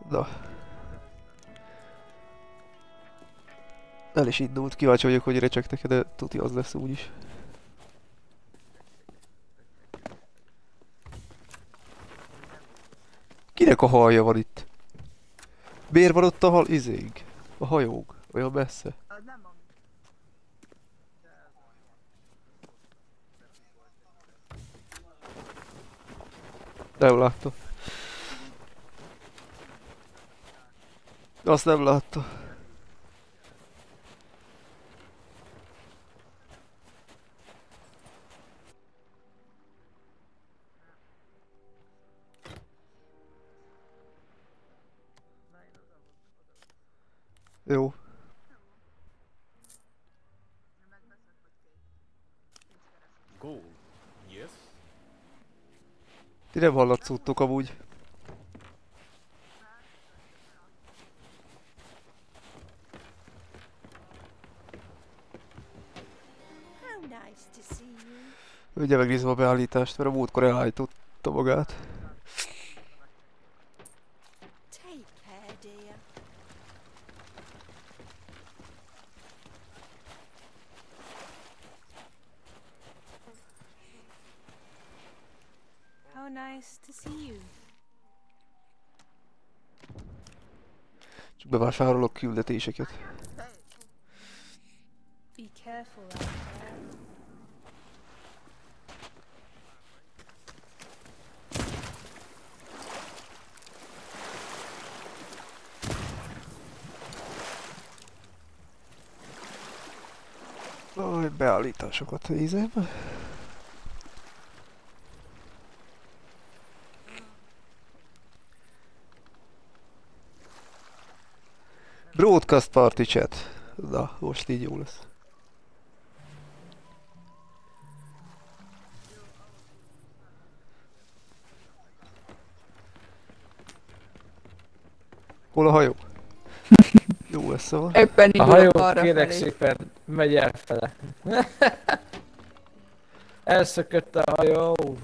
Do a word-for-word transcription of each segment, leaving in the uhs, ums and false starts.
Na. El is indult, kíváncsi vagyok, hogy recsegtek, de tuti az lesz úgyis. Kinek a hallja van itt? Miért van ott a hal izénk? A hajók? Olyan messze? Nem látta. Azt nem látta. Jó. Ti nem hallatszódtok amúgy. Ugye megnézem a beállítást, mert a múltkor elállította magát. Csak bevásárolok küldetéseket. Aj, beállításokat nézem. Broadcast party chat. Na, most így jó lesz. Hol a hajó? Jó lesz szóval. Éppen a hajó arra kérek felé. szépen megy elfele. Elszökött a hajó.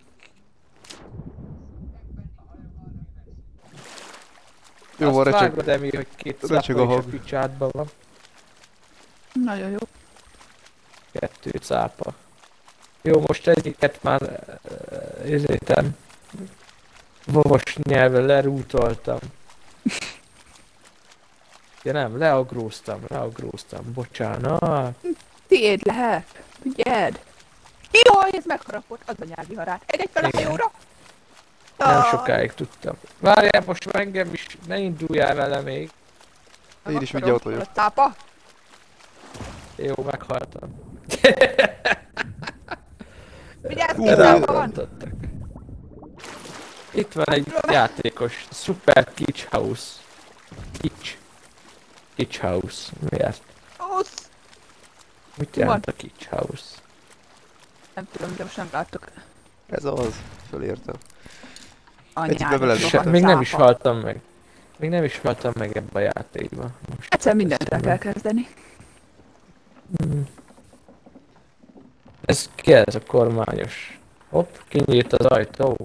Jó van, recseg. Vágod, Emi, hogy két Recseg a cápa is a hang. picsádban van. Nagyon jó. Kettő cápa. Jó, most egyiket már uh, ezéten vovos nyelven lerútoltam. Ja nem, leagróztam, leagróztam, bocsánat. Tiéd lehet. Figyeld. Jaj, ez megharapott az a nyelviharát. Egy fel a Igen. hajóra. Nem Jaj. sokáig tudtam. Várjál, most már engem is, ne induljál vele még. Én is mindjárt ott vagyok. A cápa. Jó, meghaltam. Vigyázz, Hú, két de- cápa van. Elrontottak. Itt van egy játékos, Super Kitsch House. Kitsch. Kitsch House. Miért? Osz. Mit Hol jelent a Kitsch House? Nem tudom, de most nem láttok. Ez az. Fölértem. Anyád, Egyikbe veled rohadt se- Se, még nem is cápa. haltam meg. Még nem is haltam meg ebbe a játékba. Most Egyszer mindent el teszem kell kezdeni. meg. Hmm. Ez ki ez a kormányos? Hopp, kinyílt az ajtó.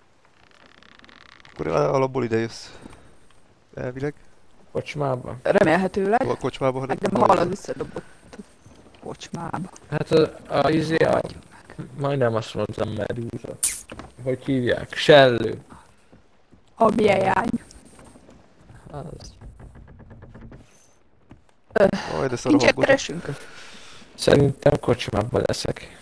Akkor alapból ide jössz. Elvileg. Kocsmába. Remélhetőleg. A kocsmába, ha Engem hal az visszadobott a kocsmába. Hát a, a izé a... Majdnem azt mondtam medúza. Hogy hívják? Sellő. A biejány. Az. Aj, de szar a Kincset hangot. keresünk? Szerintem kocsmában leszek.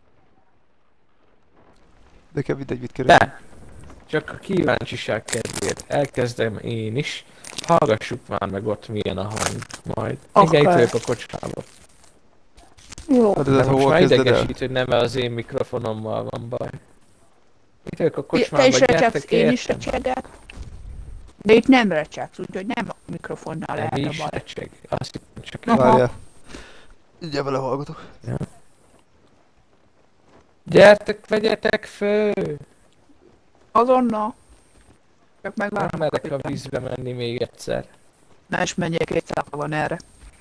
Nekem mindegy, mit keresünk. De! Csak a kíváncsiság kedvéért elkezdem én is. Hallgassuk már meg ott milyen a hang majd. Akkor. Igen, itt vagyok a kocsmában. Jó. Hát De ez most hova már kezded el? idegesít, hogy nem az én mikrofonommal van baj. Itt vagyok a Te kocsmában, is recsegsz, gyertek én is értem. recsegek. De itt nem recsegsz, úgyhogy nem a mikrofonnal Nem lehet a is baj. recseg. Azt hittem csak Aha. Várjál. Mindjárt vele hallgatok. Gyertek, vegyetek fő! Azonnal. Csak Nem megvárom. merek a vízbe menni még egyszer. Ne is menjél, két szápa van erre.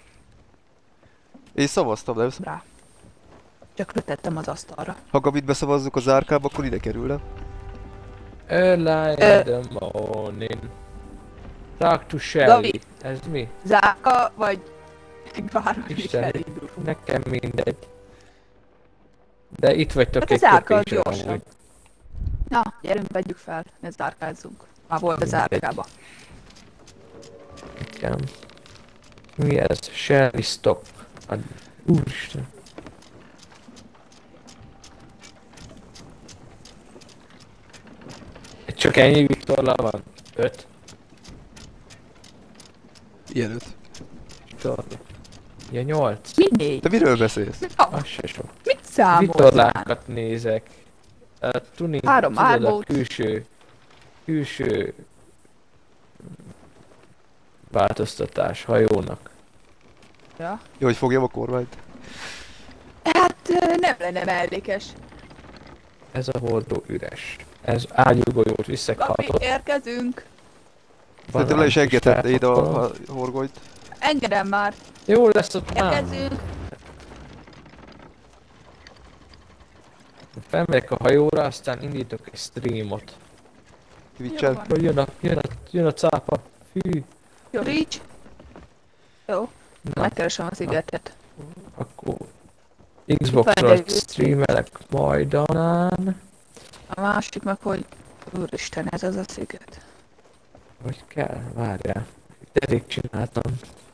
Én szavaztam, nem? Rá. Csak letettem az asztalra. Ha Gabit beszavazzuk az árkába, akkor ide kerül, nem? Early Ö. in the morning. Talk to Shelly. Gabi. Ez mi? Záka, vagy bármi Isten, elindulunk. nekem mindegy. De itt vagytok Hát egy az árka az kötésen gyorsabb. amúgy. Na, gyerünk, vegyük fel, ne zárkázzunk. Már volt az árkába. Igen. Mi ez? Shelly stock. A... Úristen. Csak ennyi Viktorla van? Öt? Ilyen öt. Viktorla. Ja, nyolc. Mi négy? Te miről beszélsz? Ah, Az se sok. mit számolsz már? Vitorlákat nézek. A tuning, Három tudod, a árbót. külső, külső változtatás hajónak. Ja. Jó, hogy fogjam a kormányt. Hát ö, nem lenne mellékes. Ez a hordó üres. Ez ágyúgolyót Gabi, visszekhatott. érkezünk. Szerintem le is engedhetnéd a, a horgonyt. Engedem már. Jó lesz ott már. Érkezünk. Felmegyek a hajóra, aztán indítok egy streamot. Twitch-en. van. Hogy jön a, jön a, jön a cápa. Hű. Jó, reach. Jó, Na, megkeresem az igetet. akkor Xbox-ról Felgyűjtjük. streamelek majdanán. A másik meg, hogy úristen, ez az a sziget. Hogy kell? Várjál. Eddig csináltam.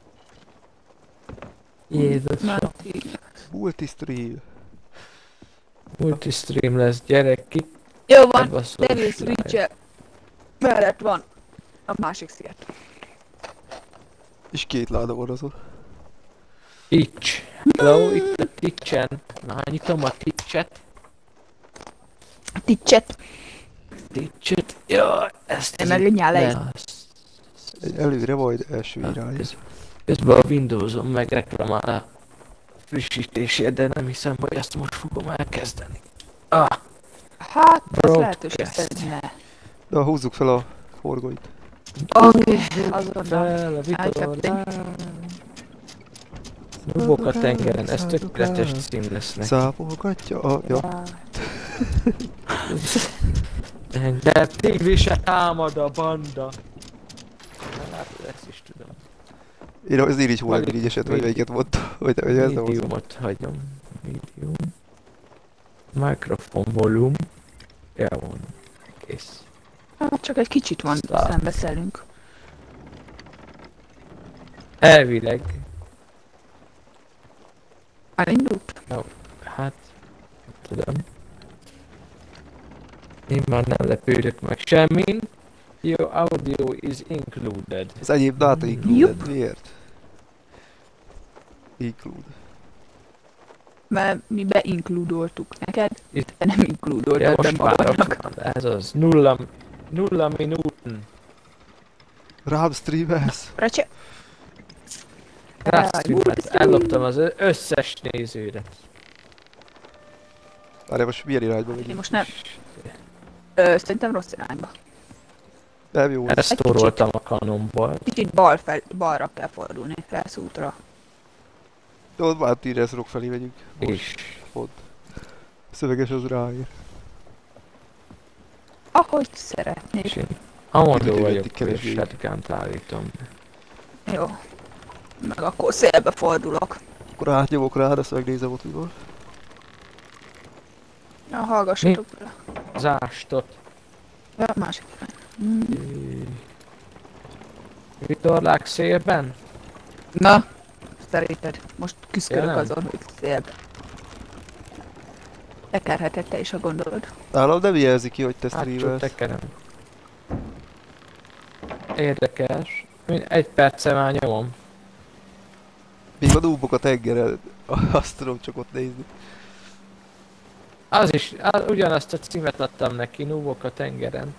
Jézus. Menti. Multistream. Multistream lesz, gyerek ki. Jó van, Baszós Devil's lány. reach mellett van a másik sziget. És két láda van azon. Itch. Hello, itt a Twitch-en. Na, nyitom a Twitch-et. Ticset. Twitch-et. Jaj, ezt Én meg egy nyála is. Egy előre, majd első irány. Ez, közben a Windows-on meg reklamál a frissítésért, de nem hiszem, hogy ezt most fogom elkezdeni. Ah, Hát, az Broadcast. lehetőség szerint ne. Na, húzzuk fel a horgonyt. Oké, azonnal. fel a Elcsaptam. vitorlán. Nubok a tengeren, ez tökéletes cím lesz neki. Szápolgatja a... Ja. De tigrise támad a banda. Hát, ezt is tudom. Én az én is volna Mali- egy eset, vagy Mali- melyiket mondta. Vagy vagy ez nem az. Mediumot hagyom. Medium. Microphone volume. Ja, van. Kész. Hát csak egy kicsit van, Stop. szembeszelünk. Elvileg. Elindult? Hát, nem tudom. Én már nem lepődök meg semmin. Your audio is included. Az enyém data included. Miért? Include. Mert mi beinkludoltuk neked, Itt- de nem Ja, inkludoltad be most várok. magadnak. Ez az. Nulla, nulla minuten. Rám streamelsz. Recse. Rásztűnhet. Elloptam az ö- összes nézőre. Várj, most milyen irányba Én megyünk? most nem. Ö, szerintem rossz irányba. Nem jó. Ezt toroltam a kanomból. Kicsit bal fel, balra kell fordulni, felsz útra. Ott már T-Rex rock felé megyünk. Most És pont. Szöveges az ráér. Ahogy szeretnéd. és én amondó Üdítődik vagyok, hogy kevésbé. shotgunt állítom. Jó. Meg akkor szélbe fordulok. Akkor átnyomok rád, azt megnézem ott mi van. Na, hallgassatok bele. Zástot. Ja, másik irány. Mm. Vitorlák szélben? Na, szerinted most Ja, küzdök nem. azon, hogy szélbe. Tekerheted te is, ha gondolod. Nálam nem jelzi ki, hogy te Hátsó streamelsz. tekerem. Érdekes. Mind egy perce már nyomom. Még a núbok a tengeren. Azt tudom csak ott nézni. Az is, az, ugyanazt a címet adtam neki, Nubok a tengeren.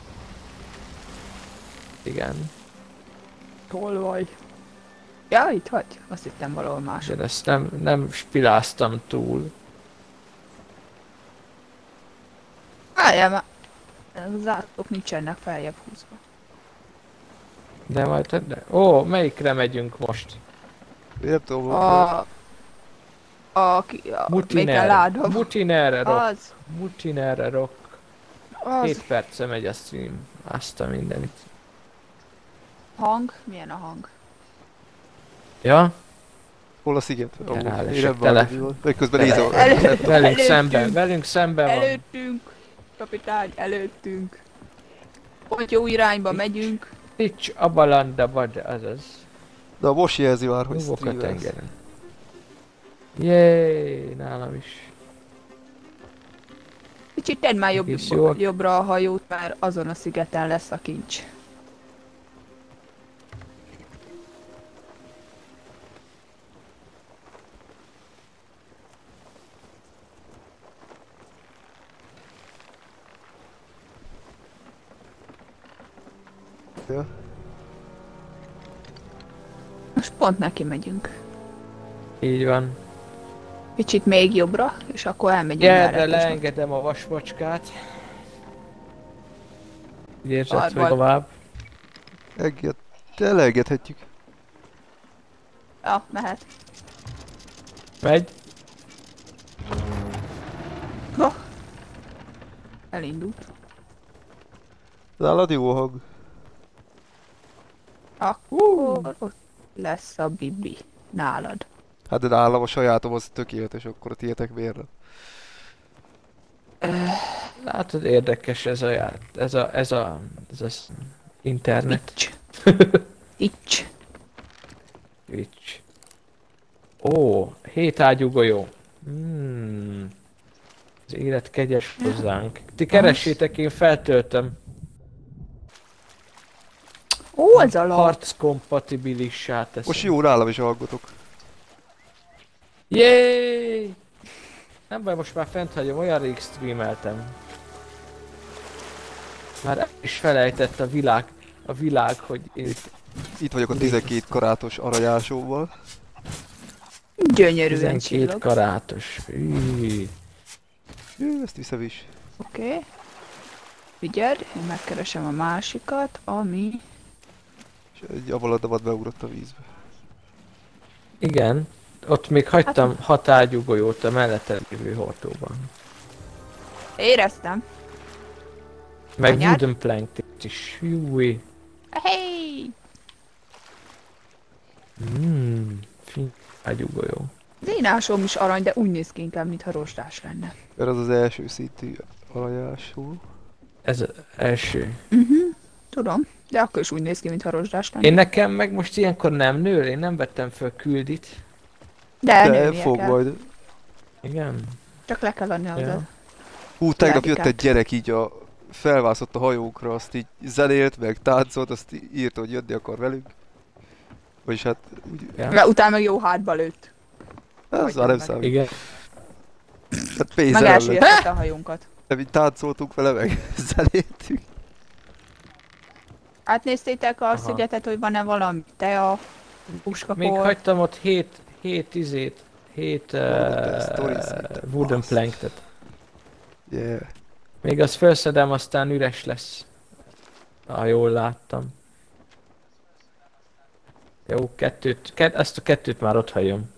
Igen, Hol vagy? Ja, itt vagy? Azt hittem valahol más. de ezt nem, nem spiláztam túl. Álljál már! Az állatok nincsenek feljebb húzva. De majd, de... Ó, melyikre megyünk most? Én nem tudom, hogy A... A... Ki... A... Még a Mutiner. láda. Mutinerre rock. Az... Mutinerre rock. Az... Két perce megy a stream. Azt a mindenit. Hang? Milyen a hang? Ja? Hol a sziget? Ó, Rálesek én nem tele. várom, mi van. Vagy közben nézem. Elő- Velünk Előttünk. szemben, velünk szemben van. Előttünk! Kapitány, előttünk! Hogy jó irányba megyünk. Nincs abalanda vad, azaz. De most jelzi már, hogy Húvok a streamelsz. tengeren. Jéééé, nálam is. Kicsit tedd már jobb, Egész jó. jobbra a hajót, mert azon a szigeten lesz a kincs. Ja. Most pont neki megyünk. Így van. Kicsit még jobbra, és akkor elmegyünk Gyere, merre, és leengedem a vasmacskát. Úgy érzed, hogy Arvad. tovább. Enged. Elengedhetjük. Ja, mehet. Megy. Oh. Elindult. Nálad jó a hang. Akkor ott lesz a Bibi. Nálad. Hát de nálam a sajátom az tökéletes, akkor a tietek miért nem? Látod, érdekes ez a ját, ez a, ez a, ez az internet. Itch. Itch. Twitch. Ó, hét ágyú golyó. Hmm. Az élet kegyes hozzánk. Ti keressétek, én feltöltöm. Ó, ez a lap. Harc kompatibilissá teszem. Most jó, nálam is a hangotok. Jéééé! Nem baj, most már fent hagyom, olyan rég streameltem. Már el is felejtett a világ, a világ, hogy én itt Itt vagyok a tizenkét karátos aranyásóval. Gyönyörűen tizenkét csillog. karátos. Üy. Jú, ezt viszem is. Oké. Okay. Figyeld, én megkeresem a másikat, ami... És egy abaladamat beugrott a vízbe. Igen, ott még hagytam hát, hat ágyú golyót a mellette lévő hordóban. Éreztem. Meg Anyád? wooden plank is. Júj. Hey! Mmm, fin ágyú golyó. Az én ásom is arany, de úgy néz ki inkább, mintha rozsdás lenne. Mert az az első szintű aranyásó. Ez az első. Uh-huh. Tudom, de akkor is úgy néz ki, mintha rozsdás lenne. Én nekem meg most ilyenkor nem nő, én nem vettem föl küldit. De, De nőnie fog kell. majd. Igen. Csak le kell adni az Ja. a... Hú, tegnap jött Ládikát. egy gyerek így a... Felvászott a hajónkra, azt így zenélt, meg táncolt, azt í- írta, hogy jönni akar velünk. Vagyis hát... Úgy, Ja. De utána meg jó hátba lőtt. ez Hagyjad már nem meg. számít. Igen. Hát Meg pénzzel lett. elsüllyesztette a hajunkat. Nem így táncoltunk vele, meg zenéltünk. Átnéztétek a Aha. szigetet, hogy van-e valami tea, Még puskapor? hagytam ott hét, hét izét, hét Wooden uh, stories itt. wooden Basz. planktet. Yeah. Még azt felszedem, aztán üres lesz. Ah, jól láttam. Jó, kettőt, kett, ezt a kettőt már ott hagyom.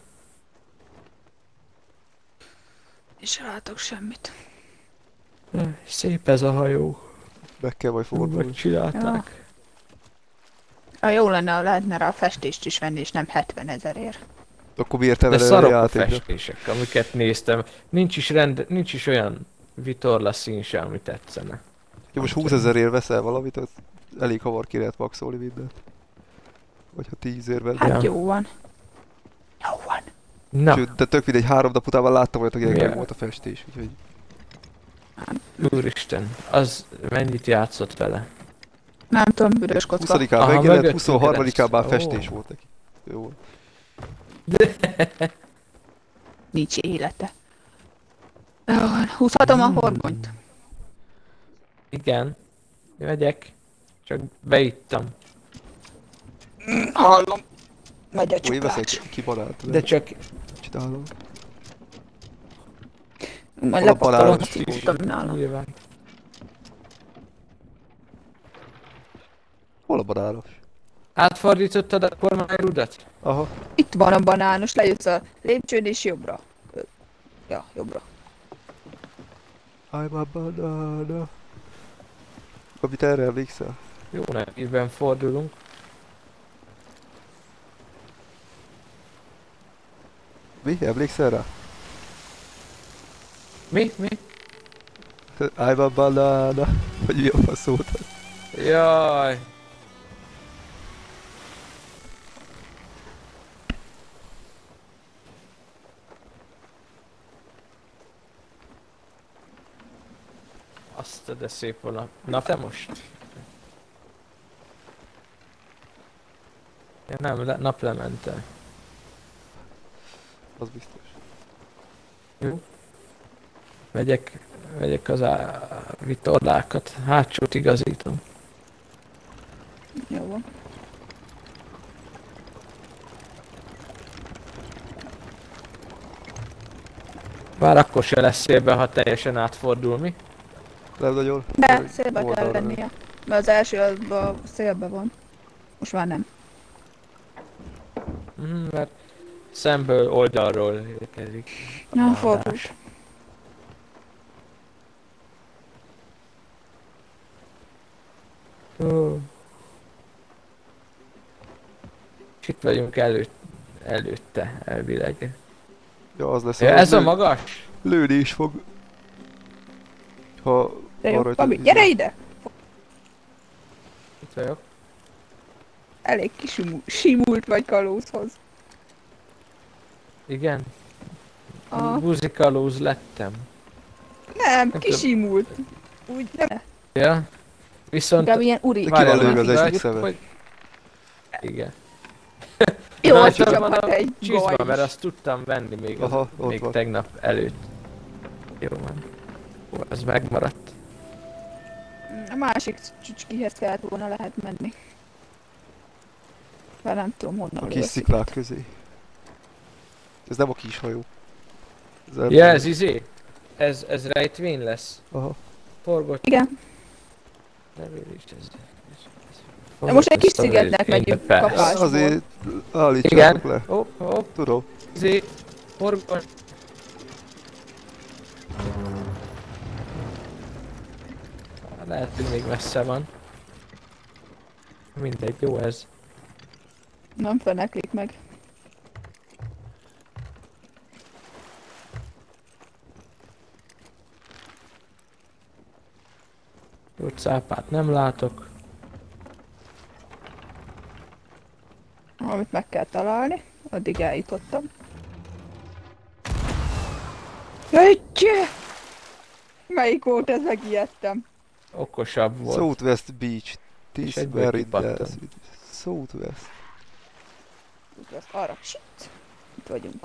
És látok semmit. Szép ez a hajó. Meg kell majd Úgy fordulni. megcsinálták. A jó lenne, ha lehetne rá a festést is venni, és nem hetven ezerért. Akkor miért te De vele a szarok a játékra? festések, amiket néztem. Nincs is, rend, nincs is olyan vitorla szín se, ami tetszene. Ja, most húszezerért veszel valamit, az elég hamar ki lehet maxolni mindent. Vagy ha tízérben. Hát Ja. jó van. Jó van. Na, Sőt, de tök mindegy, három nap után már láttam olyat, akinek Milyen? meg volt a festés, úgyhogy... úristen, az mennyit játszott vele? Nem tudom, büdös kocka. huszadikán Aha, megjelent, mögöttünk huszonharmadikán már lesz. festés Ó. volt neki. Jó. Nincs élete. Jó van, húzhatom a Hmm. horgonyt. Igen. Megyek. Csak beittam. Hallom. Megy a Ó, én veszek csuplács. ki banánt. De csak Csinálom. Majd Hol a lepakolom banános azt típus? így, ami nálam. nyilván. Hol a banános? Átfordítottad a kormányrudat? Aha. Itt van a banános, lejössz a lépcsőn és jobbra. Ö, Ja, jobbra. I'm a banana. Amit erre emlékszel? Jó nevében fordulunk. Mi? Emlékszel rá? Mi? Mi? I'm a banana. Vagy mi a fasz volt az? Jaj. Azt de szép a nap. Na te most? Ja, nem, le, naplemente. Az biztos. Jó. Megyek, megyek az á, vitorlákat, hátsót igazítom. Jó van. Bár akkor se lesz szélbe, ha teljesen átfordul, mi? Nem nagyon. De szélbe kell Oldalra. lennie. Mert az első az a szélbe van. Most már nem. Mm, mert szemből oldalról érkezik. a Nem támadás. fordult. Ó. És itt vagyunk előtt, előtte, elvileg. Ja, az lesz. Ja, az ez a lő- magas? Lőni is fog. Ha De jó, arra, Gabi, hogy- gyere ide! Itt vagyok. Elég kisimult vagy kalózhoz. Igen. Aha. Buzikalóz lettem. Nem, tudom. kisimult. Úgy nem. Ja. Viszont... Gabi ilyen uri. Ki van várjál, lőve az hogy- egyik szeme? hogy- Igen. Jó, hogy Rajtam van csaphat a egy csizma, gaj mert is. azt tudtam venni még, az, Aha, ott még van. tegnap előtt. Jó van. Ó, az megmaradt. A másik csücskihez kellett volna lehet menni. Már nem tudom honnan A kis lőszik. sziklák közé. Ez nem a kis hajó. Ez nem Ja, tudom. ez izé. Ez, ez rejtvény lesz. Aha. Forgott. Igen. Nem ér is ez. De most egy kis Forgott szigetnek story in megyünk the past. kapásból. Azért állítsátok Igen. le. Hopp, hopp, Tudom. izé. Forgott. Lehet, hogy még messze van. Mindegy, jó ez. Nem feneklik meg. Jó cápát nem látok. Amit meg kell találni. Addig eljutottam. Ötje! Melyik volt ez, megijedtem? Okosabb volt. Southwest Beach. This És egyből very kipattan. nice. Southwest. Úgy lesz arra. Shit! Itt vagyunk.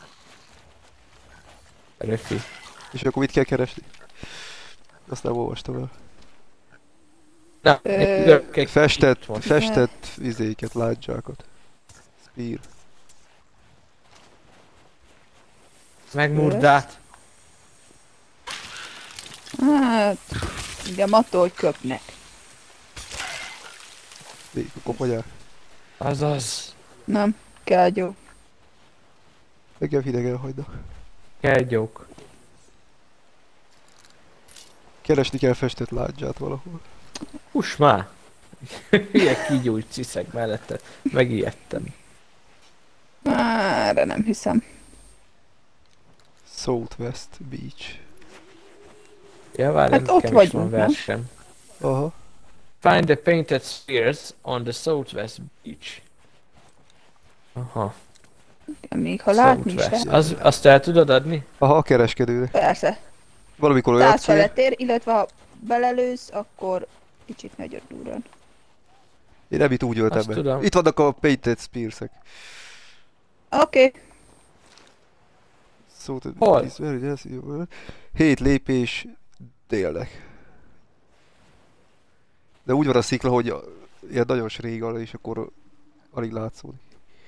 Röfi. És akkor mit kell keresni? Azt nem olvastam el. Na, Ö, egy görkek Festett, itt van. festett izéket, lágyzsákat. Spear. Megmurdát. Hát... Igen, attól, hogy köpnek. Végig a koponyák. Azaz. Nem, kell jó. Engem hidegen hagynak. Kergyók. Keresni kell festett lágyzsát valahol. Hús már! Hülye kígyúj ciszek mellette. Megijedtem. Erre nem hiszem. Southwest Beach. Ja, várj, Hát nekem ott is vagyunk, van nem? versem. Aha. Find the painted spheres on the southwest beach. Aha. Még ha látni is Southwest. lehet. Az, azt el tudod adni? Aha, a kereskedőnek. Persze. Valamikor olyat Száz kér. felett ér, illetve ha belelősz, akkor kicsit nagyobb durran. Én nem itt úgy öltem Azt be. tudom. Itt vannak a painted spearsek. Oké. Okay. Southwest Hol? Beach, very nice, jó. Hét lépés délnek. De úgy van a szikla, hogy a- ilyen nagyon rég arra, és akkor alig látszódik.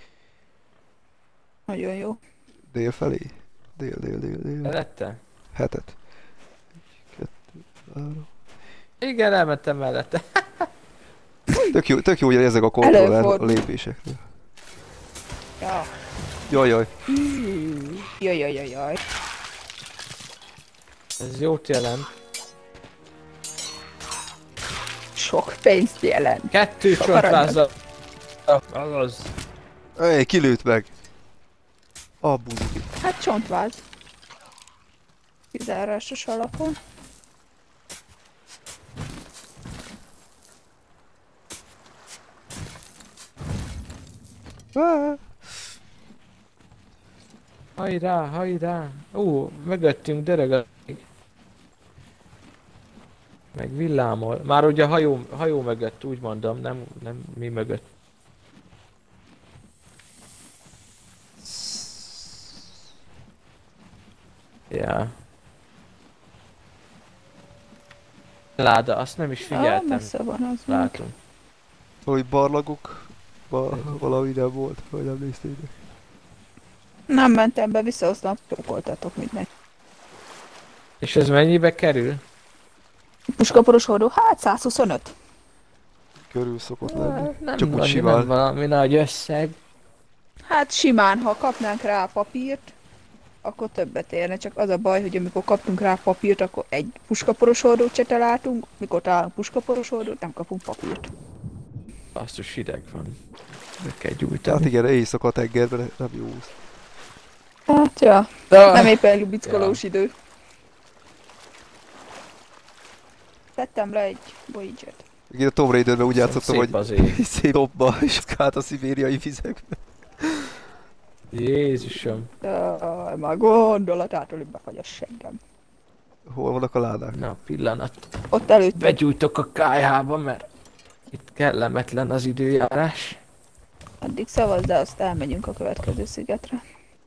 Nagyon jó. Dél felé? Dél, dél, dél, dél. Mellette? Hetet. Egy, kettő, három. Igen, elmentem mellette. Tök jó, tök jó, hogy ezek a kontroller a Előfordul. lépésekről. Ja. Jaj, jaj. Jaj, jaj, jaj, jaj. Ez jót jelent. Sok pénzt jelent. Kettő Sok csontváza. Azaz. Ej, kilőtt meg. A buzi. Hát csontváz. Kizárásos alapon. Ah, Hajrá, hajrá! Ó, mögöttünk dereg a... Meg villámol. Már ugye a hajó, hajó mögött, úgy mondom, nem, nem mi mögött. Ja. Láda, azt nem is Ah, figyeltem. messze van az meg. Látom. hogy barlangok valami nem volt, vagy nem néztétek. Nem mentem be, vissza aztán csókoltatok mindent. És ez mennyibe kerül? Puskaporos hordó, hát száz huszonöt. Körül szokott lenni. Nem, Csak úgy nagy, simán. nem valami nagy összeg. Hát simán, ha kapnánk rá papírt, akkor többet érne. Csak az a baj, hogy amikor kaptunk rá papírt, akkor egy puskaporos hordót se találtunk, mikor találunk puskaporos hordót, nem kapunk papírt. Basszus, hideg van. Meg kell Hát gyújtani. igen, éjszaka tengerben nem jó. Hát, ja, De... nem éppen lubickolós idő. Tettem le egy Voyager-t. Én a Tomb Raiderben úgy játszottam, Szép hogy az ég. szép dobba, és át a szibériai vizekbe. Jézusom. Jaj, már gondolatától befagy a seggem. Hol vannak a ládák? Na, pillanat. Ott előtt. Begyújtok a kályhába, mert itt kellemetlen az időjárás. Addig szavazd, de azt elmegyünk a következő szigetre.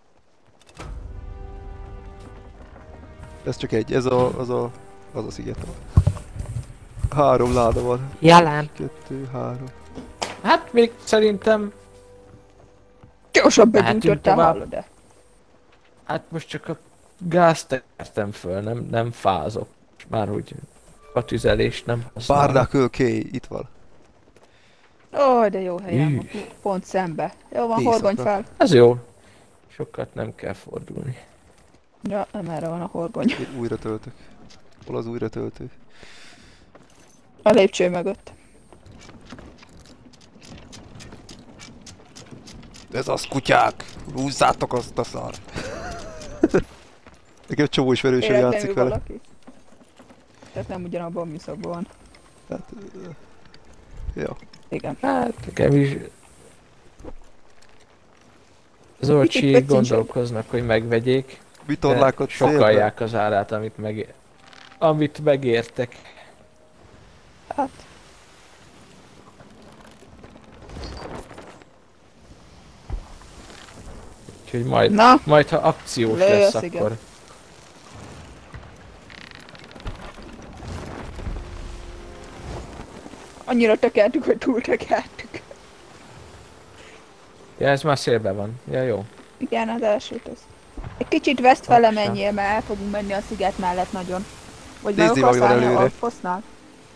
Ez csak egy, ez a, az a, az a sziget. Három láda van. Jelen. Kettő, három. Hát még szerintem, Gyorsan Mehetünk begyújtottál, tovább. hallod-e? hát most csak a gázt tettem föl, nem, nem fázok. Már úgy a tüzelést nem használom. Bárdák ölkély, itt van. Ó, de jó helyen Ű. van. Pont szembe. Jó van, Éjszaka. horgony fel. Ez jó. Sokat nem kell fordulni. Ja, nem erre van a horgony. Én újra töltök. Hol az újra töltő? A lépcső mögött. Ez az kutyák! Húzzátok azt a szart! Nekem csomó ismerősöm játszik Véletlenül vele. valaki. Tehát nem ugyanabban a műszakban van. Hát, ö, ja. Igen. Hát nekem is... Kicsit Zolcsi pöccincség. gondolkoznak, hogy megvegyék. De Vitorlákat sokalják az árát, amit meg... Amit megértek. Hát, Úgyhogy majd, na, majd ha akciós Lőj a lesz, sziget. akkor... annyira tökeltük, hogy túl tökeltük. Ja, ez már szélben van. Ja, jó. Igen, az elsőt az. Egy kicsit west fele Hoppá. menjél, mert el fogunk menni a sziget mellett nagyon. Vagy Nézd, meg akarsz valami van állni a előre. Alfosznál?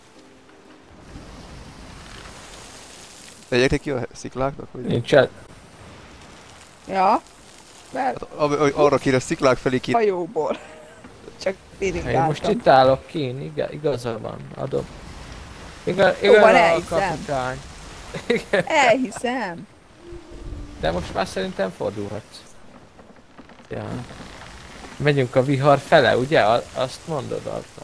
Megyek ki a szikláknak? Vagy? Nincs el... Ja. Mert Hát, ami- ami- arra kéne sziklák felé ki. hajóból. Csak Én most irigáltam. itt állok kín, Iga, igaza van, adom. Iga, Jó, igaz van, a elhiszem. kapitány. Elhiszem. De most már szerintem fordulhatsz. Ja. Megyünk a vihar fele, ugye? A- Azt mondod arra.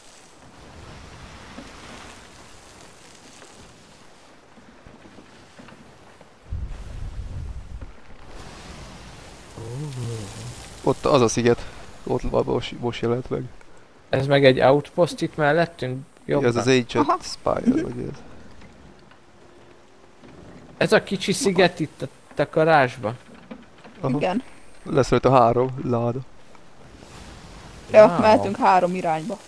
Ott az a sziget. Ott van, most, most jelent meg. Ez meg egy outpost itt mellettünk? Jobb. Ez az Ancient Aha. Spire, vagy ez. Ez a kicsi sziget itt a takarásba. Aha. Igen. Lesz rajta három láda. Ja, Wow. mehetünk három irányba.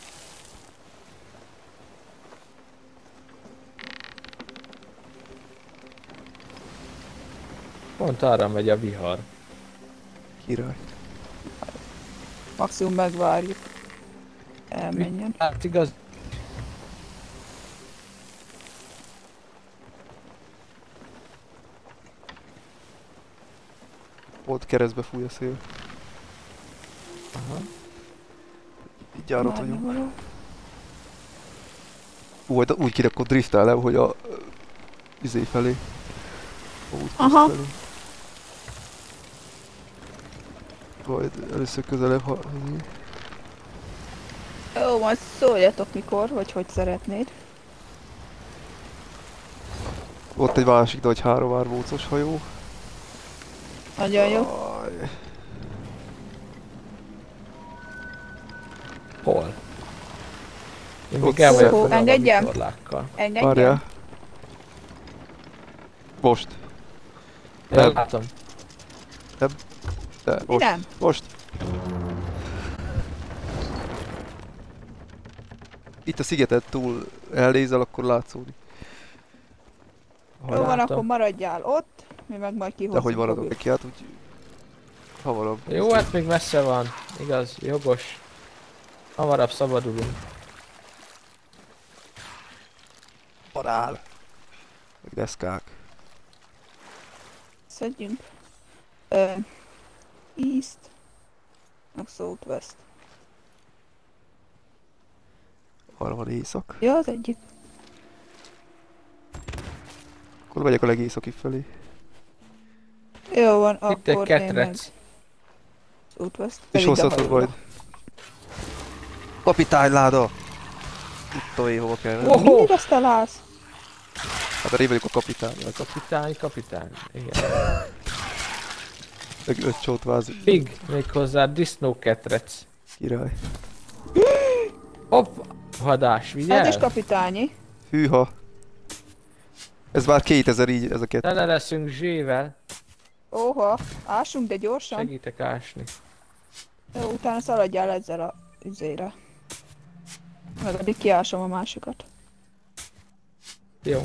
Pont arra megy a vihar. Király. Maximum megvárjuk. Elmenjen. Hát igaz. Ott keresztbe fúj a szél. Aha. Így járott Várni vagyunk. való. Ú, majd úgy kéne akkor driftelnem, hogy a... ö, izé felé. A útkoszt Aha. felé. majd először közelebb ha... Jó, majd szóljatok mikor, vagy hogy szeretnéd. Ott egy másik nagy három árbócos hajó. Nagyon jó. Aj. Hol? Én Ott még el vagyok szó- vele a engedjem? vitorlákkal. Engedjem? Várjál. Most. Ja, Nem. látom. De, most. Nem. Most. Itt a szigetet túl elnézel, akkor látszódik. Jó van, látom. akkor maradjál ott, mi meg majd De kihozzuk. hogy maradok Bobit. neki, hát úgy... Hamarabb. Jó, hát még messze van. Igaz, jogos. Hamarabb szabadulunk. Parál. Meg deszkák. Szedjünk. Uh, East. Meg Southwest. Arra van éjszak. Ja, az egyik. Akkor megyek a legészaki felé. Jó van, Itt egy akkor én meg ketrec. Southwest. És Pedig hozhatod hajóra. majd. Kapitányláda! Tudtam én hova kell menni. Oh! Mindig azt találsz? Hát én vagyok a kapitány. hát Kapitány, kapitány. Igen. Meg öt csótváz. Pig, méghozzá disznóketrec. Király. Hopp! Hadás, vigyel? Ez is kapitányi. Hűha. Ez már kétezer így, ez a kettő. Tele leszünk zsével. Óha, ássunk, de gyorsan. Segítek ásni. Jó, utána szaladjál ezzel a üzére. Meg addig kiásom a másikat. Jó.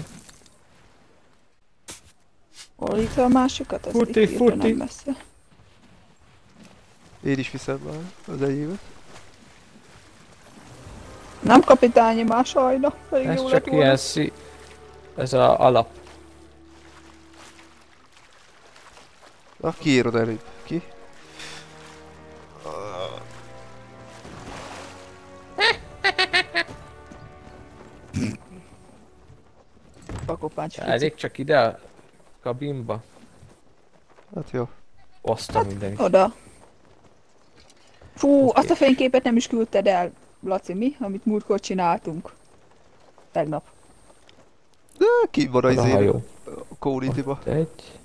Hol itt a másikat? Ez Futi, itt írta, futi. nem messze. Én is viszem már az enyémet. Nem kapitányi már sajna, pedig Ez jó lett csak volna. ilyen szí... Ez a alap. Na, kiírod előbb. Ki? Pakopács fici. Elég csak ide a kabinba. Hát jó. Osztam mindenit. Oda. Fú, Oké. azt a fényképet nem is küldted el, Laci, mi? Amit múltkor csináltunk. Tegnap. De ki van a Az a izé hajó. a community-ba. Ott egy.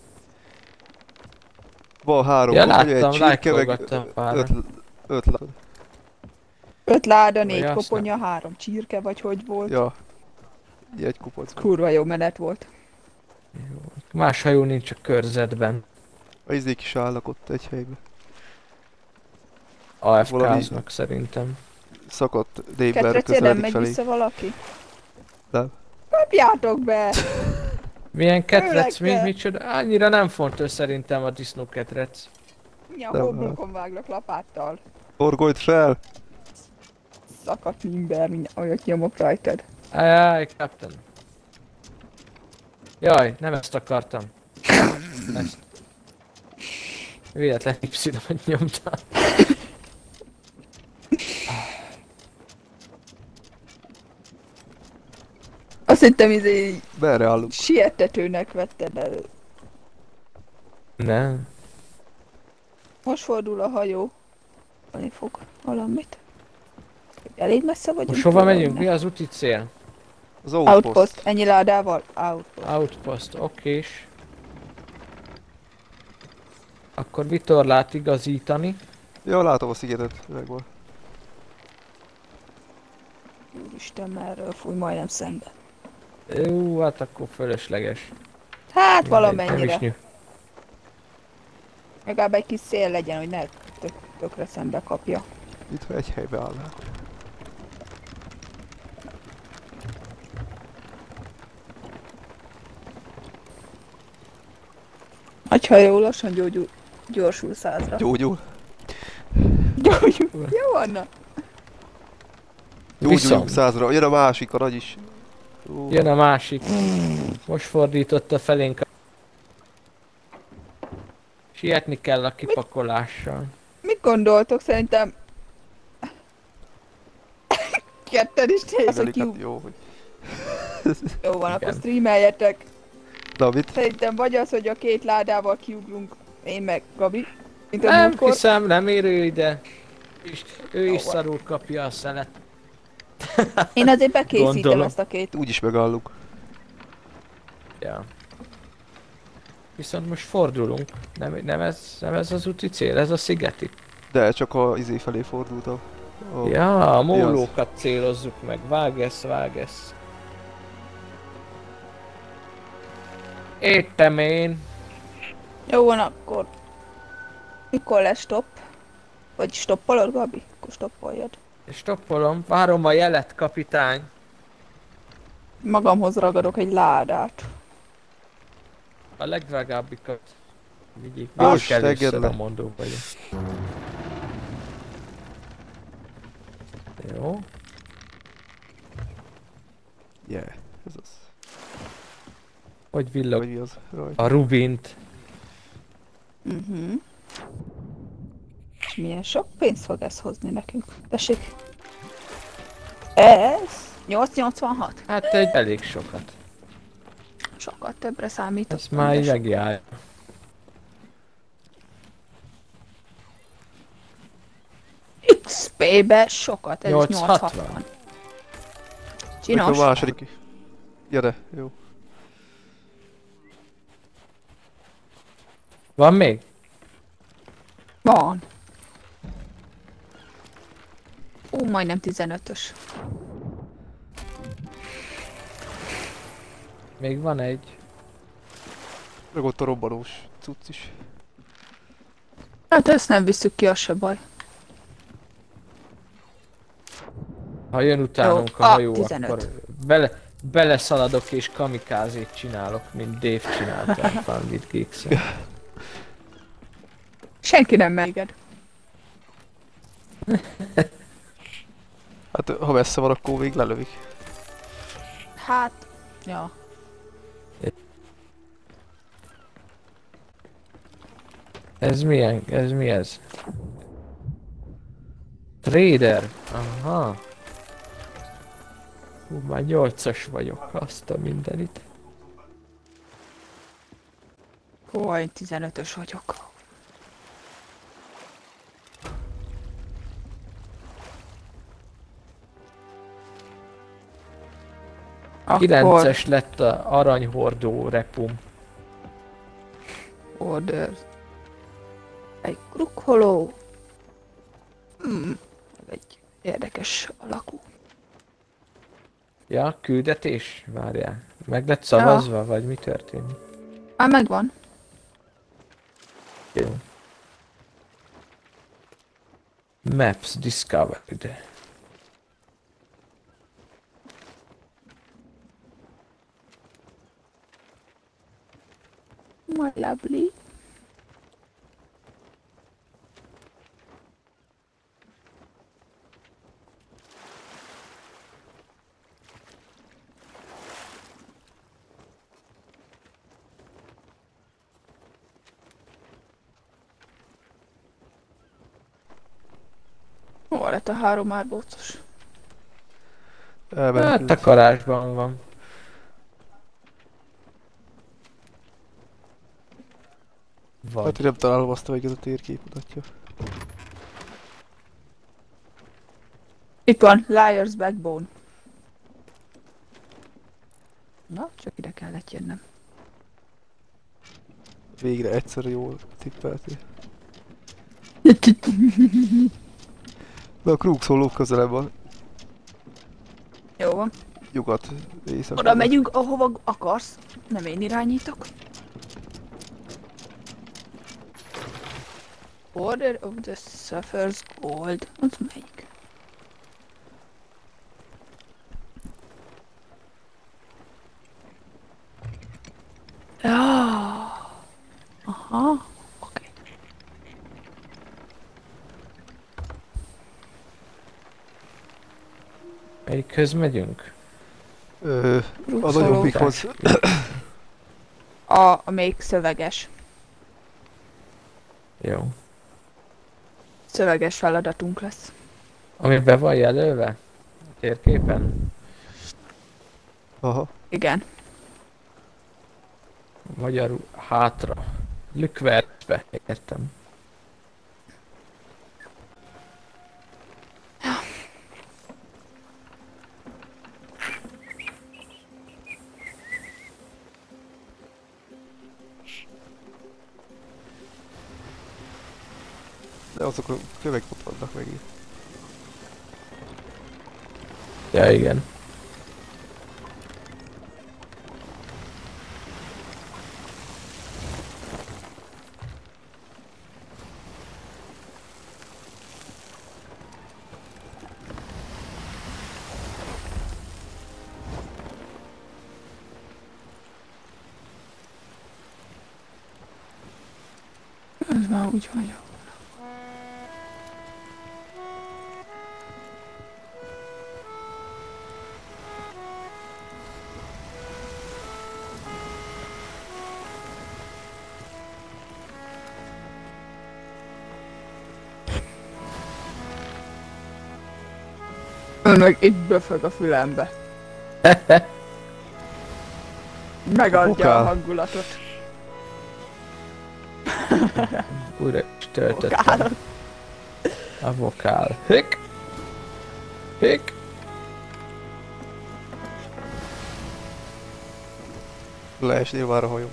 Van három, Ja, vagy egy láttam, csirke, meg lájkolgattam pár. öt, öt láb. Öt láda, négy Vagy koponya, három csirke, vagy hogy volt. Ja. Egy kupac. Kurva jó menet volt. Más hajó nincs a körzetben. A izék is állnak ott egy helyben. á ef Valami- ká-znak szerintem. Szakadt Déber Ketrecél nem közeledik megy felé. vissza valaki? Nem. Kapjátok be! Milyen ketrec, mi, Főleg te. micsoda? Annyira nem fontos szerintem a disznóketrec. Mi a Nem, homlokon váglak lapáttal. Orgolt fel! Szakadt minden, minden, olyat nyomok rajtad. Ajaj, Captain. Jaj, nem ezt akartam. Ezt. Véletlen Y-ot nyomtam. Azt hittem, izé Merre állunk? sietetőnek vetted elő. Nem. Most fordul a hajó. Valami fog valamit. Elég messze vagyunk. Most hova tőle, megyünk? ne? Mi az úti cél? Az outpost. Outpost. Ennyi ládával? Outpost. Outpost, okés. Akkor vitorlát igazítani. Ja, látom a szigetet. Megvan. Úristen, merről fúj majdnem szembe. Jó, hát akkor fölösleges. Hát Mindegy, nem valamennyire. is nyű. Legalább egy kis szél legyen, hogy ne tök, tökre szembe kapja. Itt egy helybe állnál. Nagy hajó lassan gyógyul, gyorsul százra. Gyógyul. Gyógyul. Jó, Anna. Gyógyuljunk Viszont. százra. Jön a másik, a nagy is. Ó, Jön a másik. Most fordította felénk. a- Sietni kell a kipakolással. Mit gondoltok? Szerintem... Ketten is néz, hogy velük, ki... hát jó, hogy... Jó van, akkor Igen. streameljetek. Na mit? Szerintem vagy az, hogy a két ládával kiugrunk, én meg Gabi, Mint a Nem múltkor. hiszem, nem ér ő ide. És ő is Jó. szarul kapja a szelet. Én azért bekészítem Gondolom. ezt a két. Úgyis megállunk. Ja. Viszont most fordulunk. Nem, nem, ez, nem ez az úti cél, ez a szigeti. De csak a izé felé fordultam. A... Ja, a mólókat célozzuk meg. Vágesz, vágesz. Értem én. Jó van akkor. Mikor lesz stop? Vagy stoppolod, Gabi? Akkor stoppoljad. Stoppolom, várom a jelet, kapitány. Magamhoz ragadok egy ládát. A legdrágábbikat. Vigyék, Most vigyék először tegedd le. a mondó vagyok. Jó. Yeah, ez az. Hogy villog Vagy mi az? Raj. a Rubint. Mhm. És milyen sok pénzt fog ez hozni nekünk? Tessék. Ez? nyolc nyolcvanhat? Hát egy elég sokat. Sokkal többre számított. Ez már így megjár. iksz pé-be sokat, ez is nyolcszázhatvan. nyolcszázhatvan. Nekem Csinos. a második. Gyere, jó. Van még? Van. Ó, majdnem tizenötös. Még van egy. Meg ott a robbanós cucc is. Hát ezt nem visszük ki, az se baj. Ha jön utánunk Jó, a a hajó, tizenöt. akkor bele, beleszaladok és kamikázét csinálok, mint Dave csinálta a Fun with Geeks-en. Senki nem meged. Hát ha messze van, akkor még lelövik. Hát, ja. Ez milyen? Ez mi ez? Trader? Aha. Hú, már nyolcas vagyok, azt a mindenit. Hú, én tizenötös vagyok. Akkor kilences lett a aranyhordó repum. order. Egy krukkoló. Hmm, ez egy érdekes alakú. Ja, küldetés? Várjál. Meg lett szavazva, ja. Vagy mi történik? Már megvan. Jó. Maps discovered. My lovely. Hol lett a három árbócos? Hát takarásban van. Vagy. Hát én nem találom azt, hogy ez a térkép mutatja. Itt van, Liar's Backbone. Na, csak ide kellett jönnöm. Végre egyszer jól tippeltél. De a Krug szóló közelebb van. Jó van. Nyugat, észak. Oda megyünk, ahova akarsz. Nem én irányítok. Order of the Suffers Gold. Az melyik? Ja. Aha. Oké. Okay. Melyikhöz megyünk? Ö, a nagyobbikhoz. A, a még szöveges. Jó. Szöveges feladatunk lesz. Ami be van jelölve? A térképen? Aha. Igen. Magyarul hátra. Lükvertbe, értem. De azok a kövek ott vannak megint. Ja, igen. Ez már úgy vagyok. Ön meg itt böfög a fülembe. Megadja Vokál. a hangulatot. Újra is töltöttem. Vokálot. A vokál. Hik! Hik! Leesnél már a hajom.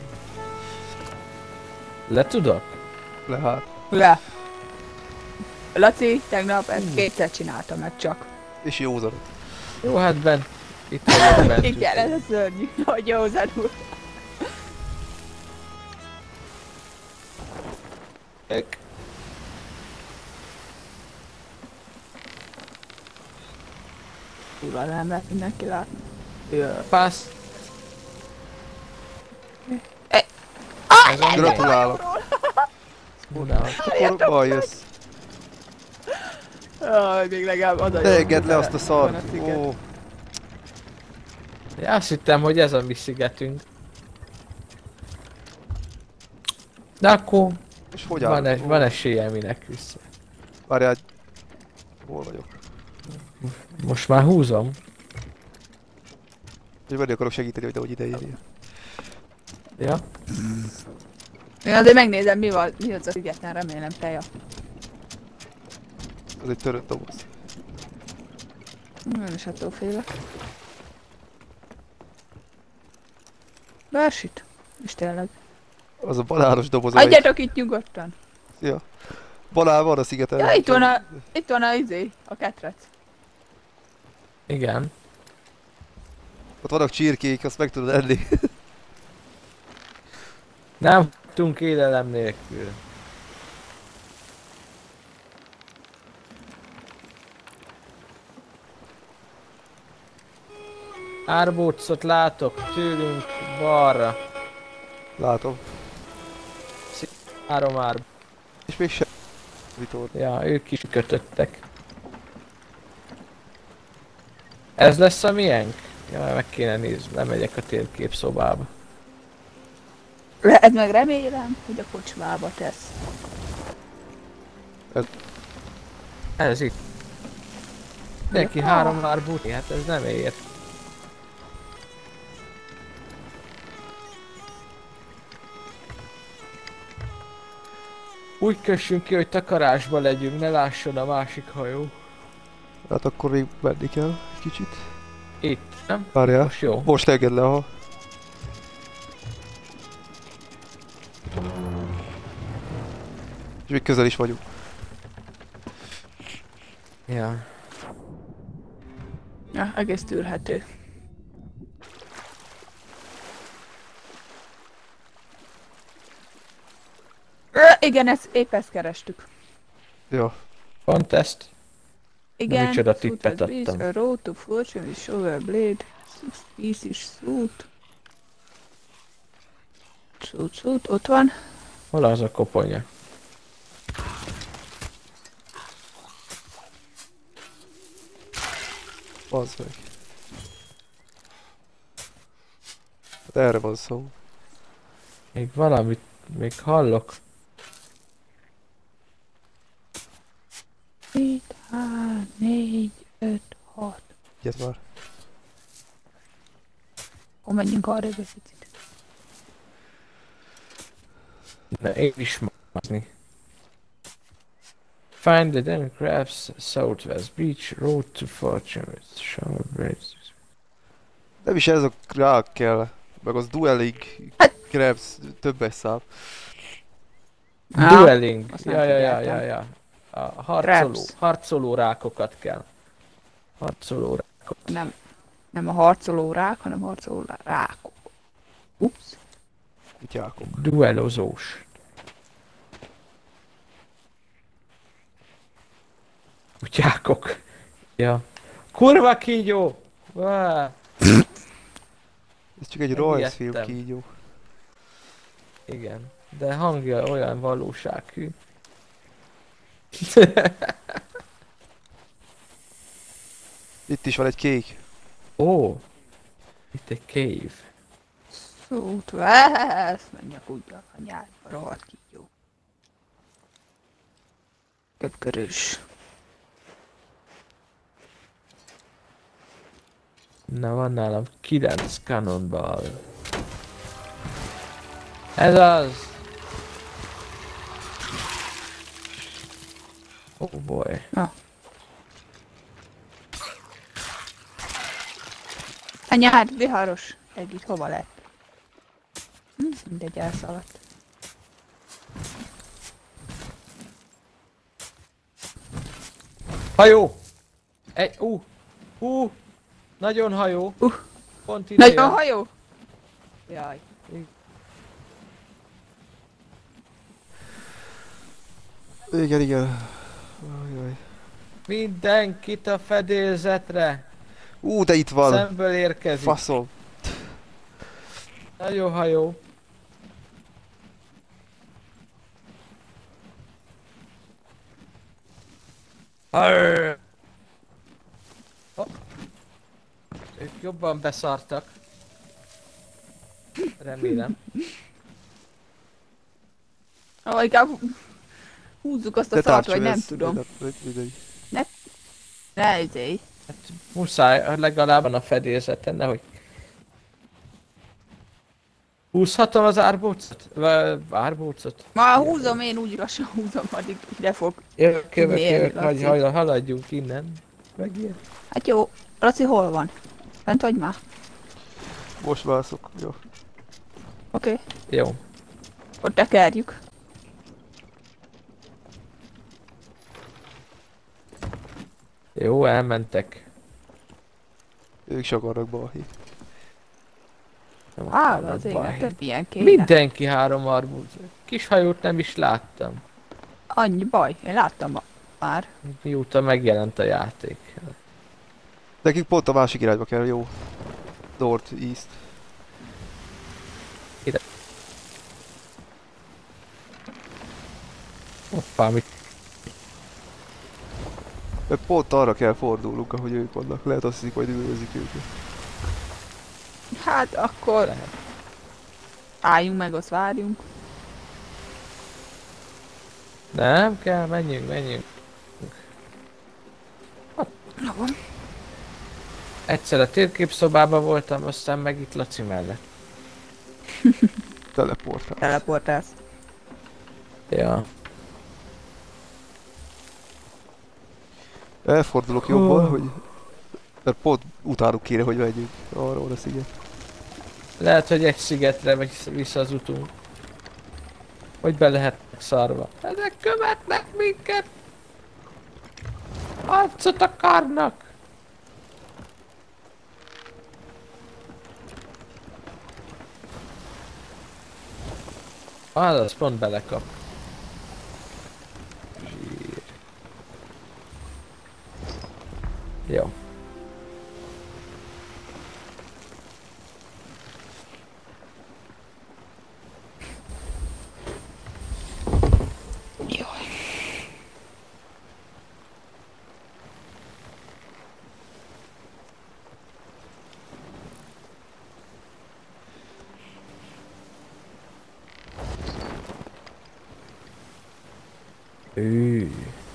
Le tudok? Le hát. Le. Laci, tegnap ezt kétszer csinálta meg csak. És józanok. Jó, hát bent. Itt vagyok bent. Igen, ez a szörnyű. Hogy józanul. Hik! Kurva nem lehet mindenki látni. Jö. Passz! Ah, Gratulálok. Unalmas. Akkor baj jössz. Aj, még legalább oda Ne jön, engedd le azt a van szart. sziget. Ó, Ja, azt hittem, hogy ez a mi szigetünk. De akkor és hogy van, áll? es van esélye minek vissza. Várjál. Hol vagyok? Most már húzom. Hogy veled akarok segíteni, hogy nehogy ide érjél. Ja. Én azért megnézem, mi, van, mi az a szigeten, remélem teja. Az egy törött doboz. Nem is attól félek. Bársit. És tényleg. Az a banános doboz. amelyik- Adjatok itt nyugodtan. Ja. Banán van a szigeten. Ja, itt van a, itt van a izé, a ketrec. Igen. Ott vannak csirkék, azt meg tudod enni. Nem tudunk élelem nélkül. Árbócot látok tőlünk balra. Látom. Három árb. És még sem. Vitor. Ja, ők is kötöttek. Ez lesz a miénk? Ja, meg kéne nézni, lemegyek a térkép szobába. Ez meg remélem, hogy a kocsmába tesz. Ez itt. Neki Ja. három árbút, hát ez nem ér. Úgy kössünk ki, hogy takarásba legyünk, ne lásson a másik hajó. Hát akkor még menni kell egy kicsit. Itt, nem? Várjál. Most jó. Most engedd le, ha. És még közel is vagyunk. Ja. Ja, egész tűrhető. Ö, igen, ezt, épp ezt kerestük. Ja. Pont ezt. Igen, micsoda suit tippet has been, adtam. A road to fortune is shovel blade. Six pieces suit. Suit, suit, ott van. Hol az a koponya? Az meg. Hát erre van szó. Még valamit, még hallok. Két, három, négy, öt, hat. Ilyet már. Akkor menjünk arra egy picit. De én is mázni. Find the den crabs southwest beach road to fortune with shower blades. Nem is ez a krák kell. Meg az dueling Hát- crabs többes szám. Á, Dueling. azt Ja, nem ja, ja, figyeltem. ja, ja. A harcoló, Traps. harcoló rákokat kell. Harcoló rákot. Nem, nem a harcoló rák, hanem harcoló rákok. Ups. Kutyákok. Duelozós. Kutyákok. Ja. Kurva kígyó! Vá. Ez csak egy Megijedtem. rajzfilm kígyó. Igen. De hangja olyan valósághű. Itt is van egy kék. Ó! Itt egy cave. Szót vesz, menjek úgy a nyárba, rohadt kígyó. Köpkörös. Na, van nálam kilenc cannonball. Ez az! Oh boy. A nyár viharos. Együtt hova lett? Hm, mindegy, elszaladt. Hajó! Egy, ú! Uh, ú! Uh, nagyon hajó! Uh, Pont ide Nagyon jön. hajó? Jaj. Igen, igen. Ajaj. Mindenkit a fedélzetre! Ú, de itt van. Szemből érkezik. Faszom. Nagyon hajó. Arr! Oh. Ők jobban beszartak. Remélem. Ah, inkább húzzuk azt a De szart, tartsd vagy nem ezt, tudom. de- de- mindegy. Ne izélj. Hát muszáj, legalább van a fedélzeten, nehogy... Húzhatom az árbócot? Vagy árbócot? Ma húzom, én úgy lassan húzom, addig ide fog. Jövök, jövök, Miért, jövök, Laci? majd hajla, haladjunk innen. Megijed. Hát jó, Laci hol van? Fent vagy már? Most válaszok. Jó. Oké, okay. Jó. ott tekerjük. Jó, elmentek. Ők se akarnak balhé. Nem Á, akarnak az én baj. több ilyen kéne. Mindenki három arbúz. Kis hajót nem is láttam. Annyi baj, én láttam ma- már. Mióta megjelent a játék. Nekünk pont a másik irányba kell, jó. North, East. Hoppá, mit? Mert pont arra kell fordulnunk, ahogy ők vannak. Lehet azt hiszik, majd üldözik őket. Hát akkor Lehet. álljunk meg, azt várjunk. Nem kell, menjünk, menjünk. Na van. Egyszer a térképszobában voltam, aztán meg itt Laci mellett. Teleportál. Teleportálsz. Ja. Elfordulok jobban, hogy... Mert pont utánuk kéne, hogy megyünk arra a sziget. Lehet, hogy egy szigetre megy vissza az utunk. Hogy be lehetnek szarva. Ezek követnek minket! Arcot akarnak! Ah, az pont belekap. Zsír. Jó. Jó. Ő.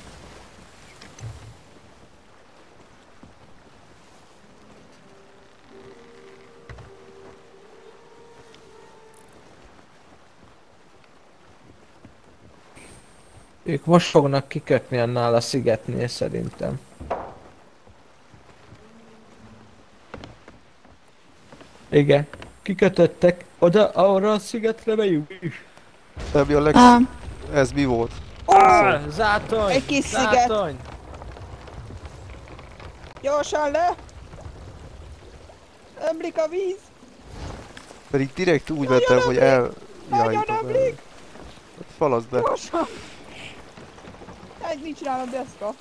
Ők most fognak kikötni annál a szigetnél szerintem. Igen, kikötöttek. Oda, arra a szigetre megyünk is. Nem, mi a leg... Um, Ez mi volt? Ah, zátony! Egy kis sziget. Zátony! Gyorsan le! Ömlik a víz! Pedig direkt úgy Nagyon vettem, hogy ömlik! el... Nagyon irányítom el. ömlik! Hát falaszd be. Gyorsan! Egy nincs nálam deszka.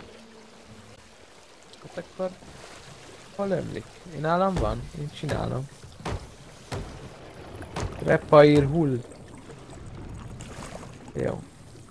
Hát akkor... Hol ömlik? Én nálam van? Én csinálom. Repair hull. Jó.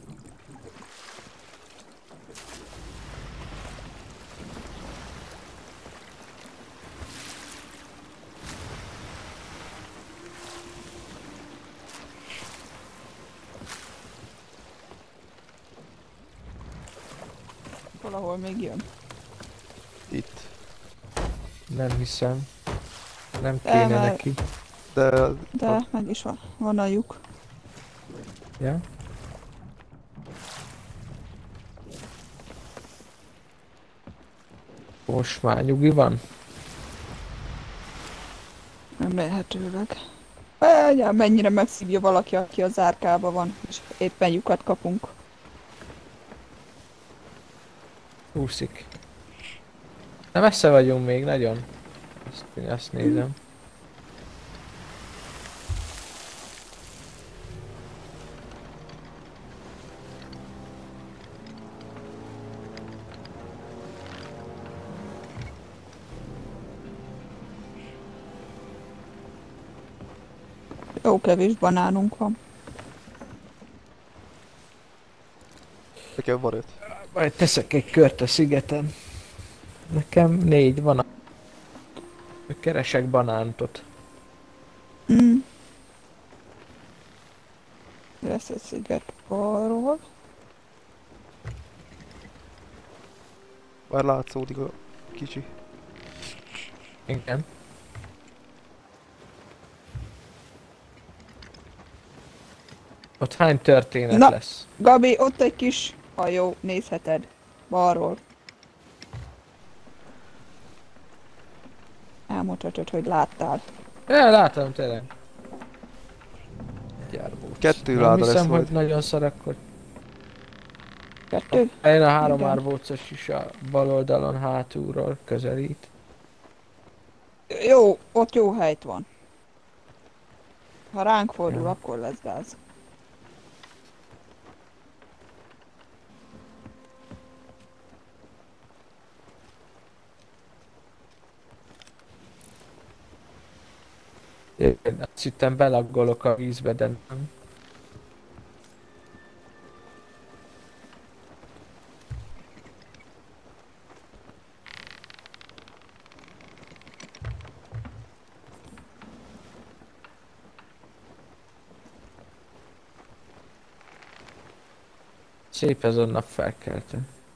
Valahol még jön. Itt. Nem hiszem. Nem De, kéne mert- neki. De... De meg is van. Van a lyuk. Ja? Most már nyugi van? Nem lehetőleg. Egyáltalán mennyire megszívja valaki, aki az árkában van, és éppen lyukat kapunk. Úszik. De messze vagyunk még, nagyon. Azt, azt nézem. Jó kevés banánunk van. Nekem van öt. Majd teszek egy kört a szigeten. Nekem négy van. Keresek banántot. Mm. Lesz egy sziget balról. Már látszódik a kicsi. Igen. Ott hány történet Na. lesz? Gabi, ott egy kis hajó, nézheted. Balról. Elmutatod, hogy láttál. Ja, látom tényleg. Gyárbóc. Kettő Nem láda hiszem, lesz hogy majd. nagyon szar akkor. Kettő? Én a három Igen. árbócos is a bal oldalon hátulról közelít. Jó, ott jó helyt van. Ha ránk fordul, Ja. akkor lesz gáz. Én azt hittem belaggolok a vízbe, de nem. Szép ez a nap felkelte.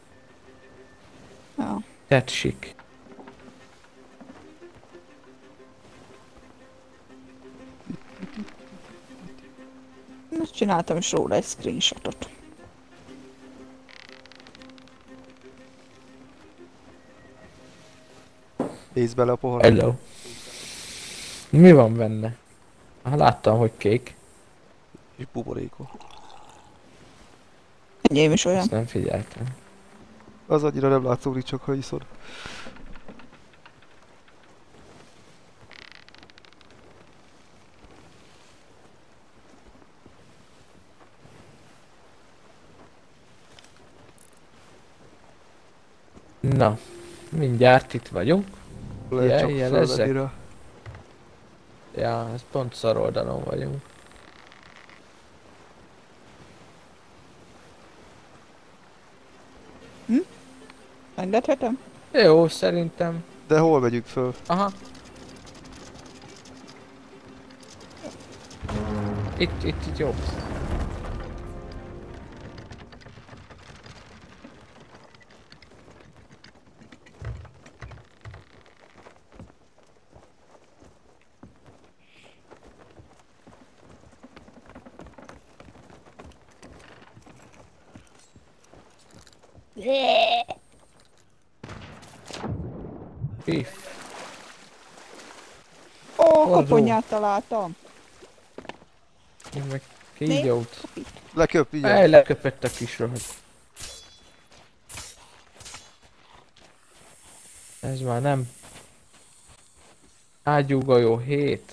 Ja. Tetszik. Most csináltam is róla egy screenshotot. Nézd bele a pohar. Hello. Mi van benne? Ha láttam, hogy kék. És buborékos. Enyém is olyan. Ezt nem figyeltem. Az annyira nem látszódik, csak ha iszod. Na, mindjárt itt vagyunk. Lehet Jel- csak jelezzek? fölmenni rá. Ja, ez pont szar oldalon vagyunk. Engedhetem? Jó, szerintem. De hol megyünk föl? Aha. Itt, itt, itt jó. Pif. Ó, Hordó. koponyát találtam. Én meg Kígyót. Leköp, igen. Ej, leköpött a kis rohadt. Ez már nem. Ágyúgolyó hét.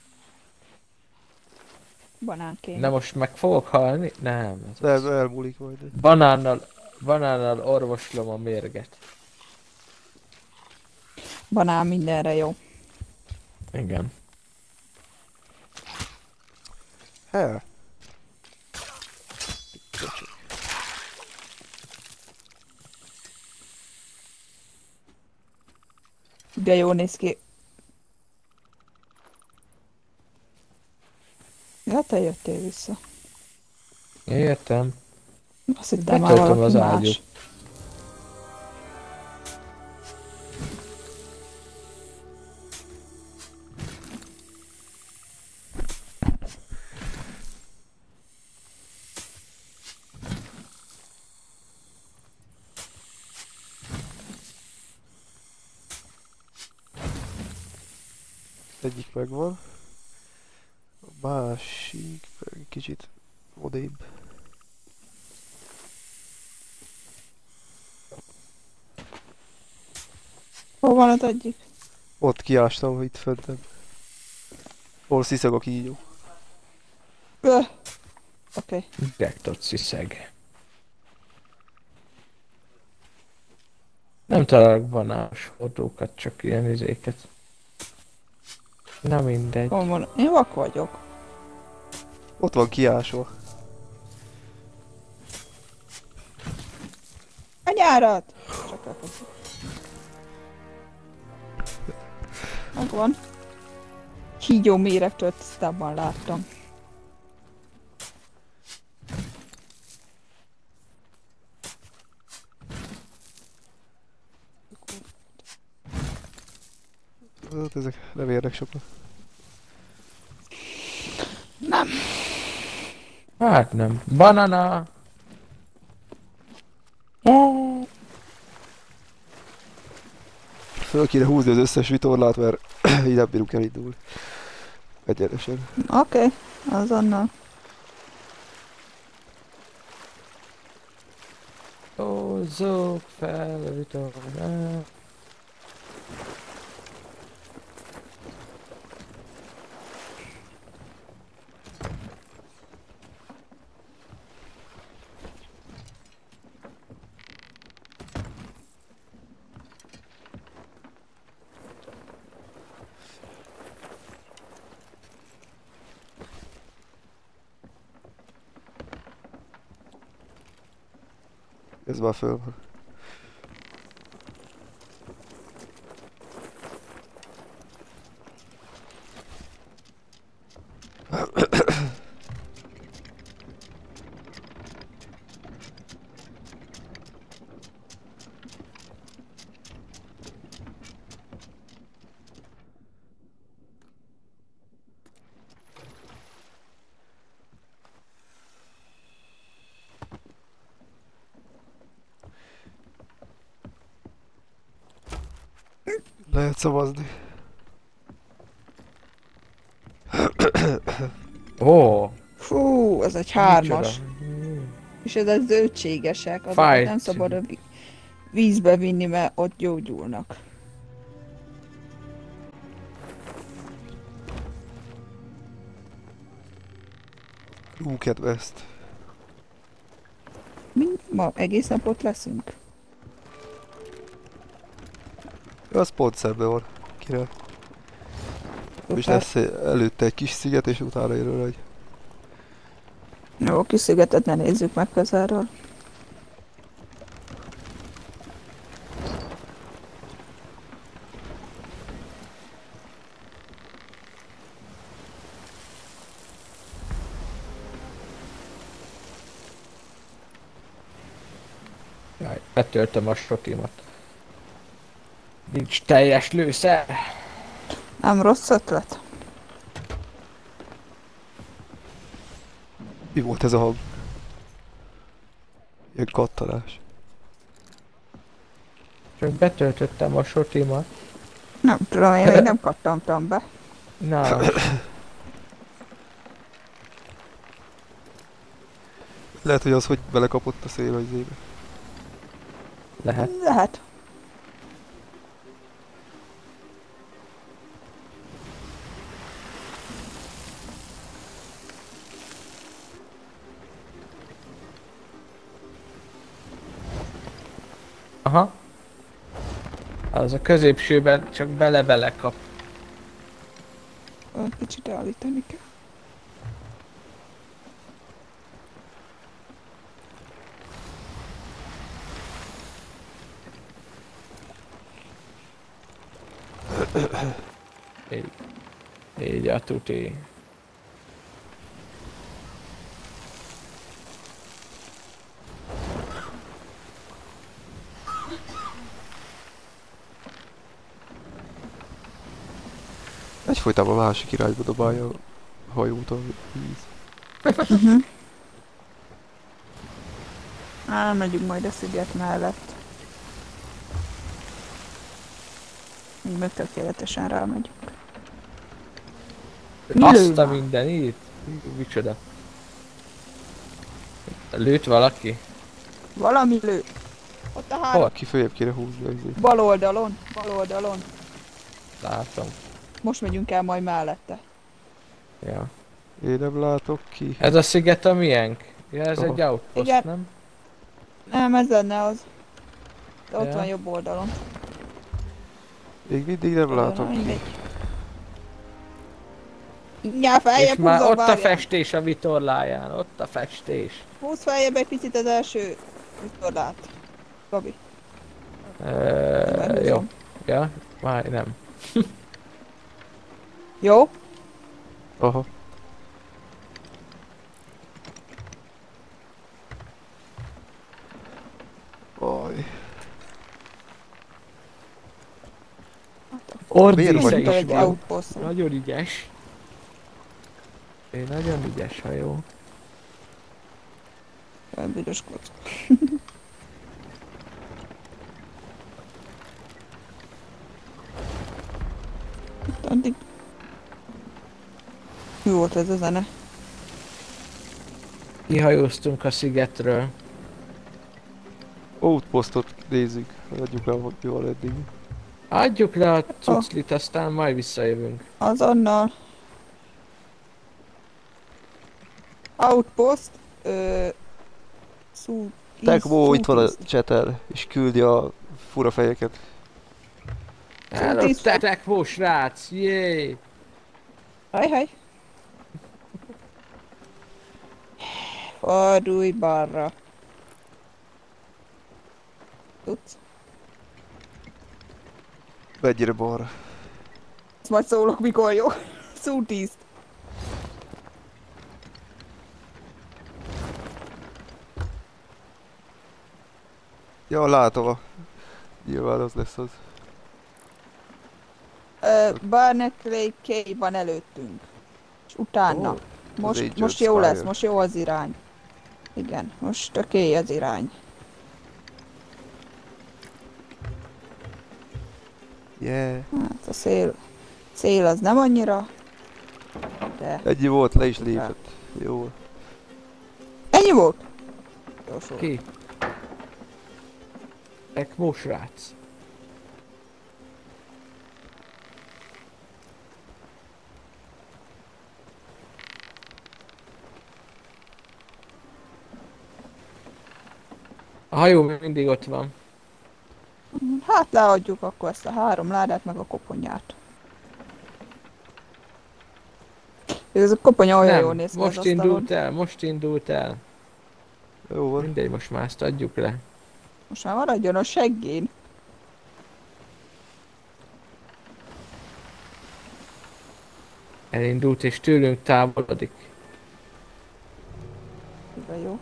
Banán kéne. De most meg fogok halni? Nem. Ez Nem, az. elmúlik majd. Banánnal, banánnal orvoslom a mérget. Banán mindenre jó. Igen. He. De jó néz ki. Ja, te jöttél vissza. Én jöttem. Azt hittem már Betöltöm valaki az más. ágyút. Egyik megvan. A másik meg kicsit odébb. Hol van az egyik? Ott kiástam, itt föntem. Hol sziszeg a kígyó. Öh. Oké. Okay. Dektot sziszeg. Nem találok banános hordókat, csak ilyen izéket. Na mindegy. Hol van? Én vak vagyok. Ott van kiásva. A nyárat! Csak elkezdjük. Ott van. Kígyó méregtől tisztában láttam. Hát ezek nem érnek sokat. Nem. Hát nem. Banana! Yeah. Föl kéne húzni az összes vitorlát, mert így nem bírunk elindulni. Egyenesen. Oké, okay. Azonnal. Hozzuk fel a vitorlát. Ez már föl van. Lehet szavazni. Ó! Fú, ez egy hármas. Micsoda. És ez egy zöldségesek, azokat Fight. nem szabad a vi- vízbe vinni, mert ott gyógyulnak. Look at West. Mi? Ma egész nap ott leszünk? Az pont szemben van. Király. És lesz előtte egy kis sziget, és utána jön rá egy. Jó, kis szigetet ne nézzük meg közelről. Jaj, betöltöm a sotimat. Nincs teljes lőszer. Nem rossz ötlet. Mi volt ez a hang? Ilyen kattanás. Csak betöltöttem a sotimat. Nem tudom, én még nem kattantam be. Na. Lehet, hogy az, hogy belekapott a szél az izébe. Lehet. Lehet. Aha. Az a középsőben csak bele-bele kap. Ö, Kicsit állítani kell. Így. Így a tuti. Egyfolytában a másik irányba dobálja a hajót a víz. Uh-huh. Á, megyünk majd a sziget mellett. Így meg tökéletesen rámegyünk. Mi Azt lő a már? minden itt. Micsoda. Lőtt valaki? Valami lő. Ott a három. Hol? Ki följebb kéne húzni az izét. Bal oldalon. Bal oldalon. Látom. Most megyünk el majd mellette. Ja. Én nem látok ki. Ez a sziget a miénk? Ja, ez Aha. egy outpost, Igen. nem? Nem, ez lenne az. De ott Ja. van jobb oldalon. Még mindig nem látok ki. Mindegy. Ja, És feljebb már húzzam, ott a várjál. festés a vitorláján, ott a festés. Húzz feljebb egy picit az első vitorlát. Gabi. Eee, jó. Ja, már nem. Jó? Aha. Aj. Ordisze Miért Mondjuk is egy van. outpost. Nagyon ügyes. Én nagyon ügyes hajó. Büdös kocka. Itt addig... Mi volt ez a zene? Kihajóztunk a szigetről. Outpostot nézzük. Adjuk el, hogy jól eddig. Adjuk le a cuclit, aztán majd visszajövünk. Azonnal. Outpost. Ö... Szú... Tekmo itt van a szútiszt. chatel, és küldi a fura fejeket. Elottetek most, srác! Jéj! Haj, haj. Fordulj balra. Tudsz? Mennyire balra. Ezt majd szólok, mikor jó. Szútiszt. Ja, látom a... Nyilván az lesz az. Uh, Barnet Lake Cave van előttünk. És utána. Ó, most, Angel most jó Spire. lesz, most jó az irány. Igen, most oké az irány. Yeah. Hát a szél, szél az nem annyira, de Ennyi volt, le is lépett. Jó. ennyi volt. Jó szó. Ki? Tekmó, srác. A hajó még mindig ott van. Hát leadjuk akkor ezt a három ládát meg a koponyát. Ez a koponya olyan jól Nem, néz ki most az asztalon. indult el, most indult el. Jó van. Mindegy, most már ezt adjuk le. Most már maradjon a seggén. Elindult és tőlünk távolodik. Igen, jó.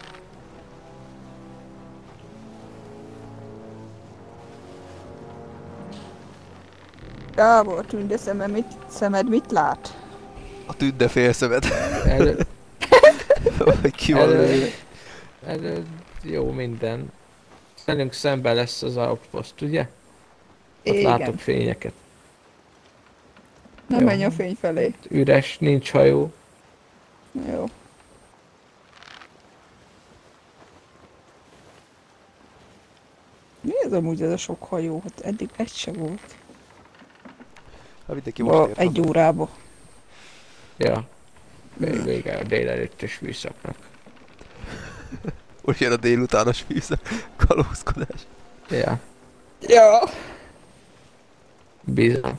Gábor, tünde szemed mit, szemed mit lát? A tünde félszemed. Elő, Vagy ki van elő, lőve. elő, jó minden. Velünk szemben lesz az outpost, ugye? Ott Igen. látok fényeket. Nem Jó. menj a fény felé. Üres, nincs hajó. Jó. amúgy ez a sok hajó, hát eddig egy se volt. Hát mindenki most A, értem. egy órába. Ja. Még vége a délelőttes műszaknak. Most jön a délutános víz, kalózkodás. Ja. Ja. Bizony.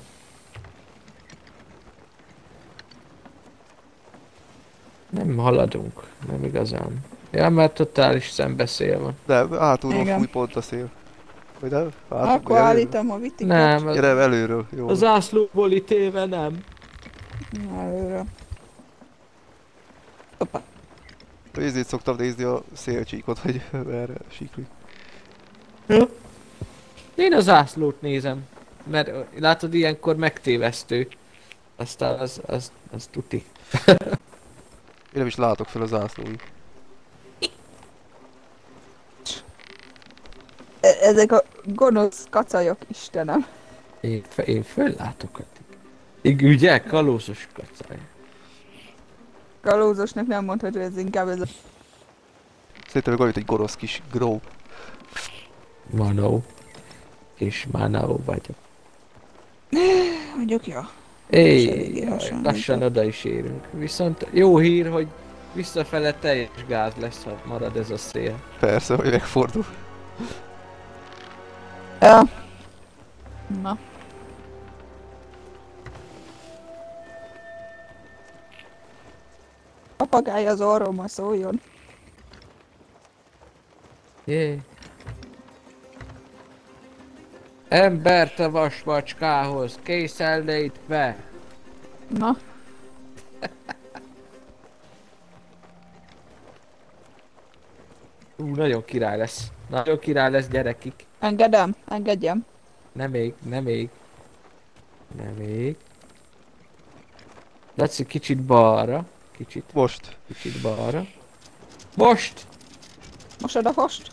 Nem haladunk, nem igazán. Ja, mert totális szembeszél van. De hátulról Igen. fúj pont a szél. Vagy nem? Hátulról, Akkor előről? állítom a vitiket. Nem, Ja, nem, előről. Jó. a zászlóból ítélve nem. Előre. Hoppá. Nézzét szoktam nézni a szélcsíkot, hogy merre siklik. Én a zászlót nézem. Mert látod, ilyenkor megtévesztő. Aztán az, az, az tuti. Én nem is látok fel a zászlóig. E- Ezek a gonosz kacajok, Istenem. Én, fe- én föllátok addig. Igen, ugye? Kalózos kacaj. Kalózosnak nem mondható, ez inkább ez a... Szerintem meg olyan, egy gonosz kis gró. Manó. Kis Manó vagyok. Mondjuk, ja. Éj, eléggé jaj, hasonlít. lassan oda is érünk. Viszont jó hír, hogy visszafele teljes gáz lesz, ha marad ez a szél. Persze, hogy megfordul. Ja. Na. Papagáj az orrommal szóljon. Jé. Embert a vasmacskához, készenlétbe! be! Na. Ú, nagyon király lesz. Nagyon király lesz, gyerekik. Engedem, engedjem. Nem még, nem még. Nem még. Laci, kicsit balra. Kicsit, Most. kicsit balra. Most! Mosod a fost?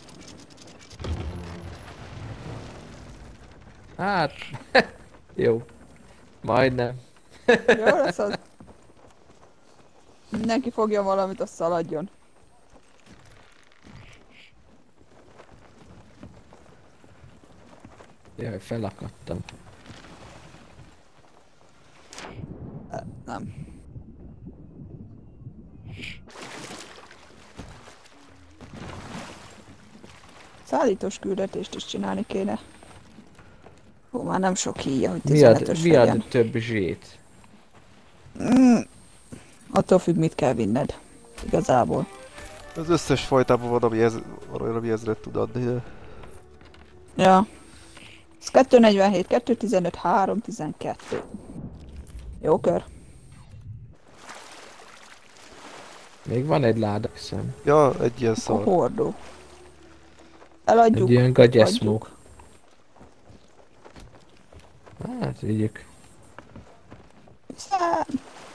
Hát... Jó. Majdnem. Jó lesz az. Mindenki fogja valamit, azt szaladjon. Jaj, felakadtam. Nem. Szállítós küldetést is csinálni kéne. Ó, már nem sok híja, hogy Mi tizenötös ad, mi legyen. ad több zsét? Mm, attól függ, mit kell vinned. Igazából. Az összes fajtában van, ami ez, van olyan, ami ezret tud adni, de... Ja. Ez kettő negyvenhét, kettő tizenöt, három tizenkettő. Jó kör. Még van egy ládakszem. Ja, egy ilyen A szar. hordó. Eladjuk. Egy ilyen gagyeszmó. adjuk. Hát, vigyük. Szám.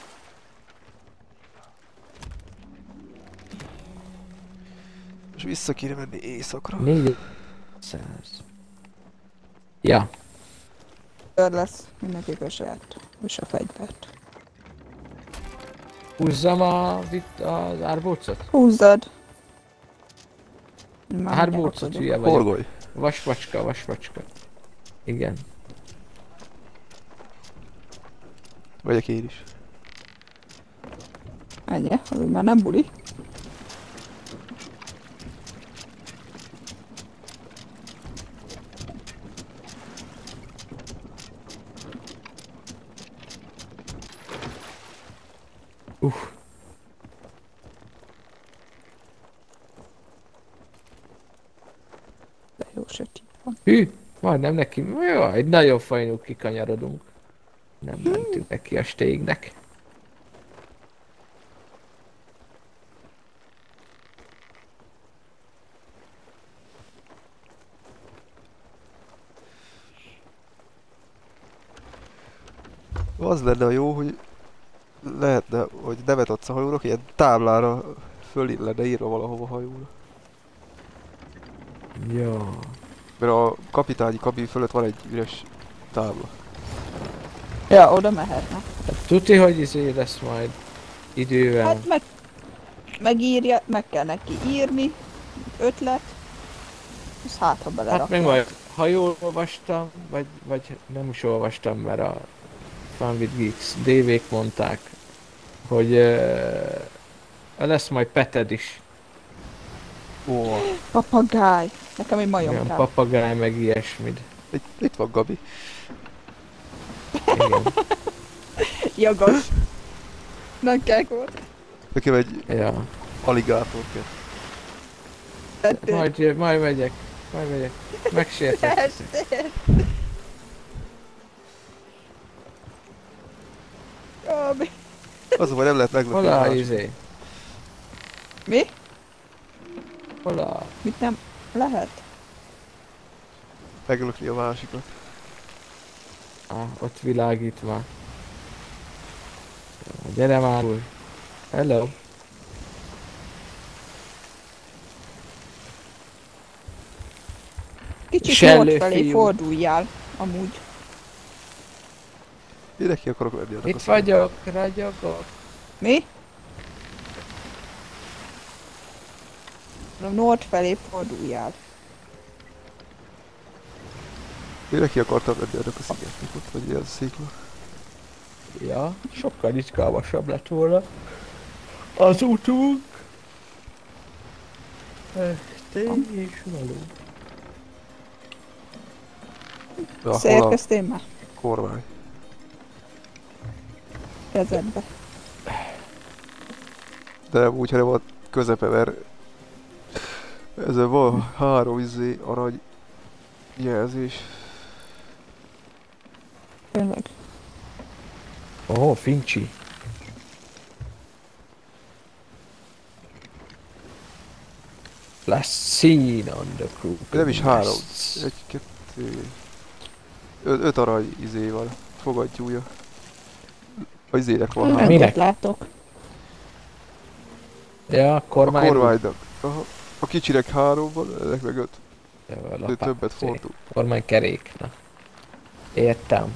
És vissza kéne menni éjszakra. négyszáz. Ja. Kör lesz. Mindenképpen saját. És a fegyvert. Húzzam a, itt az árbócot? Húzzad. Már mindjárt Árbócot akarok. hülye vagyok. Horgolj. Vasmacska, vasmacska. Igen. Vagyok én is. Ennyi, az már nem buli. Uff. De jó sötét van. Hű, majdnem neki. Jaj, nagyon fajnul kikanyarodunk. Nem mentünk neki a stégnek. Az lenne a jó, hogy lehetne, hogy nevet adsz a hajónak, ilyen táblára föl lenne írva valahova a hajóra. Jó. Mert a kapitányi kabin fölött van egy üres tábla. Ja, oda mehetne. Hát tuti, hogy izé lesz majd idővel. Hát meg... Megírja, meg kell neki írni. Ötlet. Ez hát, ha belerakja. Hát meg majd, ha jól olvastam, vagy, vagy nem is olvastam, mert a Fun with Geeks dé vék mondták, hogy uh, lesz majd peted is. Ó, Papagáj. Nekem egy majom Olyan kell. papagáj, meg ilyesmid. itt, itt van Gabi. Igen. Jogos. Nem kell volt. Nekem egy Ja. aligátor kell. Majd, majd megyek. Majd megyek. Megsértek. Testér. Gabi. Az, hogy nem lehet meglökni. Hol a a másikat. izé? Mi? Hol a... Mit nem lehet? Meglökni a másikat. Ah, ott világít már. Jó, gyere már új. Hello. Kicsit Sellő nord felé fiú. forduljál. Amúgy. Én neki akarok venni annak a Itt szarnak. vagyok, ragyogok. Mi? A nord felé forduljál. Én neki akartam venni annak a szigetnek, ott vagy ilyen szikla. Ja, sokkal izgalmasabb lett volna. Az utunk. Tény és való. De hol a Szerkeztél már? kormány? Kezedbe. De nem úgy, hanem a közepe, mert ezen van három izé arany jelzés. Tényleg. Oh, Fincsi. Last seen on the crew. Nem is három. Egy, kettő... Öt, öt arany izé van. Fogadjúja. A izének van három. Minek? látok. Ja, A kormány. kormánynak. Aha. A kicsinek három van, ennek meg öt. Ja, a Ő lapát, többet izé. fordul. Kormány kerék. Na. Értem.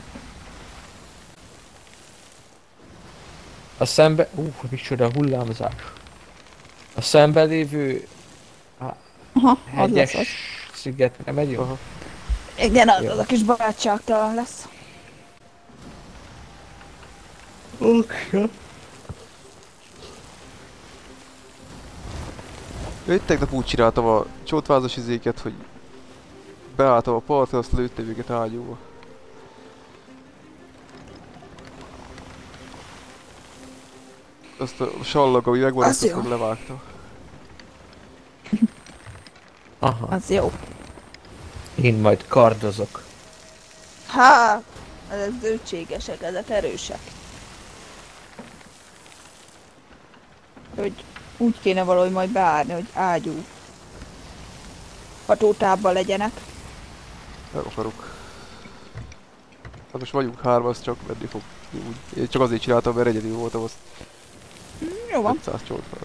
A szembe... Ú, uh, micsoda hullámzás. A szembe lévő Aha, az hegyes lesz az. szigetre megyünk? Aha. Igen, az, Jó. az a kis barátságtalan lesz. Oké. Én tegnap úgy csináltam a csontvázas izéket, hogy beálltam a partra, azt lőttem őket ágyúba. Azt a sallag, ami megvan, Az azt jó. akkor levágtam. Aha. Az jó. Én majd kardozok. Há, ezek zöldségesek, ezek erősek. Hogy úgy kéne valahogy majd beárni, hogy ágyú hatótávban legyenek. Nem akarok. Hát most vagyunk hárman, az csak menni fog. Úgy. Én csak azért csináltam, mert egyedül voltam, azt Jó van. ötszáz csontvázat.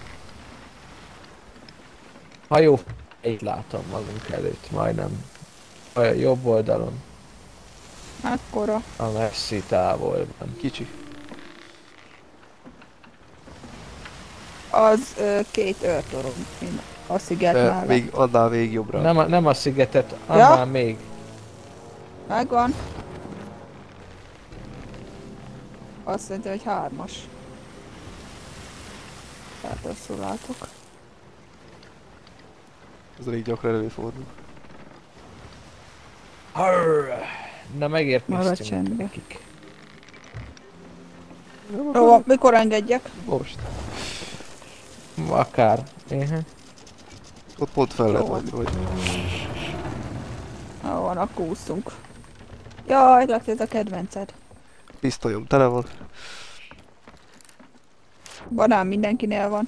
Ha jó, itt látom magunk előtt, majdnem. A jobb oldalon, Akkora. a messzi távolban. Kicsi. Az ö, két őrtorony. Én a sziget De mellett. még annál még jobbra. Nem a, nem a szigetet, annál Ja? még. Megvan. Azt mondja, hogy hármas. Tehát rosszul látok. Ez elég gyakran előfordul. Harr! Na Maradj megérkeztünk csendben. nekik. Nem Jó, akarom. van, mikor engedjek? Most. Akár. Uh-huh. Ott pont fel lehet Jó. menni, vagy. Jó van, akkor úszunk. Jaj, lett ez a kedvenced. Pisztolyom tele van. Banán mindenkinél van.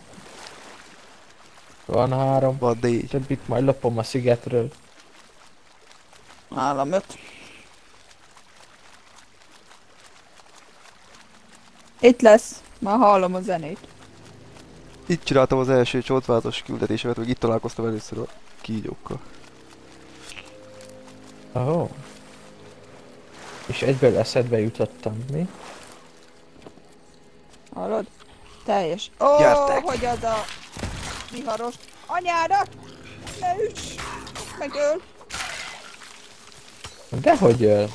Van három. Van négy. Többit majd lopom a szigetről. Nálam öt. Itt lesz. Már hallom a zenét. Itt csináltam az első csontvázas küldetésemet, meg itt találkoztam először a kígyókkal. Oh. És egyből eszedbe jutottam, mi? Hallod? Teljes. Ó, oh, Gyertek! hogy az a viharos anyádat! Ne üss! megöl. Dehogy öl.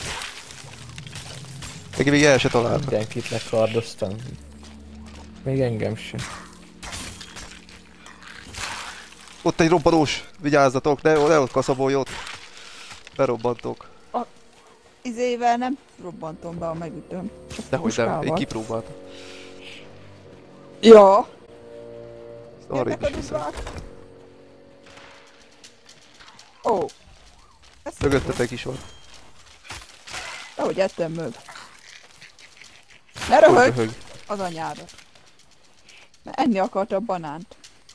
Neki még el se találta. Mindenkit lekardoztam. Még engem sem. Ott egy robbanós, vigyázzatok, ne, ne ott kaszabolj ott. Berobbantok. Izével nem robbantom be, a megütöm. Csak Dehogy nem, én puskával. kipróbáltam. Ja. Ezt arra Jönnek is a hiszem. dudvák. Ó. Ez Mögöttetek is van. Ahogy ettem mög. Ne Hogy röhög röhög. az anyára. Mert enni akarta a banánt.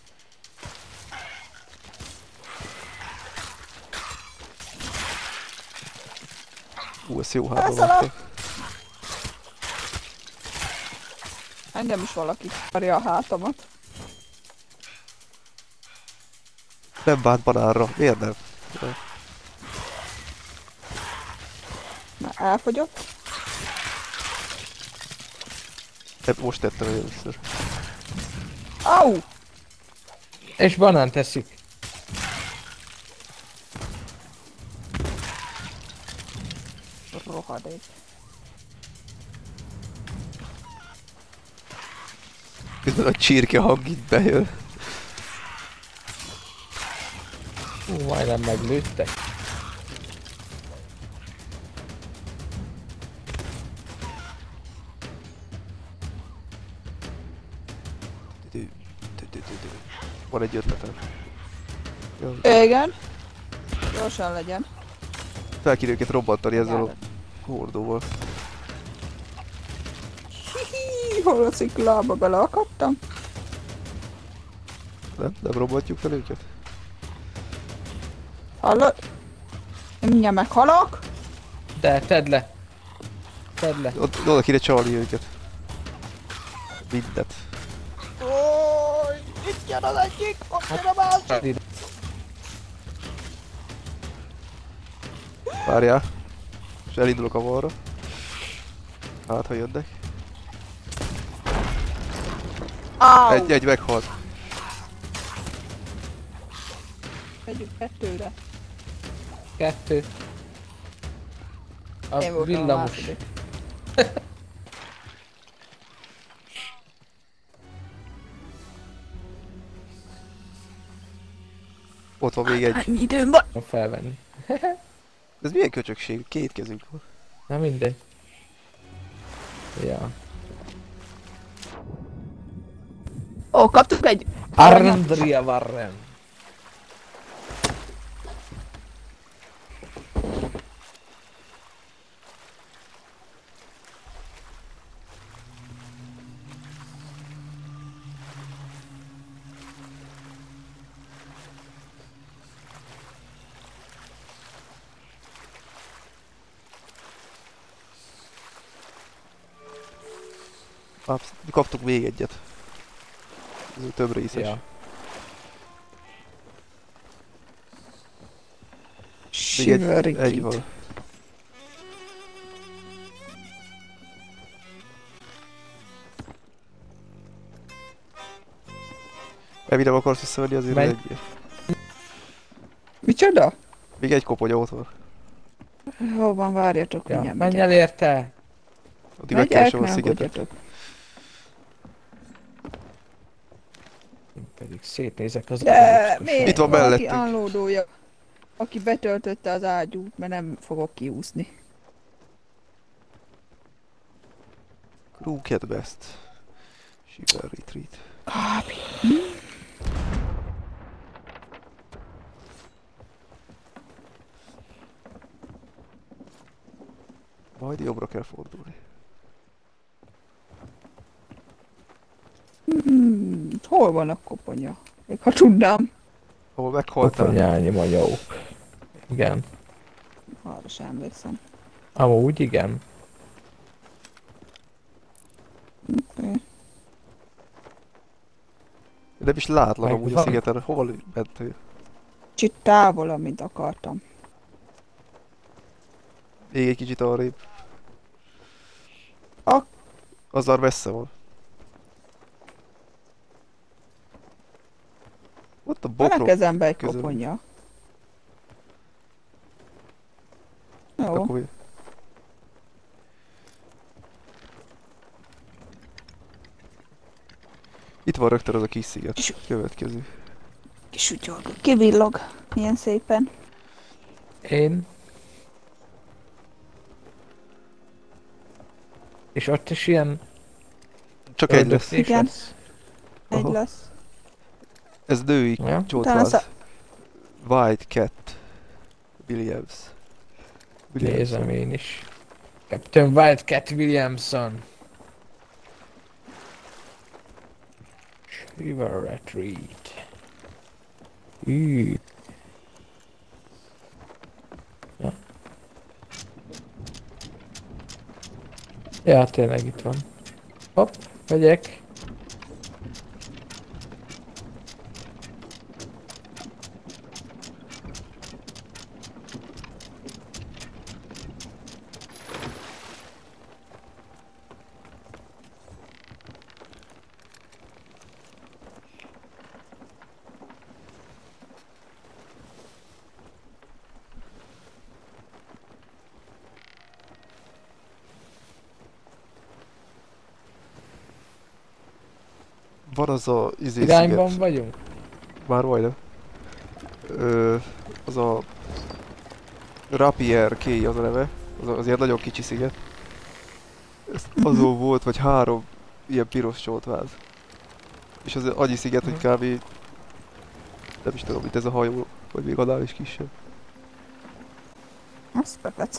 Ú, ez jó hátba Elszaladt. vágtak. Engem is valaki karja a hátamat. Nem bánt banánra. Miért nem? Már elfogyott. Nem, most tettem először. Au! És banán teszik. Rohadék. Közben a csirke hang itt bejön. Hú, majdnem meglőttek. Van egy ötletem. Jó, Igen. Gyorsan legyen. fel kéne őket robbantani ezzel a Járat. hordóval. Hihi, hol a sziklába beleakadtam? Nem? Nem robbantjuk fel őket? Hallod? Én mindjárt meghalok. De tedd le. Tedd le. Ott, oda kéne csalni őket. Mindent. Ój, itt jön az egyik, ott jön a másik. Várjál. És elindulok a balra. Hát, ha jönnek. Áú! Egy, egy meghalt. Megyünk kettőre. Kettő. A Én voltam a villamos. második. Ott van még egy. Annyi időm van. Felvenni. Ez milyen köcsökség? Két kezünk van. Na mindegy. Ja. Ó, kaptuk egy... Arndria Warren. Absz- kaptuk még egyet. Ez több részes. Ja. Még egy, Shivering egy Kid. van. Elvi nem akarsz visszavenni azért Menj. egy. Micsoda? Még egy koponya ott van. Hol van, várjatok, Ja. mindjárt Menj megyek. el érte. Addig megkeresem a Megyek, ne szigetet. aggódjatok. Én pedig szétnézek az De ablakos. miért Itt van valaki mellettünk. unloadolja, aki betöltötte az ágyút, mert nem fogok kiúszni. Crooked Best. Shiver Retreat. Kápi. Majd jobbra kell fordulni. Hmm, hol van a koponya? Még ha tudnám. Ahol meghaltál. Koponyányi magyók. Igen. Arra sem emlékszem. Amúgy igen. Nem is látlak Meg amúgy a van. szigeten. Hol ment ő? Kicsit távolabb, mint akartam. Még egy kicsit arrébb. A- Azzal messze van. Ott a Van a bokrok. kezembe egy közül. koponya. van rögtön az a kis sziget. Kis- Következő. Kis ütyolgó. Kivillog. Milyen szépen. Én. És ott is ilyen Csak egy lesz. öldöktés Igen. lesz. Egy Aha. lesz. Ez női Ja. csótváz. Utána White Cat. Williams. Nézem én is. Captain Wildcat Williamson. Shiver Retreat. Ű. Ja. Ja, tényleg itt van. Hopp, megyek. Van az a izé Irányban sziget. vagyunk? Már majdnem. Ö, az a Rapier Key az a neve. Az, az ilyen nagyon kicsi sziget. Ez azon volt, vagy három ilyen piros csótváz. És az annyi sziget, hogy kb. Nem is tudom, mint ez a hajó, vagy még annál is kisebb. Az pepec.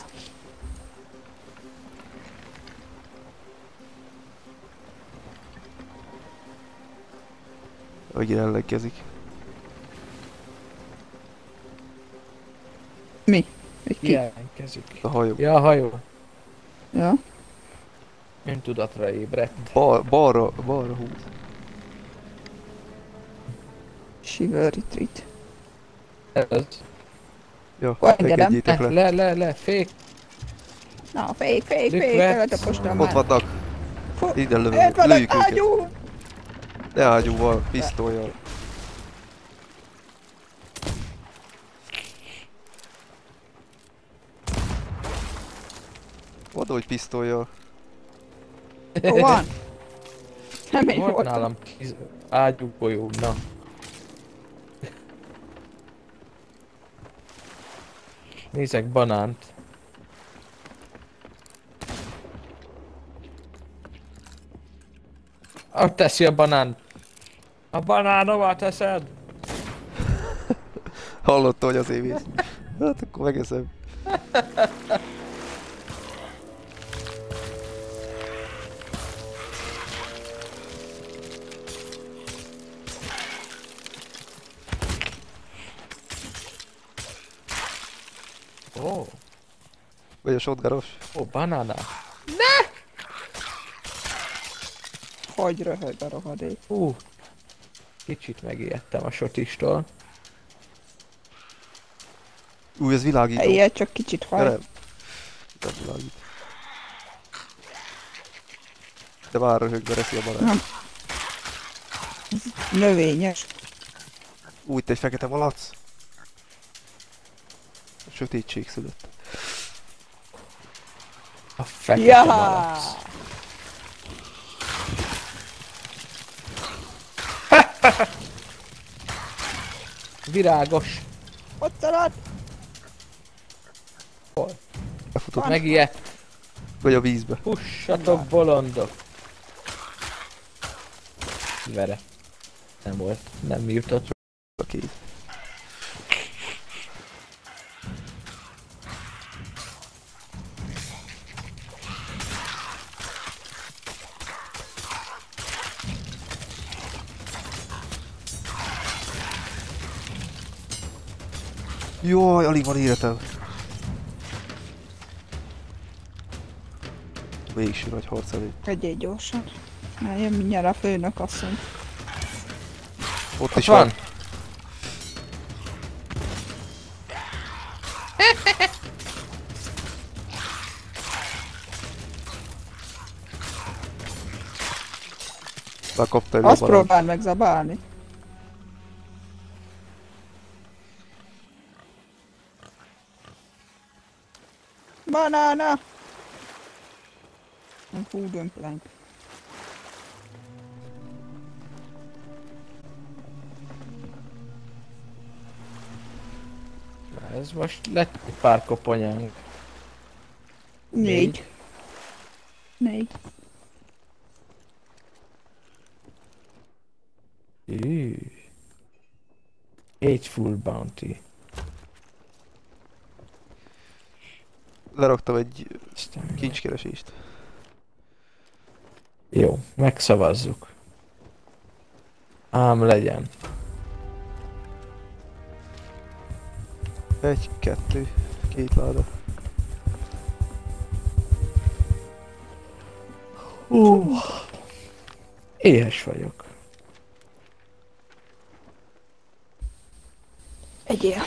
Megint ellenkezik. Mi? Egy ki? Jelentkezik. A hajó. Ja, a hajó. Ja. Öntudatra ébredt. Bal, balra, balra húz. Shiver Retreat. Ez. Ja, Akkor engedem. engedjétek Le, le. le, le, le, fék. Na, fék, fék, fék, Rükvet. eletapostam Ott már. vannak. Fú, Innen Ott lövünk. van Lőjük az őket. ágyú! Ne ágyúval, pisztolyjal. Mondd, hogy pisztolyjal. Hol van? Nem én Volt voltam. nálam kiz... ágyú golyó, na. Nézek banánt. Ott teszi a banán. A banánovat teszed? Hallotta, hogy azért mész. Hát akkor megeszem. Ó, oh, Vagy a shotgunos. oh, banána. Hogy röhög a rohadék. Hú. Kicsit megijedtem a sotistól. Új, ez világító. Ilyet csak kicsit De fáj. nem. Nem világít. De már röhögve reszi a banán. Nem. Növényes. Úgy, te egy fekete malac. A sötétség szülött. A fekete Ja! malac. Virágos. Ott alatt! Befutott Van. meg. Megijedt. Vagy a vízbe. Pussatok, bolondok. Vere. Nem volt. Nem jutott. A kéz. Jaj, alig van életem. Végső nagy harc elé. Egyél gyorsan. Már jön mindjárt a főnök asszony. Ott Ott is van. van. Lekapta elő Azt a banánt. próbál meg zabálni. Banana! Fú, dömplenk. Ez most lett egy pár koponyánk. Négy. Négy. Ű. Egy full bounty. Leraktam egy Isten. kincskeresést. Jó, megszavazzuk. Ám legyen. Egy, kettő, két láda. Hú. Éhes vagyok. Egyél.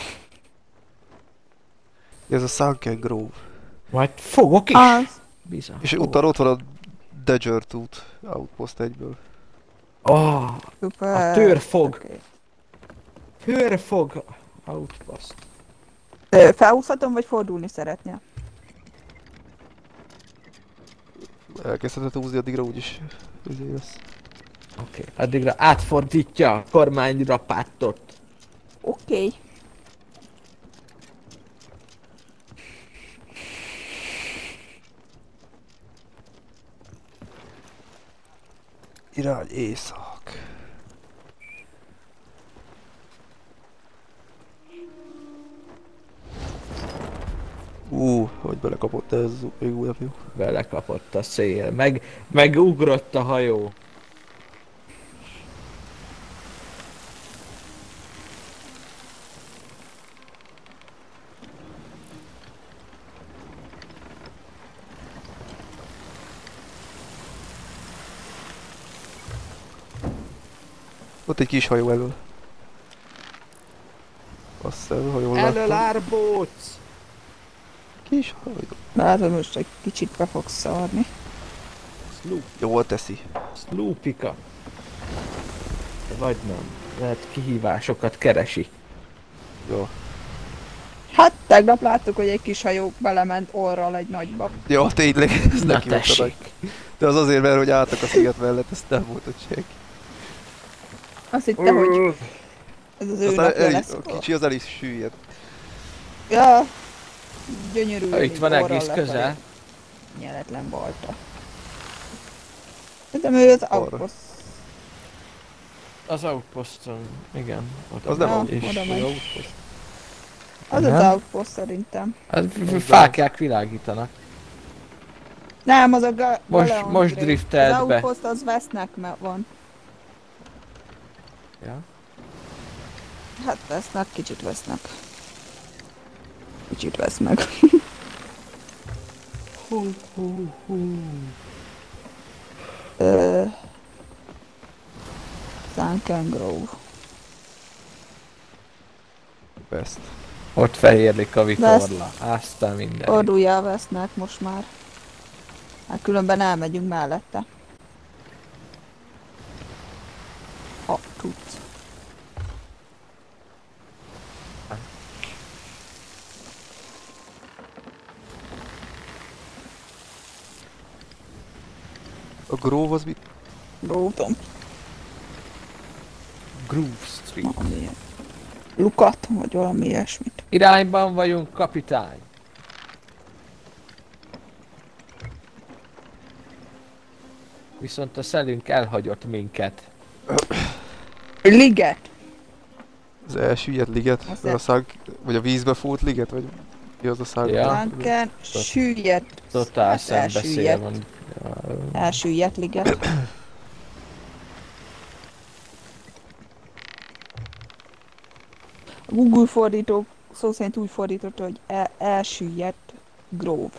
Ez a Sunken Grove. Majd fogok is. Az. Bizony. És fogok. utána ott van a Desert út, Outpost egyből. Ah, Szuper. A tőrfog. Oké. Hőrfog. Outpost. Ö, Felhúzhatom, vagy fordulni szeretnél? Elkezdheted húzni, addigra úgyis izé lesz. Oké, okay. Addigra átfordítja a kormányrapátot. Oké. Okay. Irány észak. Ú, hogy belekapott, de ez még újabb jó. Belekapott a szél, meg, megugrott a hajó. Ott egy kis hajó elől. Azt hiszem, ha jól Elől láttam. árbóc! Kis hajó. Látod, most egy kicsit be fogsz szarni. Sloop, Jól teszi. sloopika. Vagy nem. Lehet kihívásokat keresi. Jó. Hát tegnap láttuk, hogy egy kis hajó belement orral egy nagyba. Jó, tényleg, ez Na neki volt a tessék. nagy. De az azért, mert hogy álltak a sziget mellett, ez nem volt ott senki. Azt hitte, hogy ez az ő Aztán napja el, lesz. a kicsi az el is süllyedt. Ja, gyönyörű. Ha itt van orral egész lefelé. közel. Nyeretlen balta. Szerintem ő az Arra. outpost. Az outposton, igen. Ott Az nem Ja, outpost. oda is. megy. Outpost. Az Nem? az outpost szerintem. Hát fákják világítanak. Nem, az a ga- Most- Galeon most Grave. driftelt Az be. outpost az vesznek van. Ja. Hát vesznek, kicsit vesznek. Kicsit vesz meg. Hú, hú, hú. Ö, Sunken Grove. Best. Ott fehérlik a vitorla. Aztán minden. Forduljál vesznek most már. Hát különben elmegyünk mellette. Ha tudsz. A Grove az mit? Grótom. Groove Street. Valamilyen. Lukat, vagy valami ilyesmit. Irányban vagyunk, kapitány. Viszont a szelünk elhagyott minket. Liget. Az elsüllyedt liget? Azt Vagy a szánk, vagy a vízbe fúlt liget? Vagy mi az a szánk? Ja. Sunken süllyedt. Totál Hát szembeszél elsüllyedt. van. Ja, Elsüllyedt liget. A Google fordító szó szerint úgy fordította, hogy el, elsüllyedt Grove.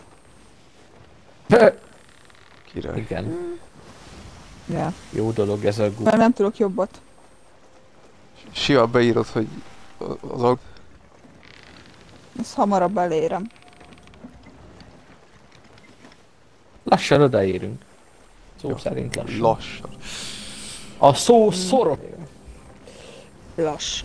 Király. Igen, Ja. jó dolog ez a Google. Mert nem tudok jobbat. Simán beírod, hogy az a... Ezt hamarabb elérem. Lassan odaérünk. Szó Jó. szerint lassan. Lassan. A szó szorot. Lass.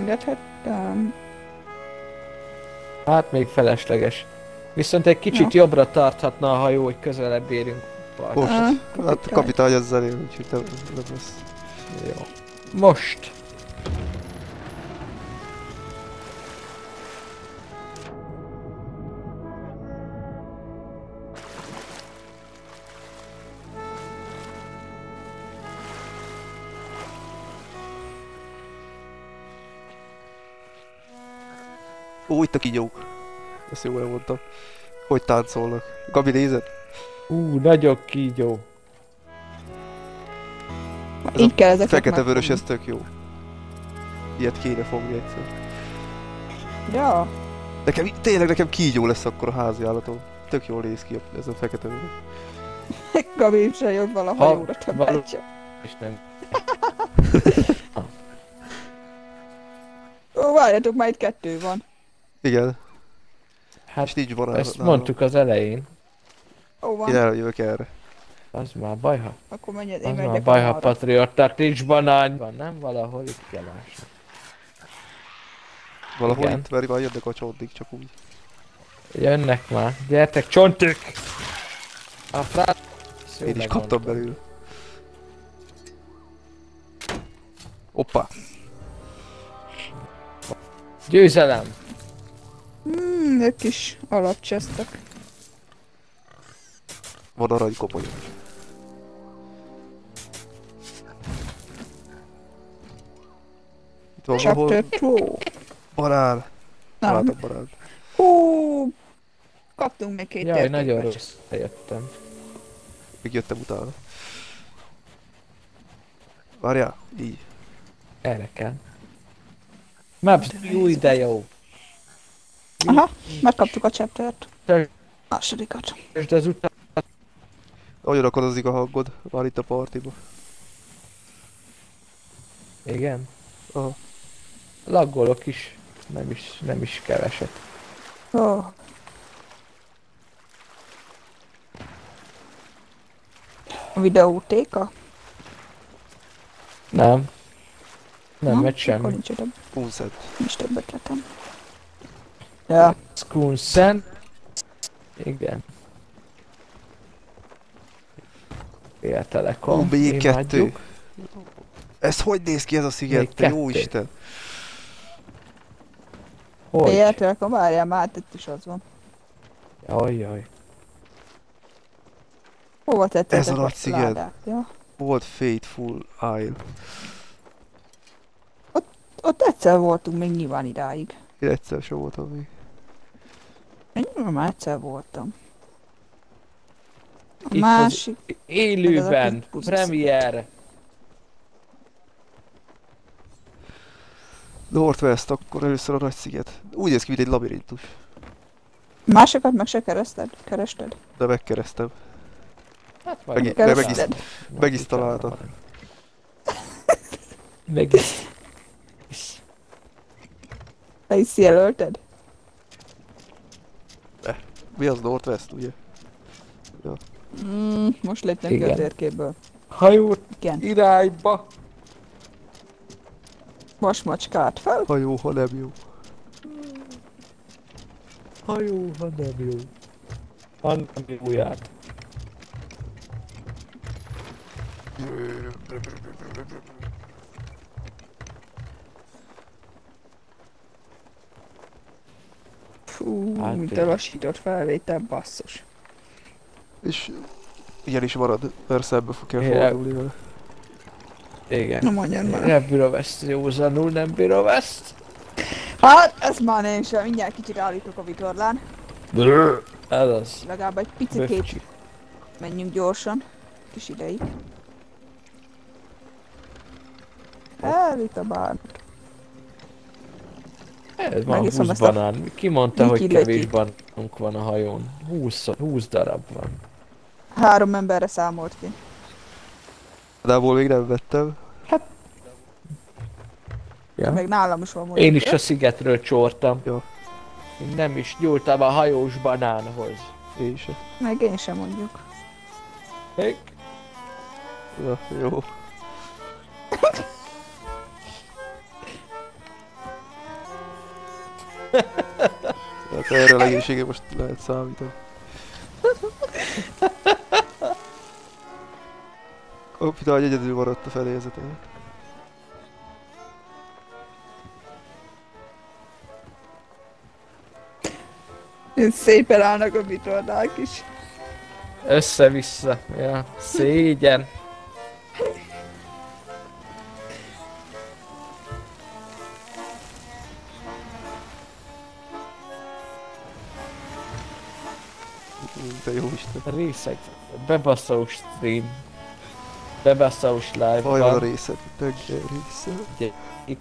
engedhettem. Hát még felesleges. Viszont egy kicsit Ja. jobbra tarthatna a hajó, hogy közelebb érünk partra. Most, Ah, hát kapitány. kapitány ezzel él, úgyhogy nem, nem lesz. Jó. Most. Ó, itt a kígyók. Ezt jól elmondtam. Hogy táncolnak. Gabi, nézed? Ú, nagyon kígyó. Ez Így a kell ezeket Fekete-vörös, ez megfogni. tök jó. Ilyet kéne fogni egyszer. Ja. Nekem, tényleg nekem kígyó lesz akkor a házi állatom. Tök jól néz ki ez a fekete-vörös. Gabi se jött valaha Ha- jóra többet való- sem. És nem. Ó, várjatok, már itt kettő van. Igen, Hát és nincs barát. ezt mondtuk az elején. Ó, van. Én eljövök erre. Az már bajha. Akkor menjed, én Az már megyek bajha arra. patriották, nincs banán. Van, nem? Valahol itt kell ásni. Valahol Igen. itt, mert már jönnek a csontig, csak úgy. Jönnek már. Gyertek, csontok! A frá... Én is kaptam belőle. Hoppá! Győzelem! Hmm, ők is alapcsesztek. Van aranykoponyom. Itt van valahol Chapter kettő. banán. Nem. Látok banán. Hú, kaptunk még két Jaj, nagyon értékbecset. rossz. Eljöttem. Még jöttem utána. Várjál, így. Erre kell. Maps, jó ide jó. Aha, megkaptuk a chaptert. Te- Másodikat. És az után... Nagyon akadozik a hangod, már itt a partiba. Igen. Aha. Laggolok is. Nem is, nem is keveset. Ó. A videótéka? Nem. Nem Na, megy Akkor semmi. nincs több, Punszent. nincs több ötletem. Ja. Skunsen. Igen. Fél Telekom. Ó, még kettő. Imádjuk. Ez hogy néz ki ez a sziget? Még Te jó kettő. Isten! Hogy? Értelek, a várjál már, hát itt is az van. Jaj, jaj. Hova tettétek Ez a nagy a sziget. ládát? Ja. Volt Fateful Isle. Ott egyszer voltunk még nyilván idáig. Én egyszer sem voltam még. Én nyilván már egyszer voltam. A Itt másik... az élőben. Meg ez a Premier. Northwest, akkor először a nagy sziget. Úgy néz ki, mint egy labirintus. Másikat meg se kerested? Kerested? De megkeresztem. Hát Meg, majd meg, meg, is, Kerested? meg is találtam. Meg is. Te is jelölted? Mi az Northwest, ugye? Mm, most léptem ki a Igen. térképből. Hajót Igen. irányba. Most macskát fel. Ha jó, ha nem jó. Hajó, ha nem jó. Ha nem jó járt. Fú, Hát mint a tényleg. lassított felvétel, basszus. És ilyen is marad, mert szembe fog kell Igen. fordulni vele. Igen. Na mondjad már. Nem bírom ezt józanul, nem bírom ezt. Hát, ezt már én sem. Mindjárt kicsit állítok a vitorlán. Ez az. Legalább egy picit Böfcsi. menjünk gyorsan. Kis ideig. Elít a bármit. Ez van Megiszom húsz ezt a banán. Ki mondta, hogy Niki-lökit. kevés banánunk van a hajón? húsz, húsz darab van. Három emberre számolt ki. Dából még nem vettem. Ja. Meg nálam is van mondjuk. Én is a szigetről csortam. Ja. Én nem is nyúltam a hajós banánhoz. Én sem. Meg én sem mondjuk. Még? Na, jó. Hát erre a legénységre most lehet számítani. Kapitány egyedül maradt a felérzeten. Szépen állnak a vitorlák is. Össze-vissza. Ja, szégyen. Te jó Isten. Részeg. Bebaszós stream. Bebaszós live Vajon a van. részed, tenger része. Ugye, itt...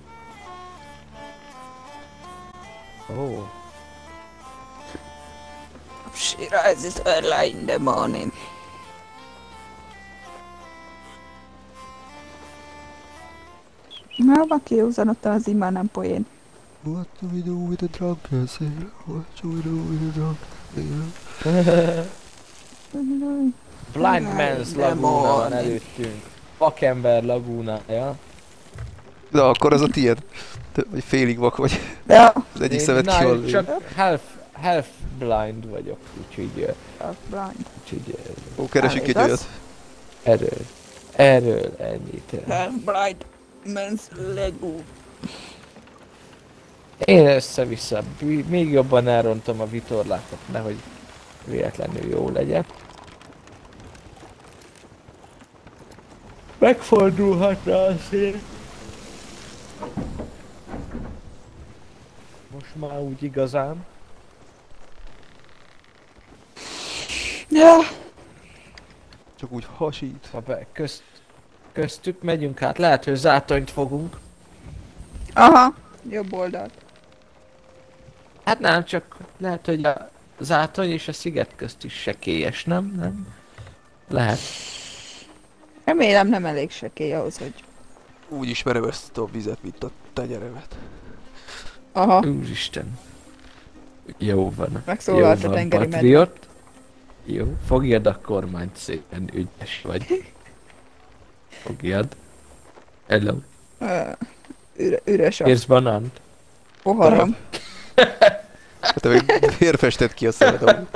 Ó. She rises early in the morning. Na, van kiúzanottan az immár nem poén. What do we do with a drunken sailor? What do we do with a drunken sailor? Blind Man's Laguna van előttünk. Vakember lagúnája. Na, akkor az a tiéd. Te vagy félig vak vagy. Ja, Az egyik Én szemed nál- kivan. csak half, half blind vagyok, úgyhogy, ö, a blind. úgyhogy ö, Ó, keresünk egy Állít olyat. erről, erről ennyit. Half blind man's Lego. Én össze-vissza, bí- még jobban elrontom a vitorlákat, nehogy véletlenül jó legyen. Megfordulhat rá a szél. Most már úgy igazán. Ja, Csak úgy hasít. Ha be, közt, köztük megyünk át, lehet, hogy zátonyt fogunk. aha, jobb oldalt. Hát nem, csak lehet, hogy a zátony és a sziget közt is sekélyes, nem? Nem? Lehet. Remélem nem elég sekély ahhoz, hogy... Úgy ismerem ezt a vizet, mint a tenyeremet. Aha, Úristen. Jó van. megszólalt Jó a van, tengeri medve. patriot. Jó, fogjad a kormányt szépen, ügyes vagy. Fogjad. Hello. Ö, üre, üres a Érsz banánt? poharam. Hát te még vérfested ki a szemed, amúgy.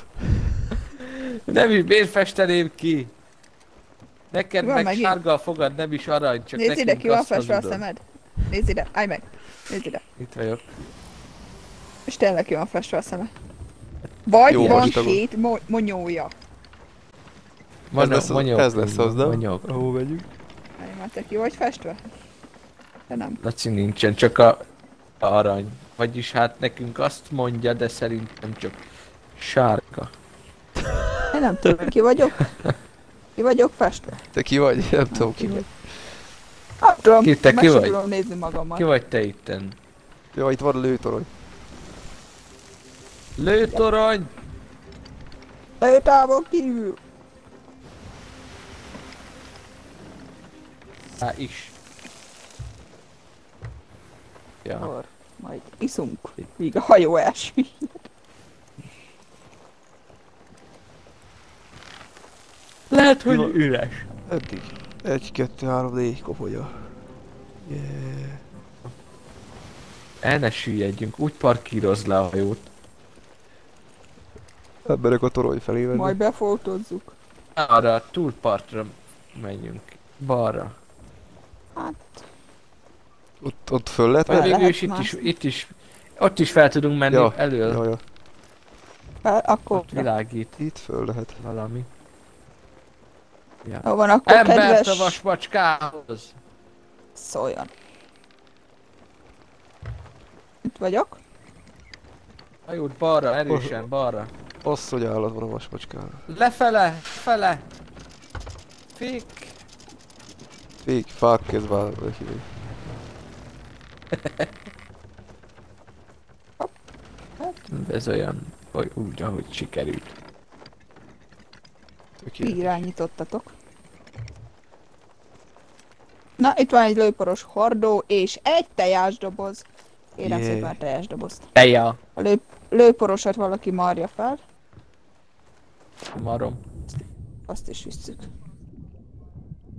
Nem is bérfesteném ki. Neked Van meg megint. sárga a fogad, nem is arany, csak Nézd ide, nekünk ki van azt festve a hazudod. szemed. Nézd ide, állj meg. Nézd ide. Itt vagyok. És tényleg ki van festve a szeme. Vagy Jó, van most akkor- két mo- monyója. Ez lesz, az, ez lesz az, nem? Monyok. Ahol megyünk. Állj már, te ki vagy festve? De nem. Laci nincsen, csak a, a arany. Vagyis hát nekünk azt mondja, de szerintem csak sárga. Én nem tudom, ki vagyok. Ki vagyok festve? Te ki vagy? Nem tudom ki vagy. Nem tudom, Ki- te meg ki sem vagy? tudom nézni magamat. Ki vagy te itten? Jó, itt van a lőtorony. Lőtorony! Lőtávon kívül. Há is. Ja. Akkor majd iszunk, míg a hajó elsüllyed. Lehet, hogy Jó. üres. Eddig. Egy, kettő, három, négy kopolya. Yeah. El ne süllyedjünk, úgy parkírozz le a hajót. Emberek a torony felé mennek. Majd befotózzuk. Arra a túlpartra menjünk. Balra. Hát, Ott, ott föl lehet Fel menni? Végül lehet is itt is, mászni. itt is, ott is fel tudunk menni Ja, elől. Ja, ja. fel, akkor... Ott világít Itt föl lehet. valami. Ja. Jó van, akkor Embert a kedves... vasmacskához! Szóljon. Itt vagyok. Hajót balra, erősen balra. Asszony állat van a vasmacskára. Lefele, fele. Fék. Fék, fák kezd válni neki még. Ez olyan, hogy úgy, ahogy sikerült. Tökéletes. Irányítottatok. Na, itt van egy lőporos hordó és egy tejásdoboz. Kérem Jé. szépen a tejásdobozt. Teja. A lő, lőporosat valaki marja fel, Marom. azt is visszük.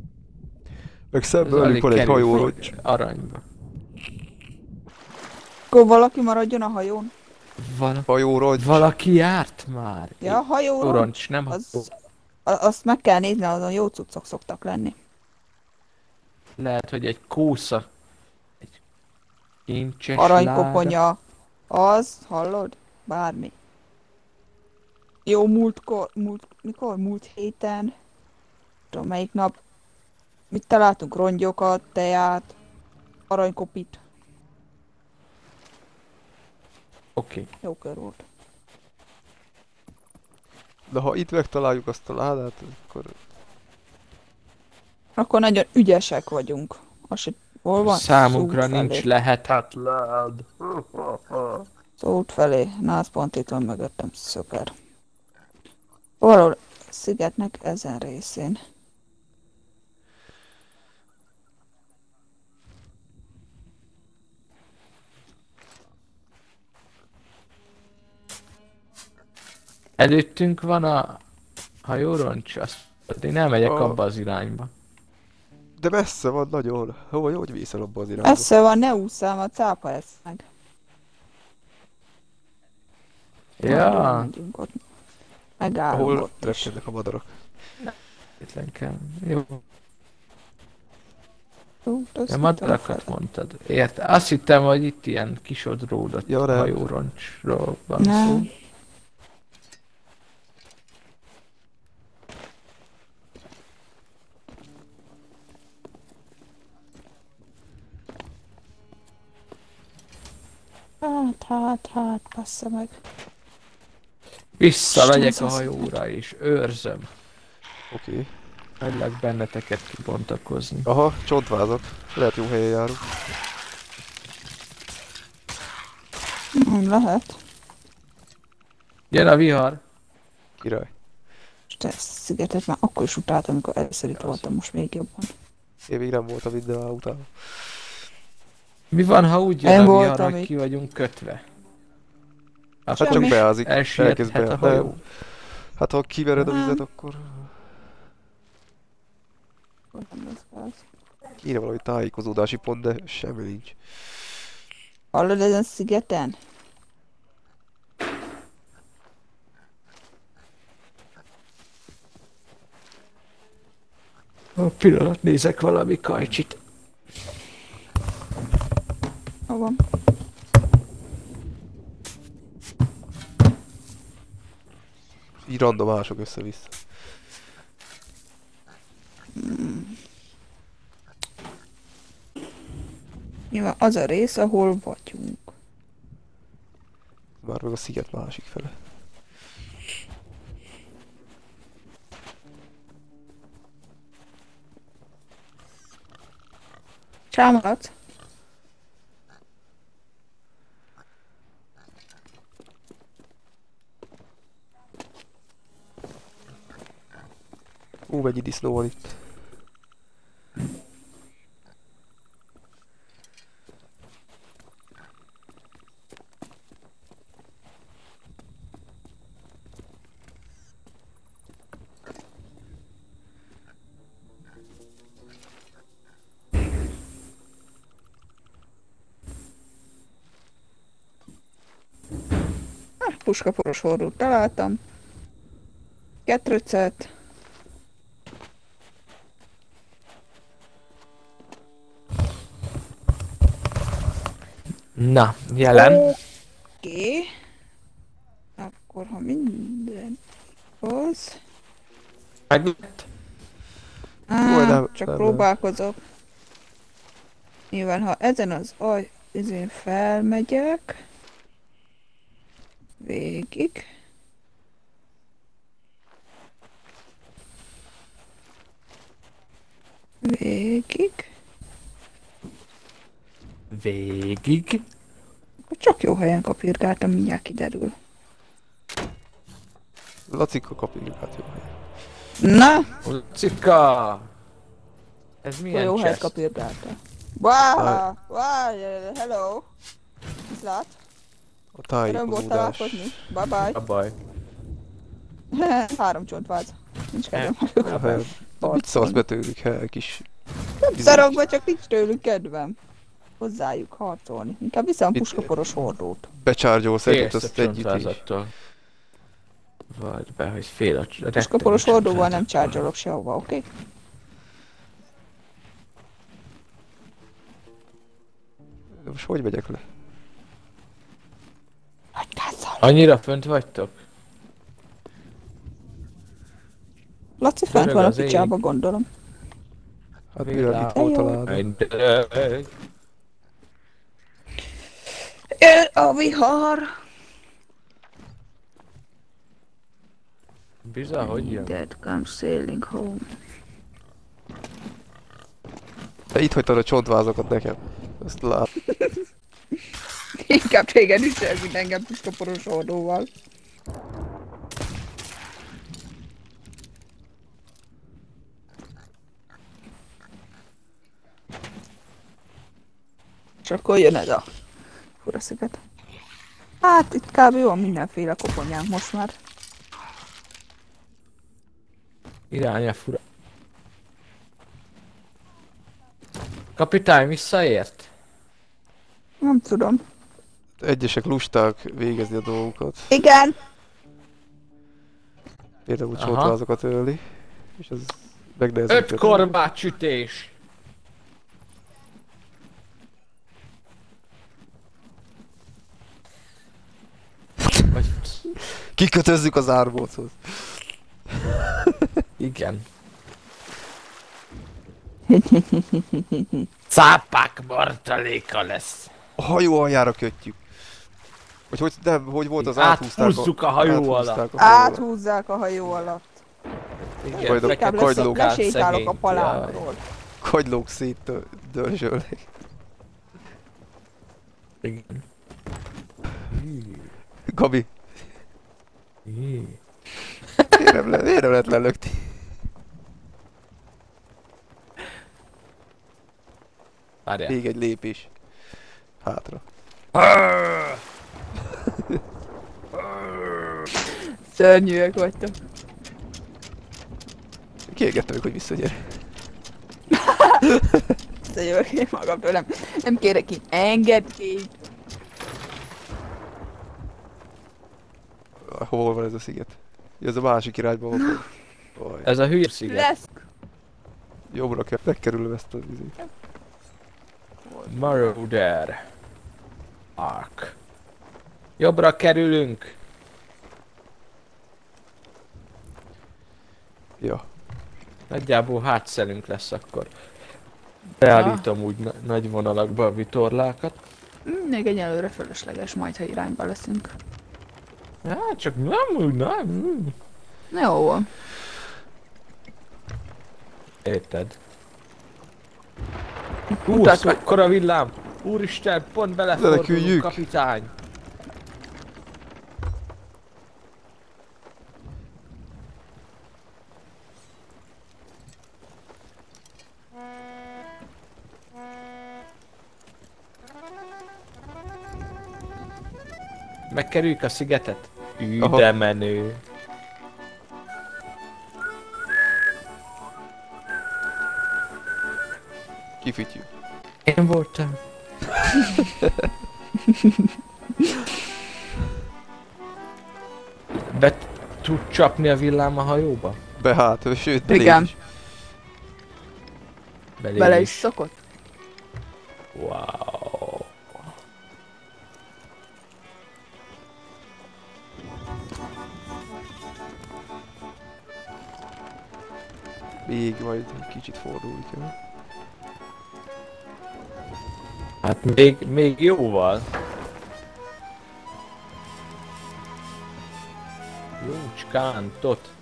Meg Ez szemben alig velük van egy kerül hajó, fel hogy aranyba. Akkor valaki maradjon a hajón. Vala... Hajóroncs. Valaki járt már. Ja, a hajóron. Orancs, nem Az, a- azt meg kell nézni, azon jó cuccok szoktak lenni. Lehet, hogy egy kósza. Egy kincses láda. Aranykoponya. Az, hallod? Bármi. Jó, múltkor, múlt, mikor? Múlt héten. Tudom melyik nap. Mit találtunk? Rongyokat, teját, aranykopit. Oké. Okay. Jó kör volt. De ha itt megtaláljuk azt a ládát, akkor... Akkor nagyon ügyesek vagyunk. Azt se, hol van? Számunkra Szút nincs felé. lehetetlen. Szút felé. Na, az pont itt van mögöttem. Szuper. Valahol a szigetnek ezen részén. Előttünk van a hajóroncs, azt én elmegyek A- abba az irányba. De messze van nagyon. Hova, hogy vészel abba az irányba? Esze van, ne ússzál, a cápa lesz meg. Hol Ja, megyünk ott. Megállunk Ahol ott is. repkednek a madarak. itt kell. Jó, Ú, az de itt madarakat van mondtad. Érte? Azt hittem, hogy itt ilyen kisodródott Ja, nem. hajóroncsról van fele. szó. Nem. Hát, hát, hát, passza meg. Visszamegyek Isten, a az az- hajóra és őrzöm. Oké. Okay. Hagylak benneteket kibontakozni. Aha, csontvázak. Lehet jó helyen járunk. Nem lehet. Jön a vihar. Király. És te ezt a szigetet már akkor is utáltam, amikor először itt voltam, most még jobban. Én még nem voltam itt, de már utána. Mi van, ha úgy jön Én a voltam vihar, hogy itt. ki vagyunk kötve? Hát Semmi. csak beázik. Elsiethet Elkezd a be. hajó. Nem. Hát ha kivered a Nem. vizet, akkor Nem lesz gáz. kéne valami tájékozódási pont, de semmi nincs. Hallod ezen a szigeten? A pillanat, nézek valami kajcsit. Hol van? Így random ások össze-vissza. Nyilván az a rész, ahol vagyunk. Már meg a sziget másik fele. Csámalat? Ó, mennyi disznó van itt. Ah, puskaporos hordót találtam. Ketröcet. Na, jelen. Oké. Okay. Akkor, ha minden az... Meglett. Á, Jó, nem- csak nem- próbálkozok. Nyilván, ha ezen az aj, ezén felmegyek. Végig. Végig. Végig. Akkor csak jó helyen kapirgáltam, mindjárt kiderül. Lacika kapjuk, hát jó helyen. Na, Cika! Ez akkor milyen jó helyet chest? kapirgáltam. Wow, wow, hello. Viszlát. A Öröm volt tájékozódás. találkozni. Bye bye. A baj. Három csontváz. Nincs kedvem. Jó helyen. De mit szarsz be tőlük, he, kis... Nem szarok be, csak nincs tőlük kedvem. hozzájuk harcolni. Inkább viszem a Itt- puskaporos hordót. Becsárgyolsz egyet, Félsz a azt együtt is. csontvázattól. Vagy be, hogy fél a rettegő Puskaporos hordóval nem csontvázattól. csárgyolok sehova, oké? Okay? Most hogy megyek le? Nagy gázzal. Annyira fönt vagytok? Laci fent Dörög van a az ég. picsába, gondolom. Hát mivel itt Jó. volt a láda. Egy- Jön a vihar! Bizony, hogy jön? Dead comes sailing home. Te itt hagytad a csontvázokat nekem. Ezt lát. Inkább téged is el, mint engem puskaporos hordóval. És akkor jön ez a furasziget. Hát itt kb. Van mindenféle koponyánk most már. Irány fura. Kapitány visszaért? Nem tudom. Egyesek lusták végezni a dolgokat. Igen! Például Aha. csontvázokat ölni. És ez megnehezíti. Öt korbácsütés! Vagy... Kikötözzük az árbóchoz. Igen. Cápák martaléka lesz. A hajó aljára kötjük. Vagy hogy, nem, hogy volt az áthúzták Áthúzzuk a hajó áthúzták alatt. a hajó alatt. Áthúzzák a hajó alatt. Igen, Kajdok- Inkább lesz, kagylók át lesétálok a szegényt, palánkról. Kagylók szét dörzsölnek. jaj. Igen. Gabi, Igen. miért nem, le, miért nem lehet lelökni? Várjál. Még egy lépés. Hátra. Szörnyűek vagytok. Kiengedtem ők, hogy visszagyere. Összejövök én magam tőlem. Nem kérek ki engedélyt. Hol van ez a sziget? Ja, ez a másik irányba van. Oj, Ez a hülye sziget. Lesz. jobbra kell, megkerülöm ezt a vizét. Marauder. Ark. Jobbra kerülünk. Ja. Nagyjából hátszelünk lesz akkor. Beállítom úgy na nagy vonalakba a vitorlákat. Mm, Még egyelőre fölösleges, majd ha irányba leszünk. Hát csak nem úgy, nem. Jó van. Érted? Hú, Mutasd meg. mekkora villám! Úristen, pont belefordulunk, Meneküljük. kapitány! Megkerüljük a szigetet? Ű, Aha. de menő! Kifütyű. Én voltam. Be tud csapni a villám a hajóba? Be hát, sőt, belé Igen. is. Belé Bele is szokott? Wow. Még majd kicsit fordulni kell. Hát még, még jóval. Jócskántot.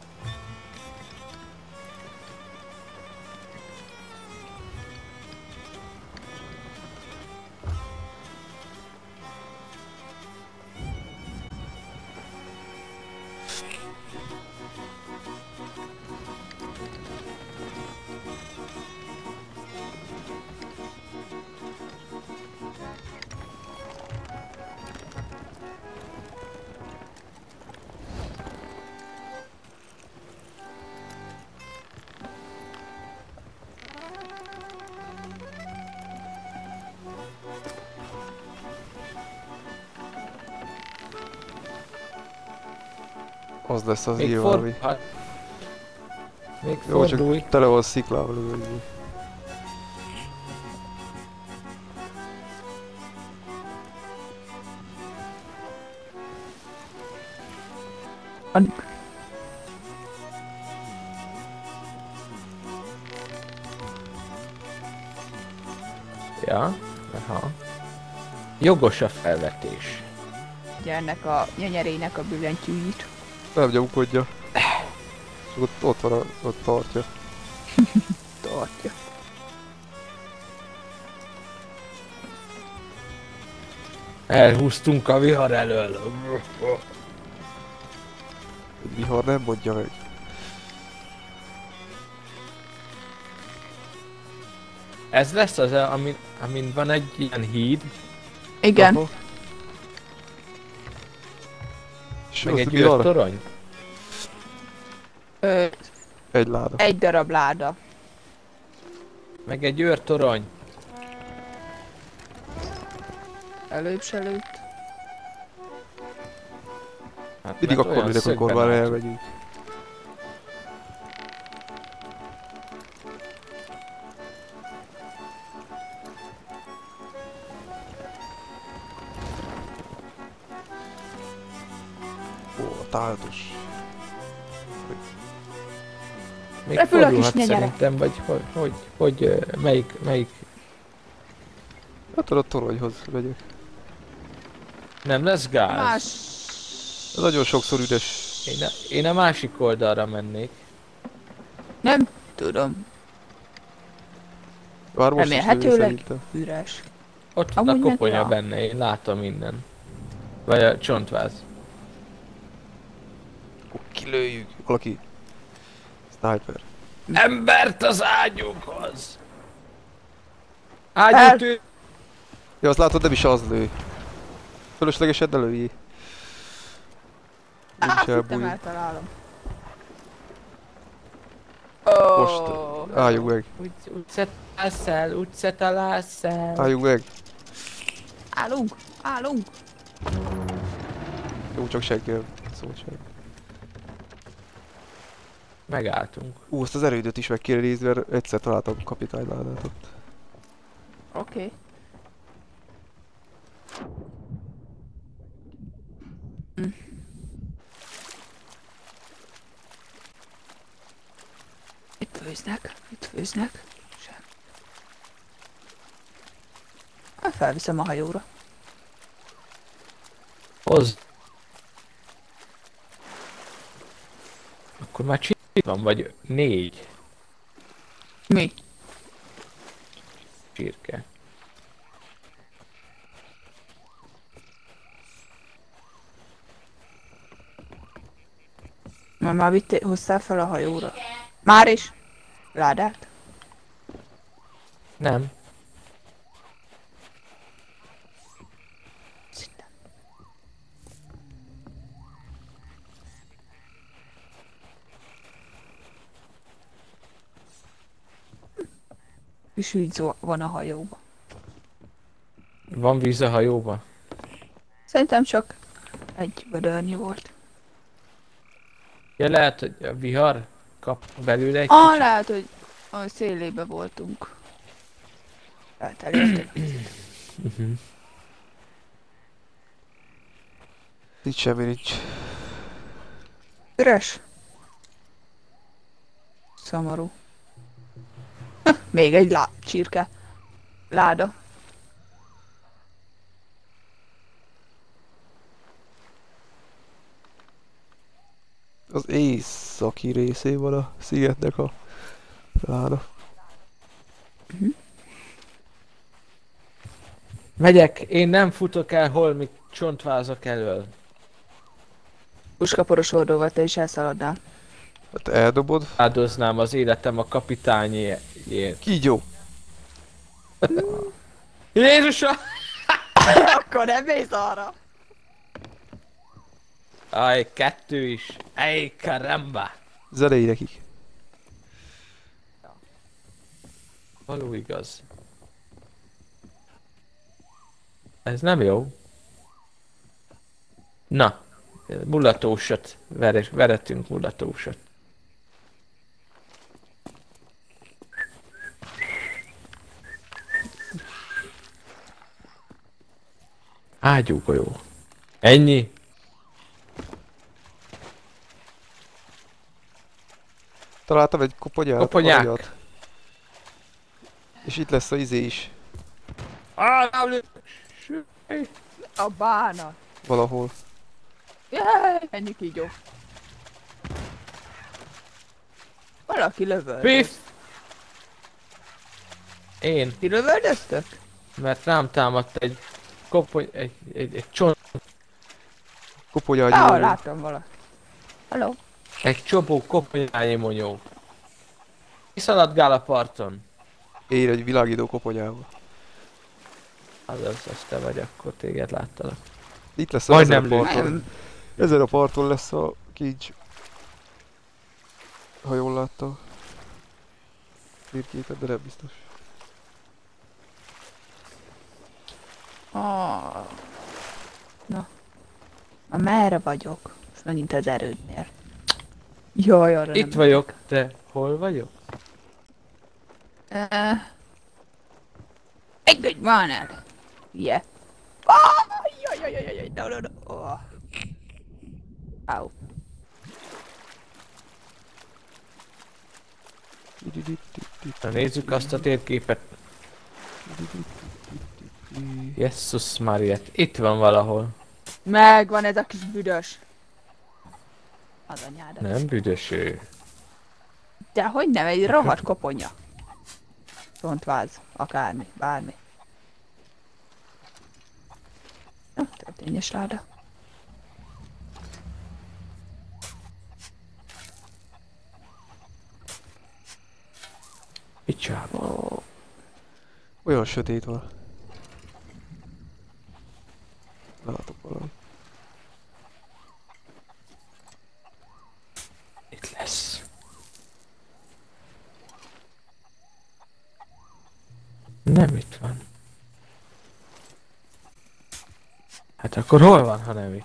Az lesz az Még nyilván, ami... fordulj. Még Jó, fordulj. csak tele van sziklával lövöldni. Ja, aha. Jogos a felvetés. Ugye ennek a nyenyerének a billentyűit. Nem nyomkodja. Csak ott, ott van, a, ott tartja. Tartja. Elhúztunk a vihar elől. Egy vihar nem mondja meg. Ez lesz az, amin, amin van egy ilyen híd, Igen. Aha. És meg az egy vihar? űrtorony. Ö, Egy láda. egy darab láda. Meg egy űrtorony. Előbb se lőtt. Hát, Mindig mert akkor olyan lőnek, amikor szögben már álltunk. elmegyünk. Ó, a táltos. Még Repül a kis fordulhat nyenyere. szerintem, vagy hogy, hogy, hogy ö, melyik, melyik, Hát a toronyhoz megyek. nem lesz gáz? Más... Ez nagyon sokszor üres. Én a, én a másik oldalra mennék. Nem tudom. Már most is lőni Remélhetőleg szerintem. üres. Ott van Amúgy a meg koponya ja. benne, én látom innen. Vagy a csontváz. Akkor kilőjük. Valaki. Sniper. Embert az ágyunkhoz! El- Ágyútű! Ja, azt látod, nem is az lő. Fölöslegesen ne lőjé. Nem is Á, nem elbújj. eltalálom. Most Oh. álljunk meg. Úgy, úgy szetalálsz el, úgy szetalálsz el. Álljunk meg. Állunk, állunk. Jó, csak senki nem szólt sem. Megálltunk. Ú, azt az erődöt is meg kéne nézni, mert egyszer találtam kapitányládát ott. Oké. Okay. Hm. Itt főznek, itt főznek. Sem. Hát felviszem a hajóra. Hozz! Akkor már csirke van, vagy négy Mi? csirke. Már már vittél, hoztál fel a hajóra. Már is? Ládát? Nem. Szinte. És víz van a hajóba. Van víz a hajóba? Szerintem csak egy vödörnyi volt. Ja, lehet, hogy a vihar kap belőle egy Ah, kicsit. lehet, hogy a szélébe voltunk. Lehet elértek. Uh-huh. Itt semmi nincs. Üres. Szomorú. Még egy lá csirke. Láda. Az északi részén van a szigetnek a láda. Megyek, én nem futok el holmi csontvázak elől. Puskaporos oldóval te is elszaladnál. Hát eldobod. Áldoznám az életem a kapitányért. Kígyó. Jézusom! Akkor nem mész arra. Aj, kettő is. Ej, karamba! Zenei nekik. Való igaz. Ez nem jó. Na, Mulatósat. Ver, veretünk mulatósat. Ágyúgolyó. Ennyi? Találtam egy koponyát. Koponyák. Aljat. És itt lesz a izé is. A bánat. Valahol. Jaj, ennyi kígyó. Valaki lövöldöz. Biff! Én, Ti lövöldöztök? mert rám támadt egy kopony, egy, egy, egy csont, Koponya Ja, agyú. láttam valaki. Hello. egy csobó koponyányi monyó. Kiszaladgál a parton. Én egy világító koponyával. Azaz, az te vagy, akkor téged láttalak. Itt lesz a Majdnem ezen a lőttem. parton. Ezen a parton lesz a kincs. Ha jól láttam. Mindképet, de nem biztos. Ah. Na. Na merre vagyok? Ez megint az erődnél. Jaj, arra Itt nem vagyok, de hol vagyok? Uh, engedj már el! Ugye? Ah, jaj, jaj, jaj, jaj, no, no, no. Oh. Au. Na nézzük azt a térképet. Jesus Mariet, itt van valahol. Megvan ez a kis büdös. Az anyádat. Nem büdös ő. De hogy nem, egy rohadt koponya. Rontváz, akármi, bármi. Na, történjes láda. Micsába? Ó, Olyan sötét van. Látok valamit. Itt lesz. Nem itt van. Hát akkor hol van, ha nem itt?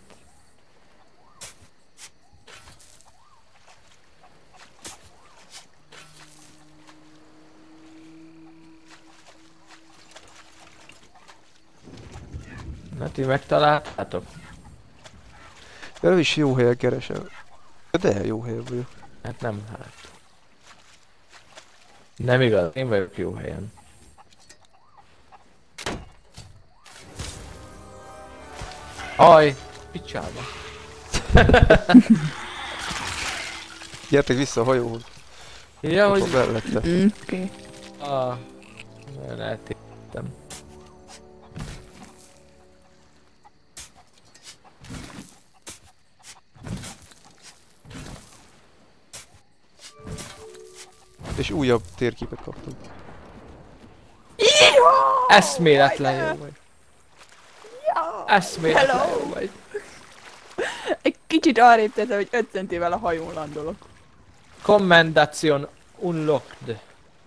Na ti megtaláltátok? De nem is jó helyen keresem. De jó helyen vagyok. Hát nem hát. Nem igaz, én vagyok jó helyen. Aj, picsába. Gyertek vissza a hajóhoz. Ja, Ott hogy... van mellette. mm, oké. Ah, nagyon eltértem. És újabb térképet kaptunk. Eszméletlen jó vagy. Ja, Eszméletlen hello. jó vagy. Egy kicsit arrébb tettem, hogy öt centivel a hajón landolok. Commendation unlocked.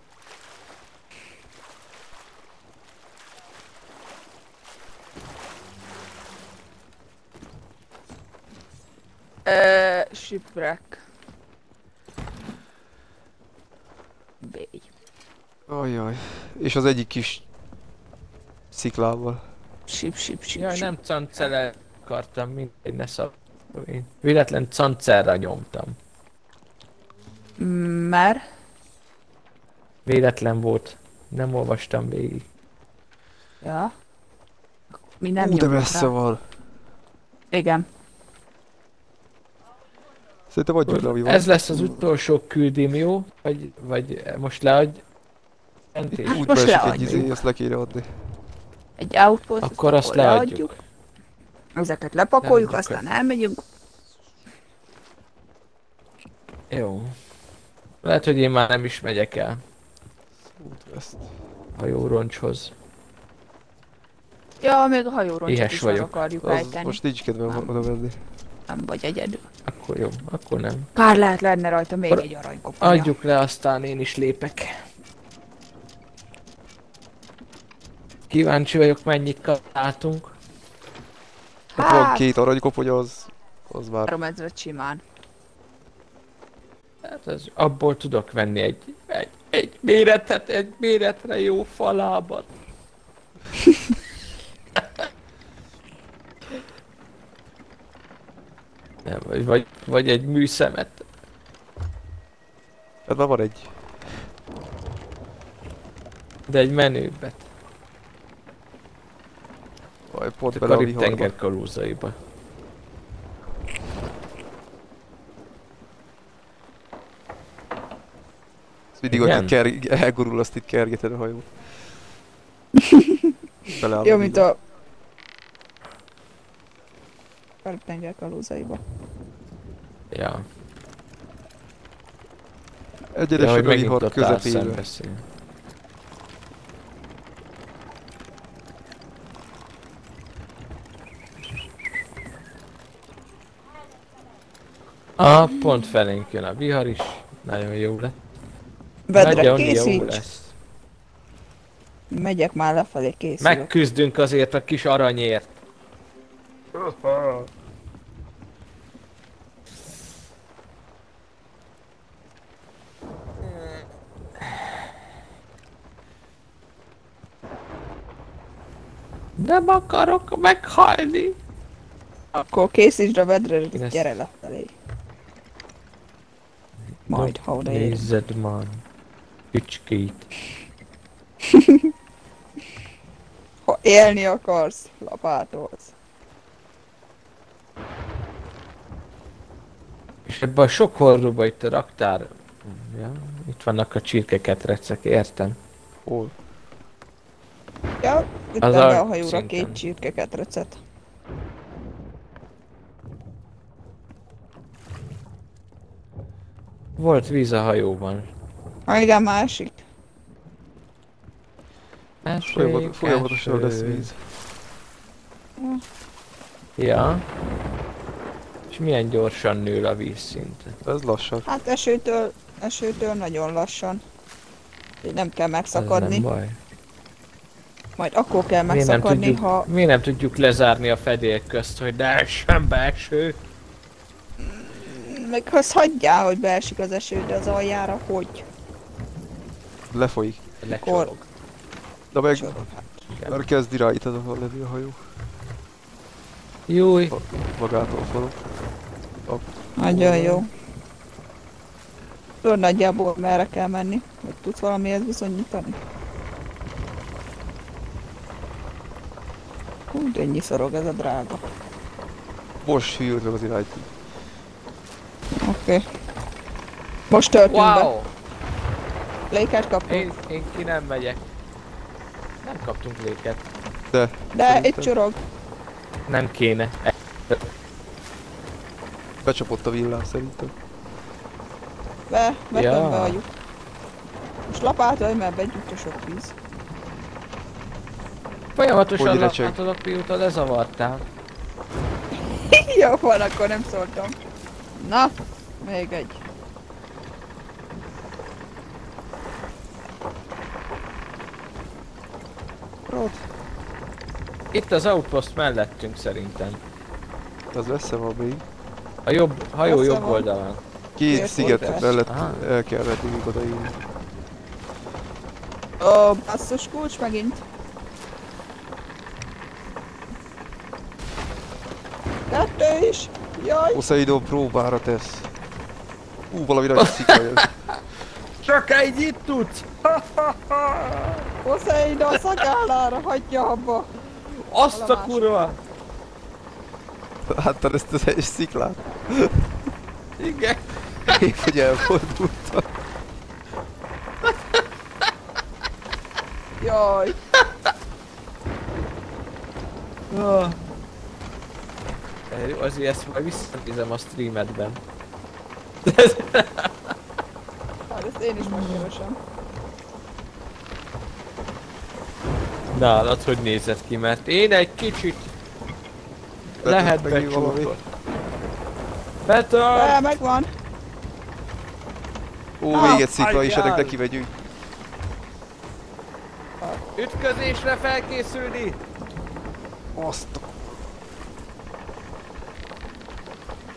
Ö, shipwreck. B. Ajjaj. És az egyik kis sziklával. Ship, ship, ship, Jaj, ship. nem cancelel akartam, mindegy, ne szab... Én véletlen cancelra nyomtam. Mert? Véletlen volt. Nem olvastam végig. Ja. Mi nem Ú, de nyomjuk messze rá. van. Igen. Szerintem adjuk le, ami van. Ez lesz az utolsó küldém, jó? Vagy, vagy most leadj? Entés. Útba most esik egy leadjuk. izé, azt le kéne adni. Egy outpost, Akkor azt leadjuk. Ezeket lepakoljuk, Leadjuk aztán elmegyünk. Jó. Lehet, hogy én már nem is megyek el Útveszt. a jó roncshoz. Ja, még a hajóroncsot Éhes is meg vagyok. akarjuk Az ejteni. most nincs kedvem Nem. oda menni. Nem vagy egyedül. Akkor jó, akkor nem. Kár lehet lenne rajta még Akkor egy aranykoponya. Adjuk le, aztán én is lépek. Kíváncsi vagyok, mennyit kapáltunk. Hát van Hát. két aranykoponya, az, az már... Három ezret simán. Hát ez, abból tudok venni egy, egy, egy méretet, egy méretre jó falábat. Nem, vagy, vagy, vagy egy műszemet. Hát már van egy. De egy menőbbet. Vaj, pont A bele a Karib-tenger viharba. kalózaiba. Ez mindig Igen? olyan ker... elgurul, azt itt kergeted a hajót. Beleáll Jó, a mint vihar. a... Karib-tenger kalózaiba. Ja. Ja, Egyenesek hogy a megint vihar ott közepébe. szembeszél. Ah, pont felénk jön a vihar is. Nagyon jó lett. Vedre Nagyon jó készíts! lesz. Megyek már lefelé, készülök. Megküzdünk azért a kis aranyért. Nem akarok meghalni. Akkor készítsd a vedre, Én ezt- gyere lefelé. Majd, ha odaér. Nézzed már. Kücskét. Ha élni akarsz, lapátolsz. És ebben a sok hordóba itt a raktár... Ja, itt vannak a csirkeketrecek, értem. Hol? Ja, itt Az be a a hajóra szinten. két csirkeketrecet. Volt víz a hajóban. Ha igen, másik. Folyamat, folyamatosan lesz víz. Ja. És milyen gyorsan nő a vízszint. Ez lassan. Hát esőtől, esőtől nagyon lassan. Így nem kell Ez megszakadni. nem baj. Majd akkor kell Miért nem, megszakadni, tudjuk, ha... miért nem tudjuk lezárni a fedél közt, hogy ne essen be eső? Meg azt hagyjál, hogy beesik az eső, de az aljára hogy? Lefolyik. Lecsorog. De meg Csorog, hát. már kezd irányíthatatlan lenni a hajó. Júj. Magától forog. Nagyon jó. Tudod nagyjából merre kell menni? Hogy tudsz valamihez bizonyítani? Hú, de ennyi szorog ez a drága. Most hűlt meg az irányt. Oké. Okay. Most töltünk be. Wow! Léket kaptunk. Én, én ki nem megyek. Nem kaptunk léket. De, De szerintem itt csorog. Nem kéne. becsapott a villám szerintem. Be, vettem Ja. be a lyuk. Most lapátolj, mert begyújt a sok víz. Folyamatosan Hogy recseg? lapátolok, mióta lezavartál. Jó van, akkor nem szóltam. Na, még egy. Hát, Itt az outpost mellettünk szerintem. az messze van még. A jobb, hajó Messze jobb van. oldalán. Két Miért sziget volt mellett Aha. el kell venni, míg odaérünk. Ó, basszus kulcs megint. Kettő is. Jaj. Poseidon próbára tesz. Ú, valami nagy szikla jön. Csak ennyit tudsz! Poseidon szakállára hagyja abba. Azt a Hol a másik? kurva! Láttad ezt az egy sziklát? Igen. Épp, hogy elfordultam. Jaj. Ah. Azért ezt majd visszanézem a streamedben. Hát ezt én is megkeresem. Nálad hogy nézett ki, mert én egy kicsit lehet megint valami. becsúrkod. Betölt! De, megvan. Ó, Ah, még egy szikla is, ennek hagyjál! neki megyünk. Ütközésre felkészülni! Azt a...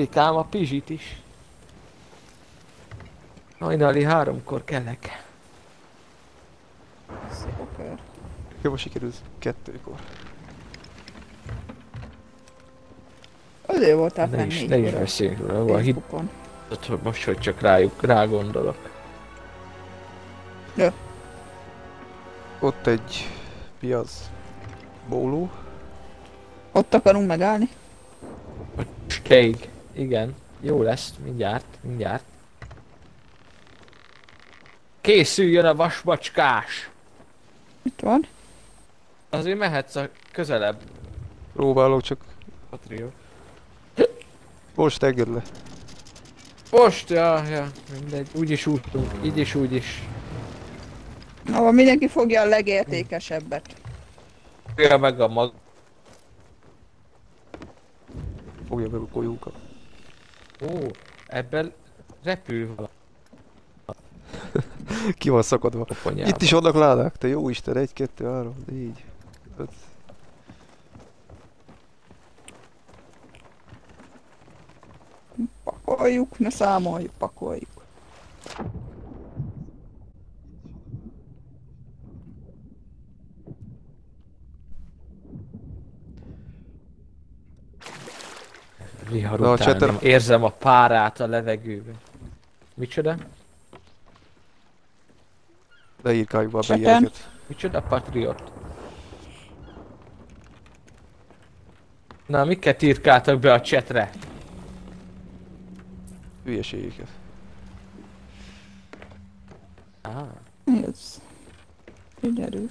Szülikám a pizsit is. Hajnali háromkor kelek. Szuper. Jó, sikerült kettőkor. Azért voltál Ne fenn is, ne is négykor a beszéljünk róla, a hit, Facebookon. hogy most, hogy csak rájuk, rá gondolok. Ott egy... Mi az? Bóló? Ott akarunk megállni? Steig. Igen. Jó lesz, mindjárt, mindjárt. Készüljön a vasmacskás! Itt van. Azért mehetsz a közelebb, Próbálok, csak Patriot. most engedd le. Most, ja, ja, mindegy. Úgyis útunk, így is, úgy is. Ahol mindenki fogja a legértékesebbet. Fogja meg a mag... Fogja meg a golyókat. Ó, ebben repül valami Ki van szakadva. koponyában. Itt is vannak ládák, te jó Isten, egy, kettő, három, négy, öt. Pakoljuk, ne számoljuk, pakoljuk. Vihar Na, a után chatten- nem érzem a párát a levegőben. Micsoda? Leírkáljuk már be Chatten. ilyeneket. Micsoda Patriot? Na, miket írkáltak be a chatre? Hülyeségeket. Ah, Mi ez? Gyerünk.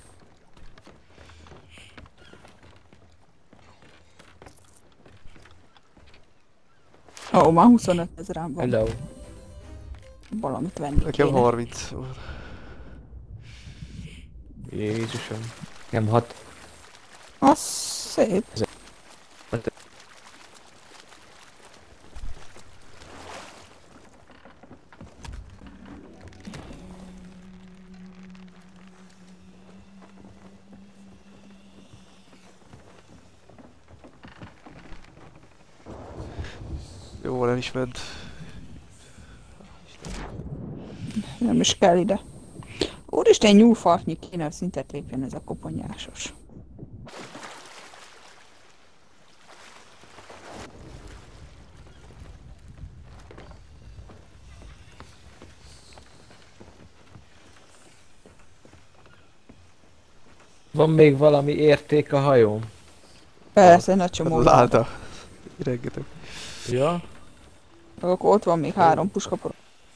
Ó, már huszonöt ezeren van. hello. Valamit venni Nekem kéne. harminc van. Jézusom. Nem hat. Az szép. Jó, nem is ment. Nem is kell ide. Úristen, nyúlfartnyi kéne, hogy szintet lépjen ez a koponyásos. Van még valami érték a hajóm? Persze, nagy csomó. Az állta. Rengeteg. Ja. Akkor ott van még három puskaporosódó.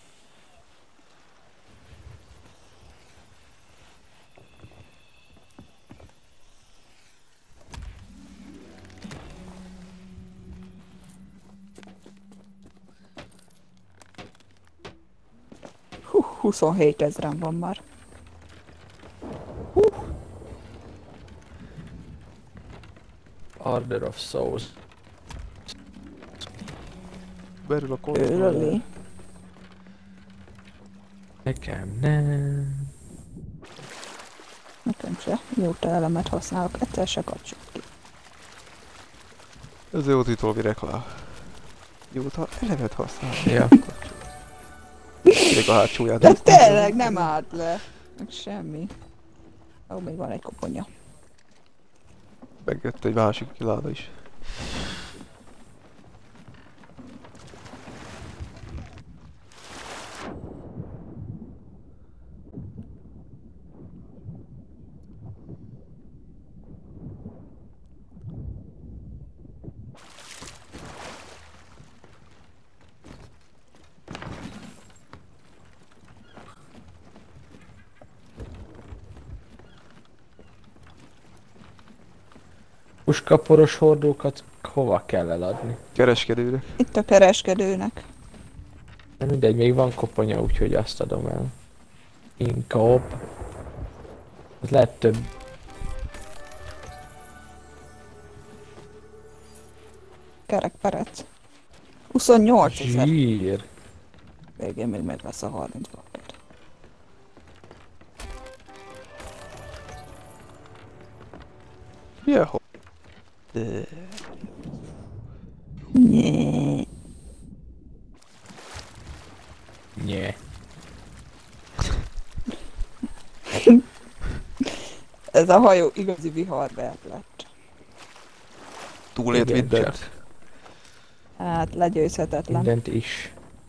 Hú, huszonhét ezren van már. Hú. Order of Souls. Berül a Őröli. Nekem nem. Nekem se. Mióta elemet használok, egyszer se kapcsol ki. Ez jó titolvi reklám. Mióta elemet használ. Ja. Még a hátsóját. De tényleg nem állt le. Meg semmi. Ó, még van egy koponya. Megjött egy másik kiláda is. Puskaporos hordókat hova kell eladni? Kereskedőnek. Itt a kereskedőnek. Nem mindegy, még van koponya, úgyhogy azt adom el. Inkább. Az lehet több. Kerekperec. huszonnyolc ezer. Zsír. Végén még meg lesz a harminc bakker. Milyen ho... De... Nyee. Nye. Ez a hajó igazi viharvert lett. Túlélt Igen, mindent. csak Hát legyőzhetetlen. mindent is.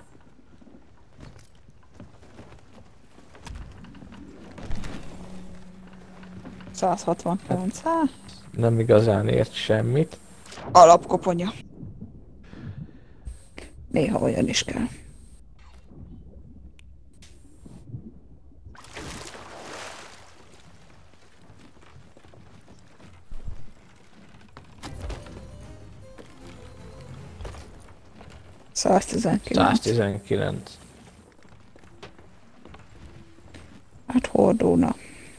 száz hatvankilenc. Hát, Nem igazán ért semmit. alapkoponya. Néha olyan is kell. száztizenkilenc. száztizenkilenc. Hát hordóna.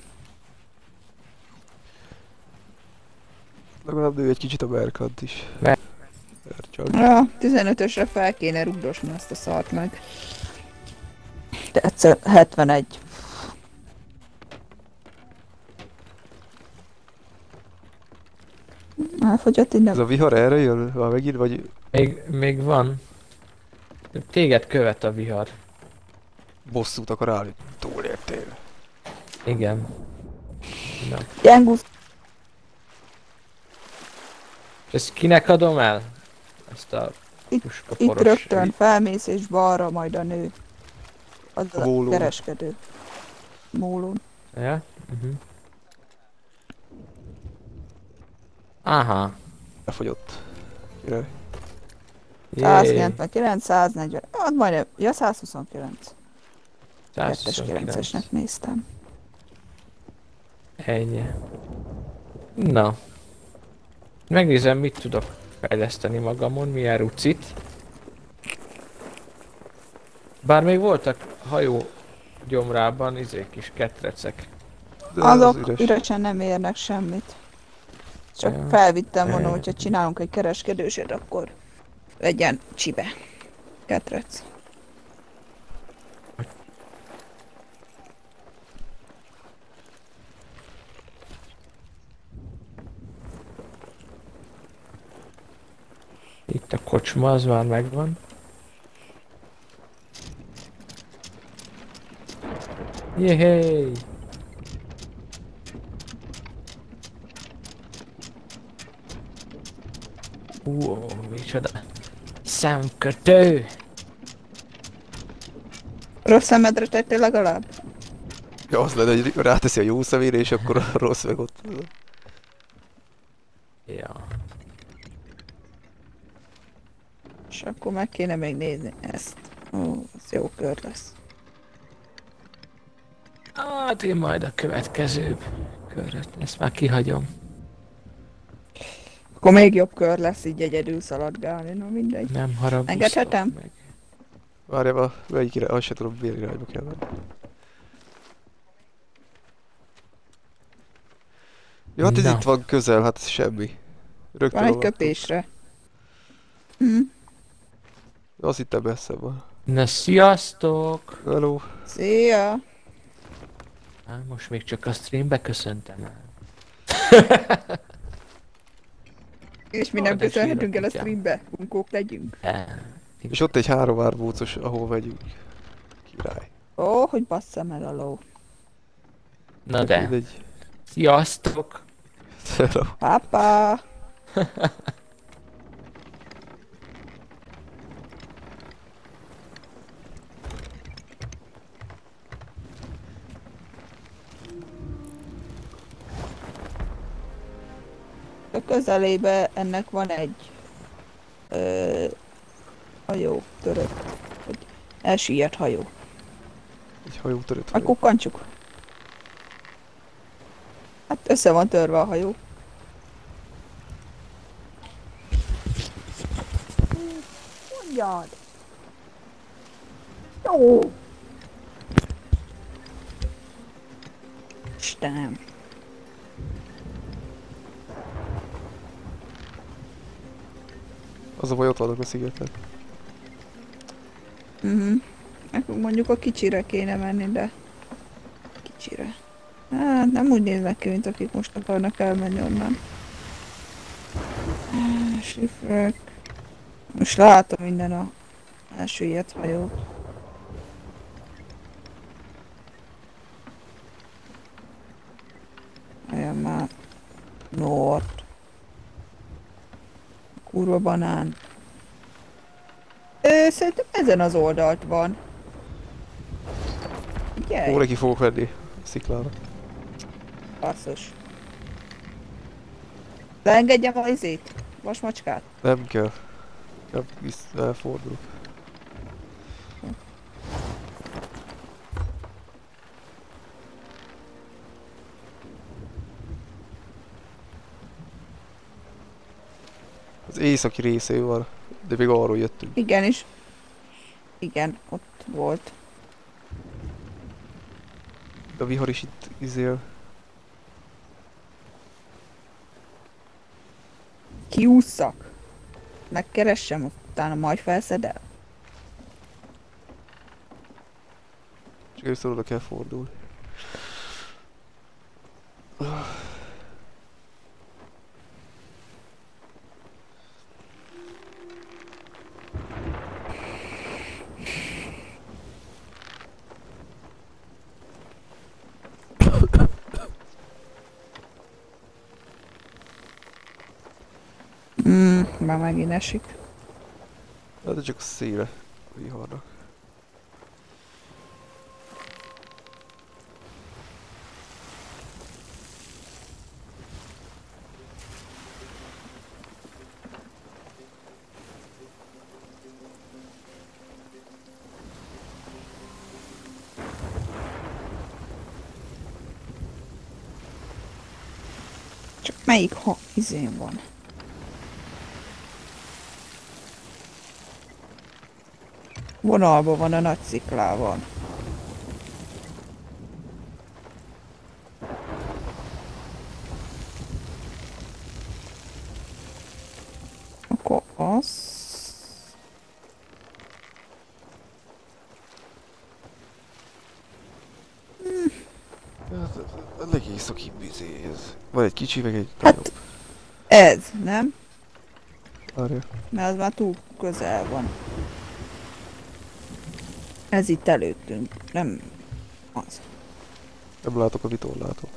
Legalább nő egy kicsit a merkant is. Mer- Mercsag. Ja, tizenötösre fel kéne rugdosni ezt a szart meg. De egyszer hetvenegy. Elfogyott Ez innen. a vihar erre jön? Már megint vagy Még, még van. Téged követ a vihar. bosszút akar állni? Túléltél. Igen. Na. Gyengusz. Ezt kinek adom el? Ezt a Itt- puskaporos... Itt rögtön felmész és balra majd a nő. Az A a mólón. kereskedő. Mólón. Ja? Uh-huh. Aha. Lefogyott. Király. Jéj. százkilencvenkilenc, száznegyven. Hát majdnem. Ja, százhuszonkilenc. kettes százhuszonkilenc. kilencesnek néztem. Ennyi. Na. Megnézem, mit tudok fejleszteni magamon, milyen rucit. Bár még voltak hajó gyomrában izé kis ketrecek. De az Azok üres. üresen nem érnek semmit. Csak Ja. felvittem volna, Ja. hogyha csinálunk egy kereskedősét, akkor legyen csibe. Ketrec. Itt a kocsma, az már megvan. Jéhéj! Ó, micsoda szemkötő! Rossz szemedre tettél legalább? Ja, az lenne, hogy ráteszi a jó szemére, és akkor a rossz meg ott. Ja. És akkor meg kéne még nézni ezt. Ó, ez jó kör lesz. Hát én majd a következő köröt, ezt már kihagyom. Akkor még jobb kör lesz így egyedül szaladgálni, na mindegy. Nem haragudsz. Engedhetem? Meg. Várjál, melyik irány? Azt se tudom, milyen irányba kell menni. Jó, hát ez Na. itt van közel, hát semmi. Rögtön Van egy alattuk. köpésre. Hm. Azt hittem messze van. Na sziasztok! Hello. Szia! Á, most még csak a streambe köszöntem el. És mi Ó, nem de köszönhetünk el a sírok, streambe? Bunkók legyünk. El. És ott egy három árbócos, ahol megyünk. Király. Ó, hogy basszam el a ló. Na de, Mindegy. sziasztok! Hello. Pápá! A közelébe ennek van egy ö, hajó, törött, vagy elsüllyedt hajó. Egy hajó törött A hajó. kukkancsuk. Hát össze van törve a hajó. Mondjad! Jó! Istenem! Az a baj, ott vannak a szigeten. Mhm. Nekünk mondjuk a kicsire kéne menni, de... Kicsire. Hát nem úgy néznek ki, mint akik most akarnak elmenni onnan. Ah, Sifrek. Most látom minden a elsüllyedt hajó. Olyan már... Nord. Kurva banán. Ö, szerintem ezen az oldalt van. Ugye? Ó, neki fogok venni a sziklára. Basszus. Leengedjem a izét? Vasmacskát? Nem kell. Nem, visz, elfordulok. Az északi részén van, de még arról jöttünk. Igen is. Igen, ott volt. De a vihar is itt izél. Kiússzak. Megkeressem, utána majd felszedel. Csak először oda kell fordulni. Mm, már megint esik. Hát de csak a széle a viharnak. Csak melyik ha izén van? Vonalban van a nagy sziklával. Akkor az... Hát a legészakibb izé ez. Van egy kicsi, meg egy Hát- nagyobb. Ez, nem? Várja. Mert az már túl közel van. Ez itt előttünk, nem az. Nem látok, a vitól látok.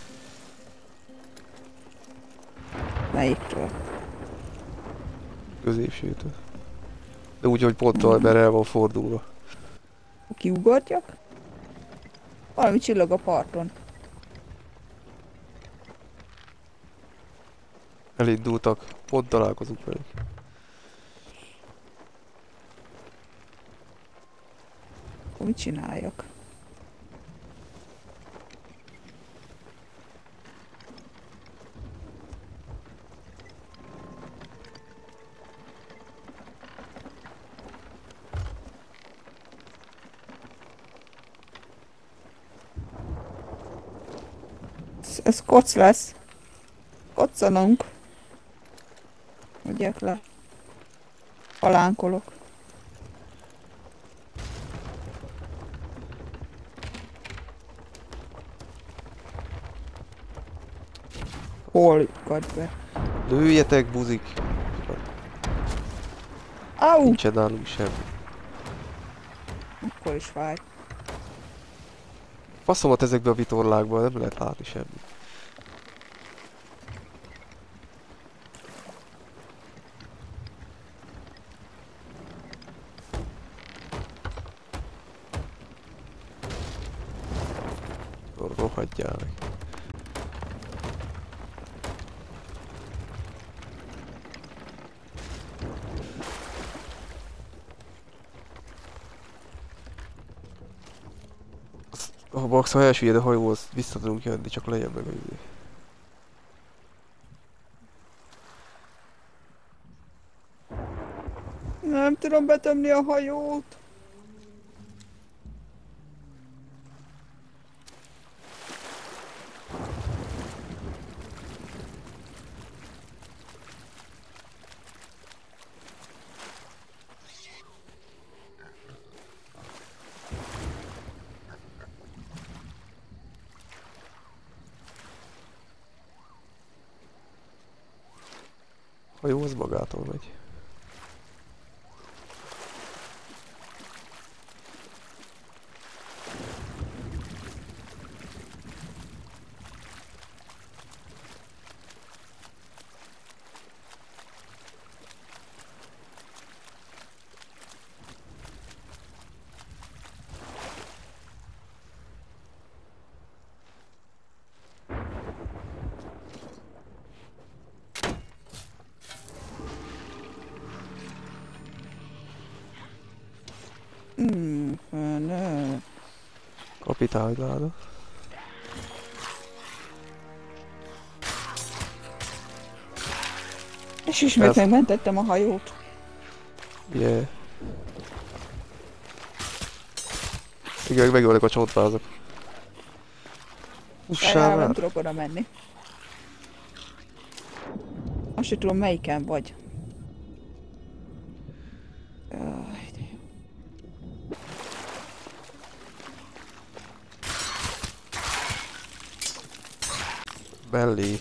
Melyiktől? Középsőtől. De úgy, hogy pont mm. mert el van fordulva. Kiugorjak? Valami csillag a parton. elindultak, ott találkozunk velük. Akkor mit csináljak? Ez, ez koc lesz. Koccanunk. Megyek le. Palánkolok. Hol gadd be? Lőjetek, buzik! Au! Nincsen nálunk semmi. Akkor is fáj. Faszomat ezekbe a vitorlákban, nem lehet látni semmit. Rohadjál meg. Ha Max, ha elsüllyed a hajóhoz, vissza tudunk jönni, csak legyen meg a idő. Nem tudom betömni a hajót. A hajó az magától megy. Hmm, ne. Kapitányláda. És ismét Ez- megmentettem a hajót. Yeah. Igen, megölnek a csontvázak. Fussál Erre nem már! tudok oda menni. Azt sem tudom melyiken vagy. Jaj, de jó. Belly.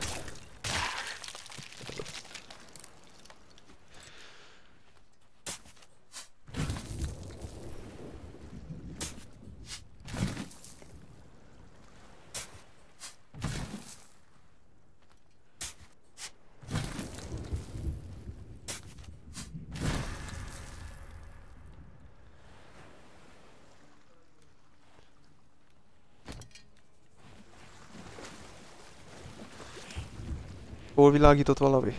Hol világított valami?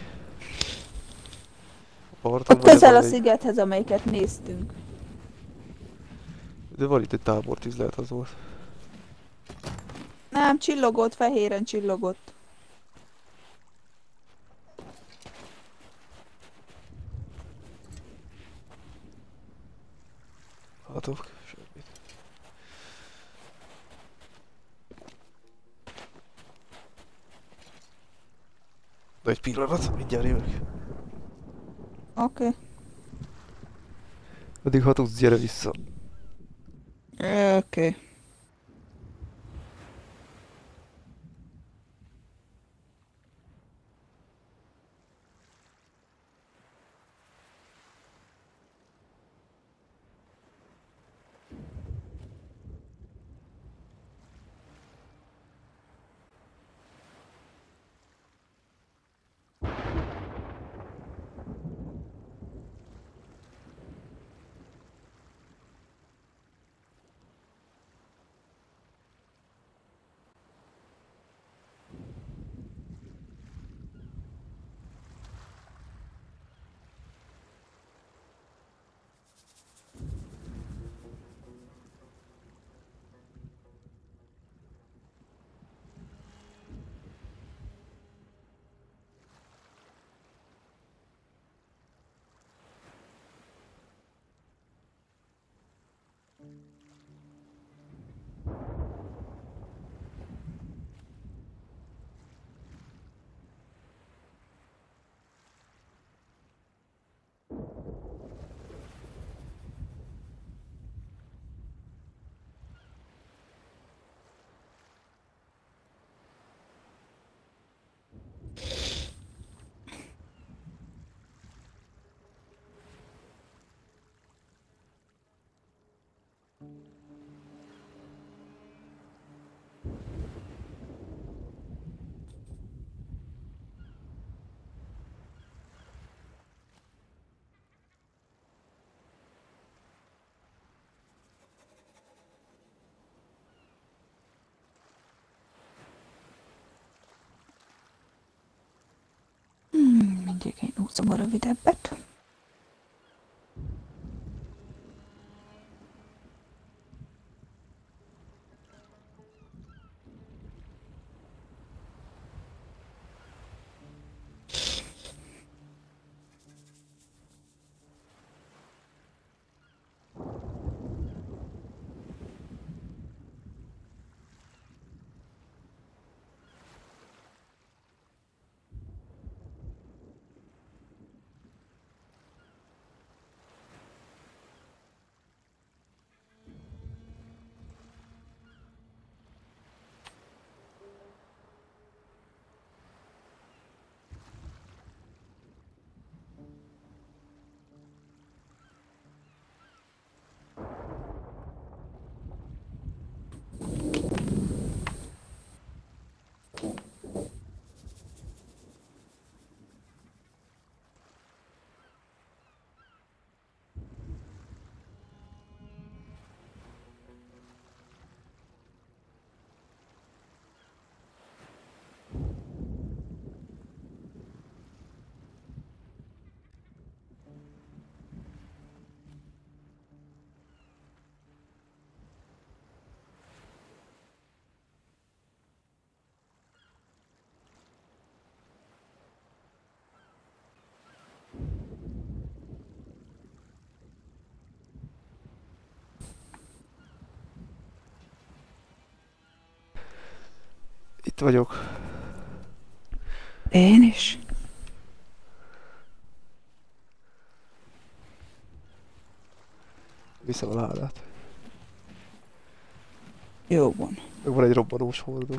A parton Ott vagy közel a az egy- szigethez, amelyiket néztünk. De van itt egy tábortűz, lehet az volt. Nem, csillogott, fehéren csillogott. Látok, semmit. De egy pillanat, mindjárt jövök. Oké. Okay. Addig ha tudsz, gyere vissza. Oké. Okay. Egyébként én húzom a rövidebbet. Itt vagyok. Én is. Viszem a ládát. Jó van. Meg van egy robbanós hordó.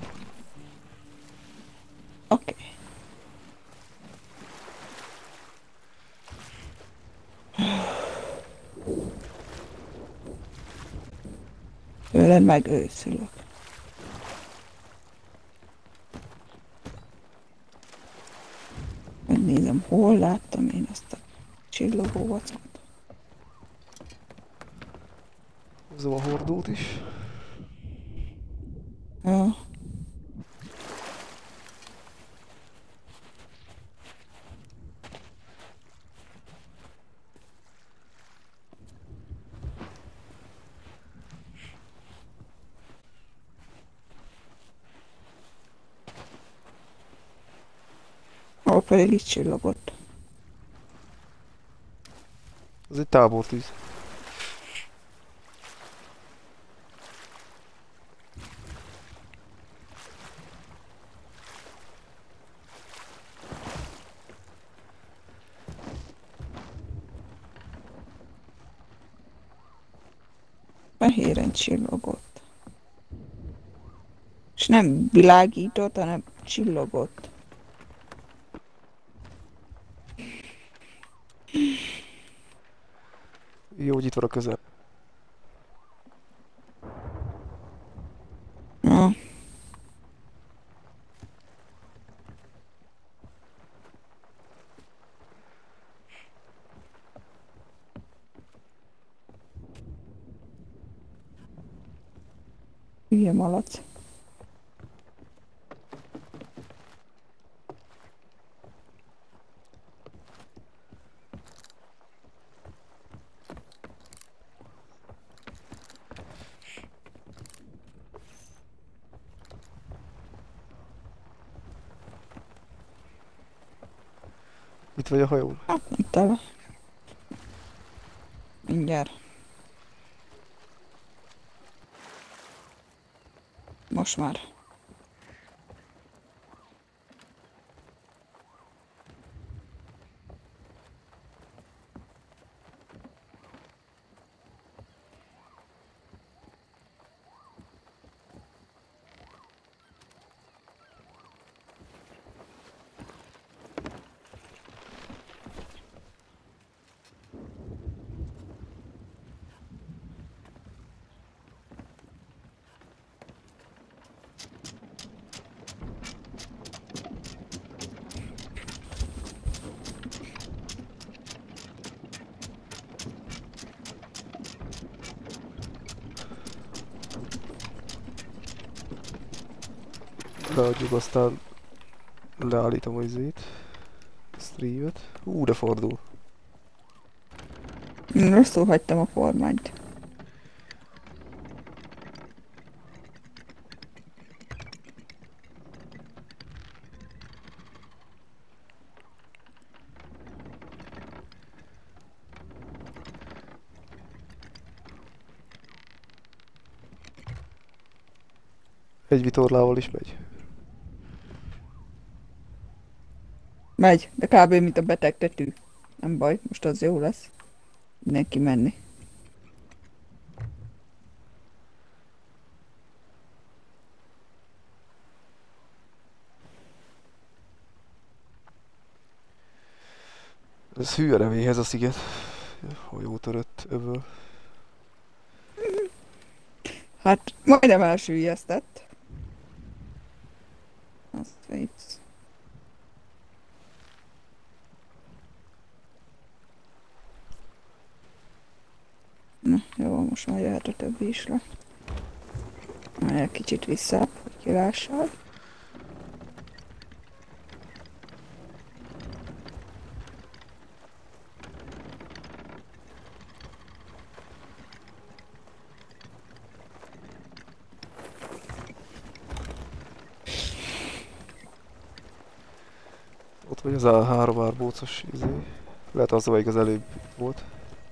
Oké. Tőled meg őszülök. Megnézem, hol láttam én azt a csillogó vackot. Hozom a hordót is. Ja. Ahol pedig itt csillogott. Ez egy tábortűz. Fehéren csillogott. És nem világított, hanem csillogott. Jó, hogy itt van a közel. Ja. Hülye malac. Itt vagy a hajón. Hát nem tele. Mindjárt. Most már. Leadjuk, aztán leállítom az izét. Prívet. Ú, de fordul. Rosszul hagytam a kormányt. Egy vitorlával is megy. Megy, de kb. Mint a beteg tetű. Nem baj, most az jó lesz. Neki menni. Ez hű a remélyhez a sziget. Hajó törött öböl. Hát majdnem elsüllyesztett. Azt vicc. Na, jó, most már jöhet a többi is le. Már egy kicsit visszább, hogy kilássál. Ott vagy az a három árbócos izé. Lehet az, amelyik az előbb volt.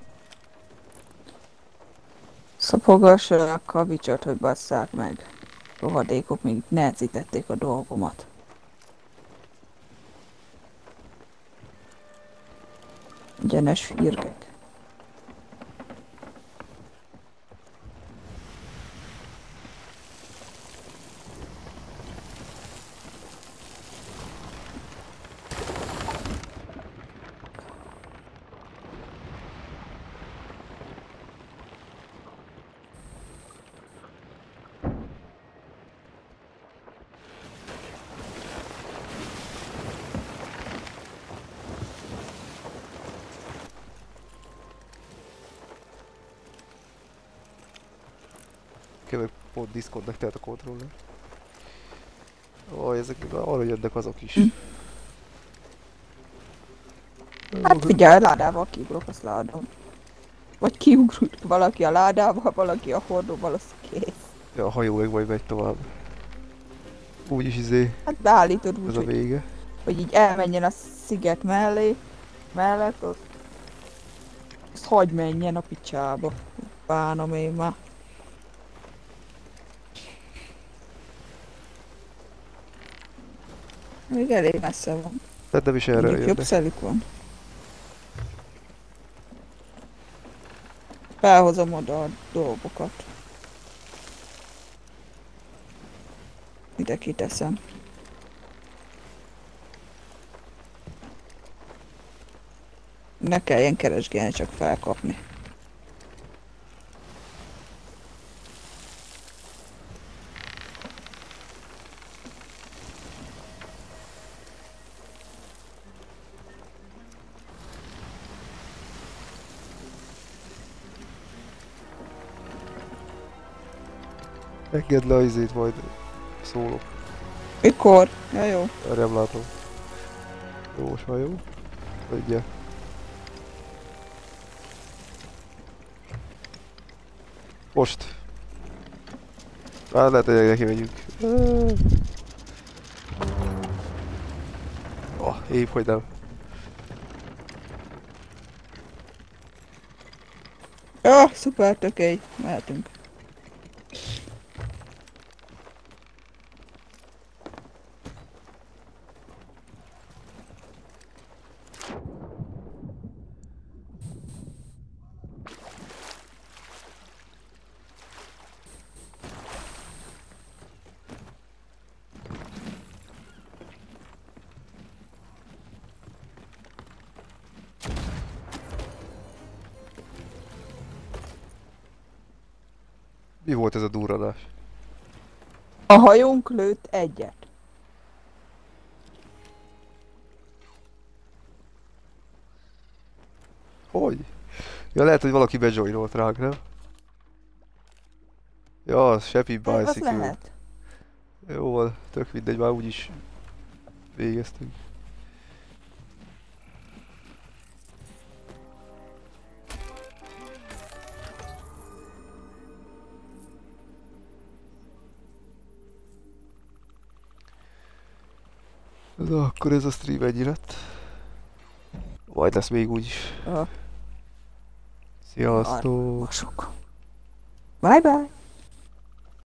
Szopogass a kavicsot, hogy basszák meg. Rohadékok még nehezítették a dolgomat. Egyenes fürgek. Keveg pont Discordnak tehet a kontroller. Ó, ezek arra jönnek azok is. Hát figyelj, ládával kiugrok, azt leadom. Vagy kiugrult valaki a ládával, valaki a hordóval, az kész. Ja, a hajó meg majd megy tovább. Úgyis izé, Hát beállítod úgy, ez a hogy, vége. hogy így elmenjen a sziget mellé, mellett, azt, azt hagy menjen a picsába. Bánom én már. Még elég messze van. Tehát nem is erre Mondjuk jobb jönnek. szelük van. Felhozom oda a dolgokat. Ide kiteszem. Ne kelljen keresgélni, csak felkapni. Engedd le a izét, majd szólok. Mikor? Ja, jó. Erre nem látom. Jó, most már jó. Ugye. Most. Már lehet, hogy neki megyünk. Oh, épp, hogy nem. Ja, szuper, tökély. Mehetünk. Mi volt ez a durranás? A hajónk lőtt egyet. Hogy? Ja, lehet, hogy valaki bejoinolt ránk, nem? Ja, az Sheppy Az Bicycle. lehet. Jó van, tök mindegy, már úgyis végeztünk. Na, akkor ez a stream ennyi lett. Majd lesz még úgyis. Aha. Sziasztok! Sok. Bye bye!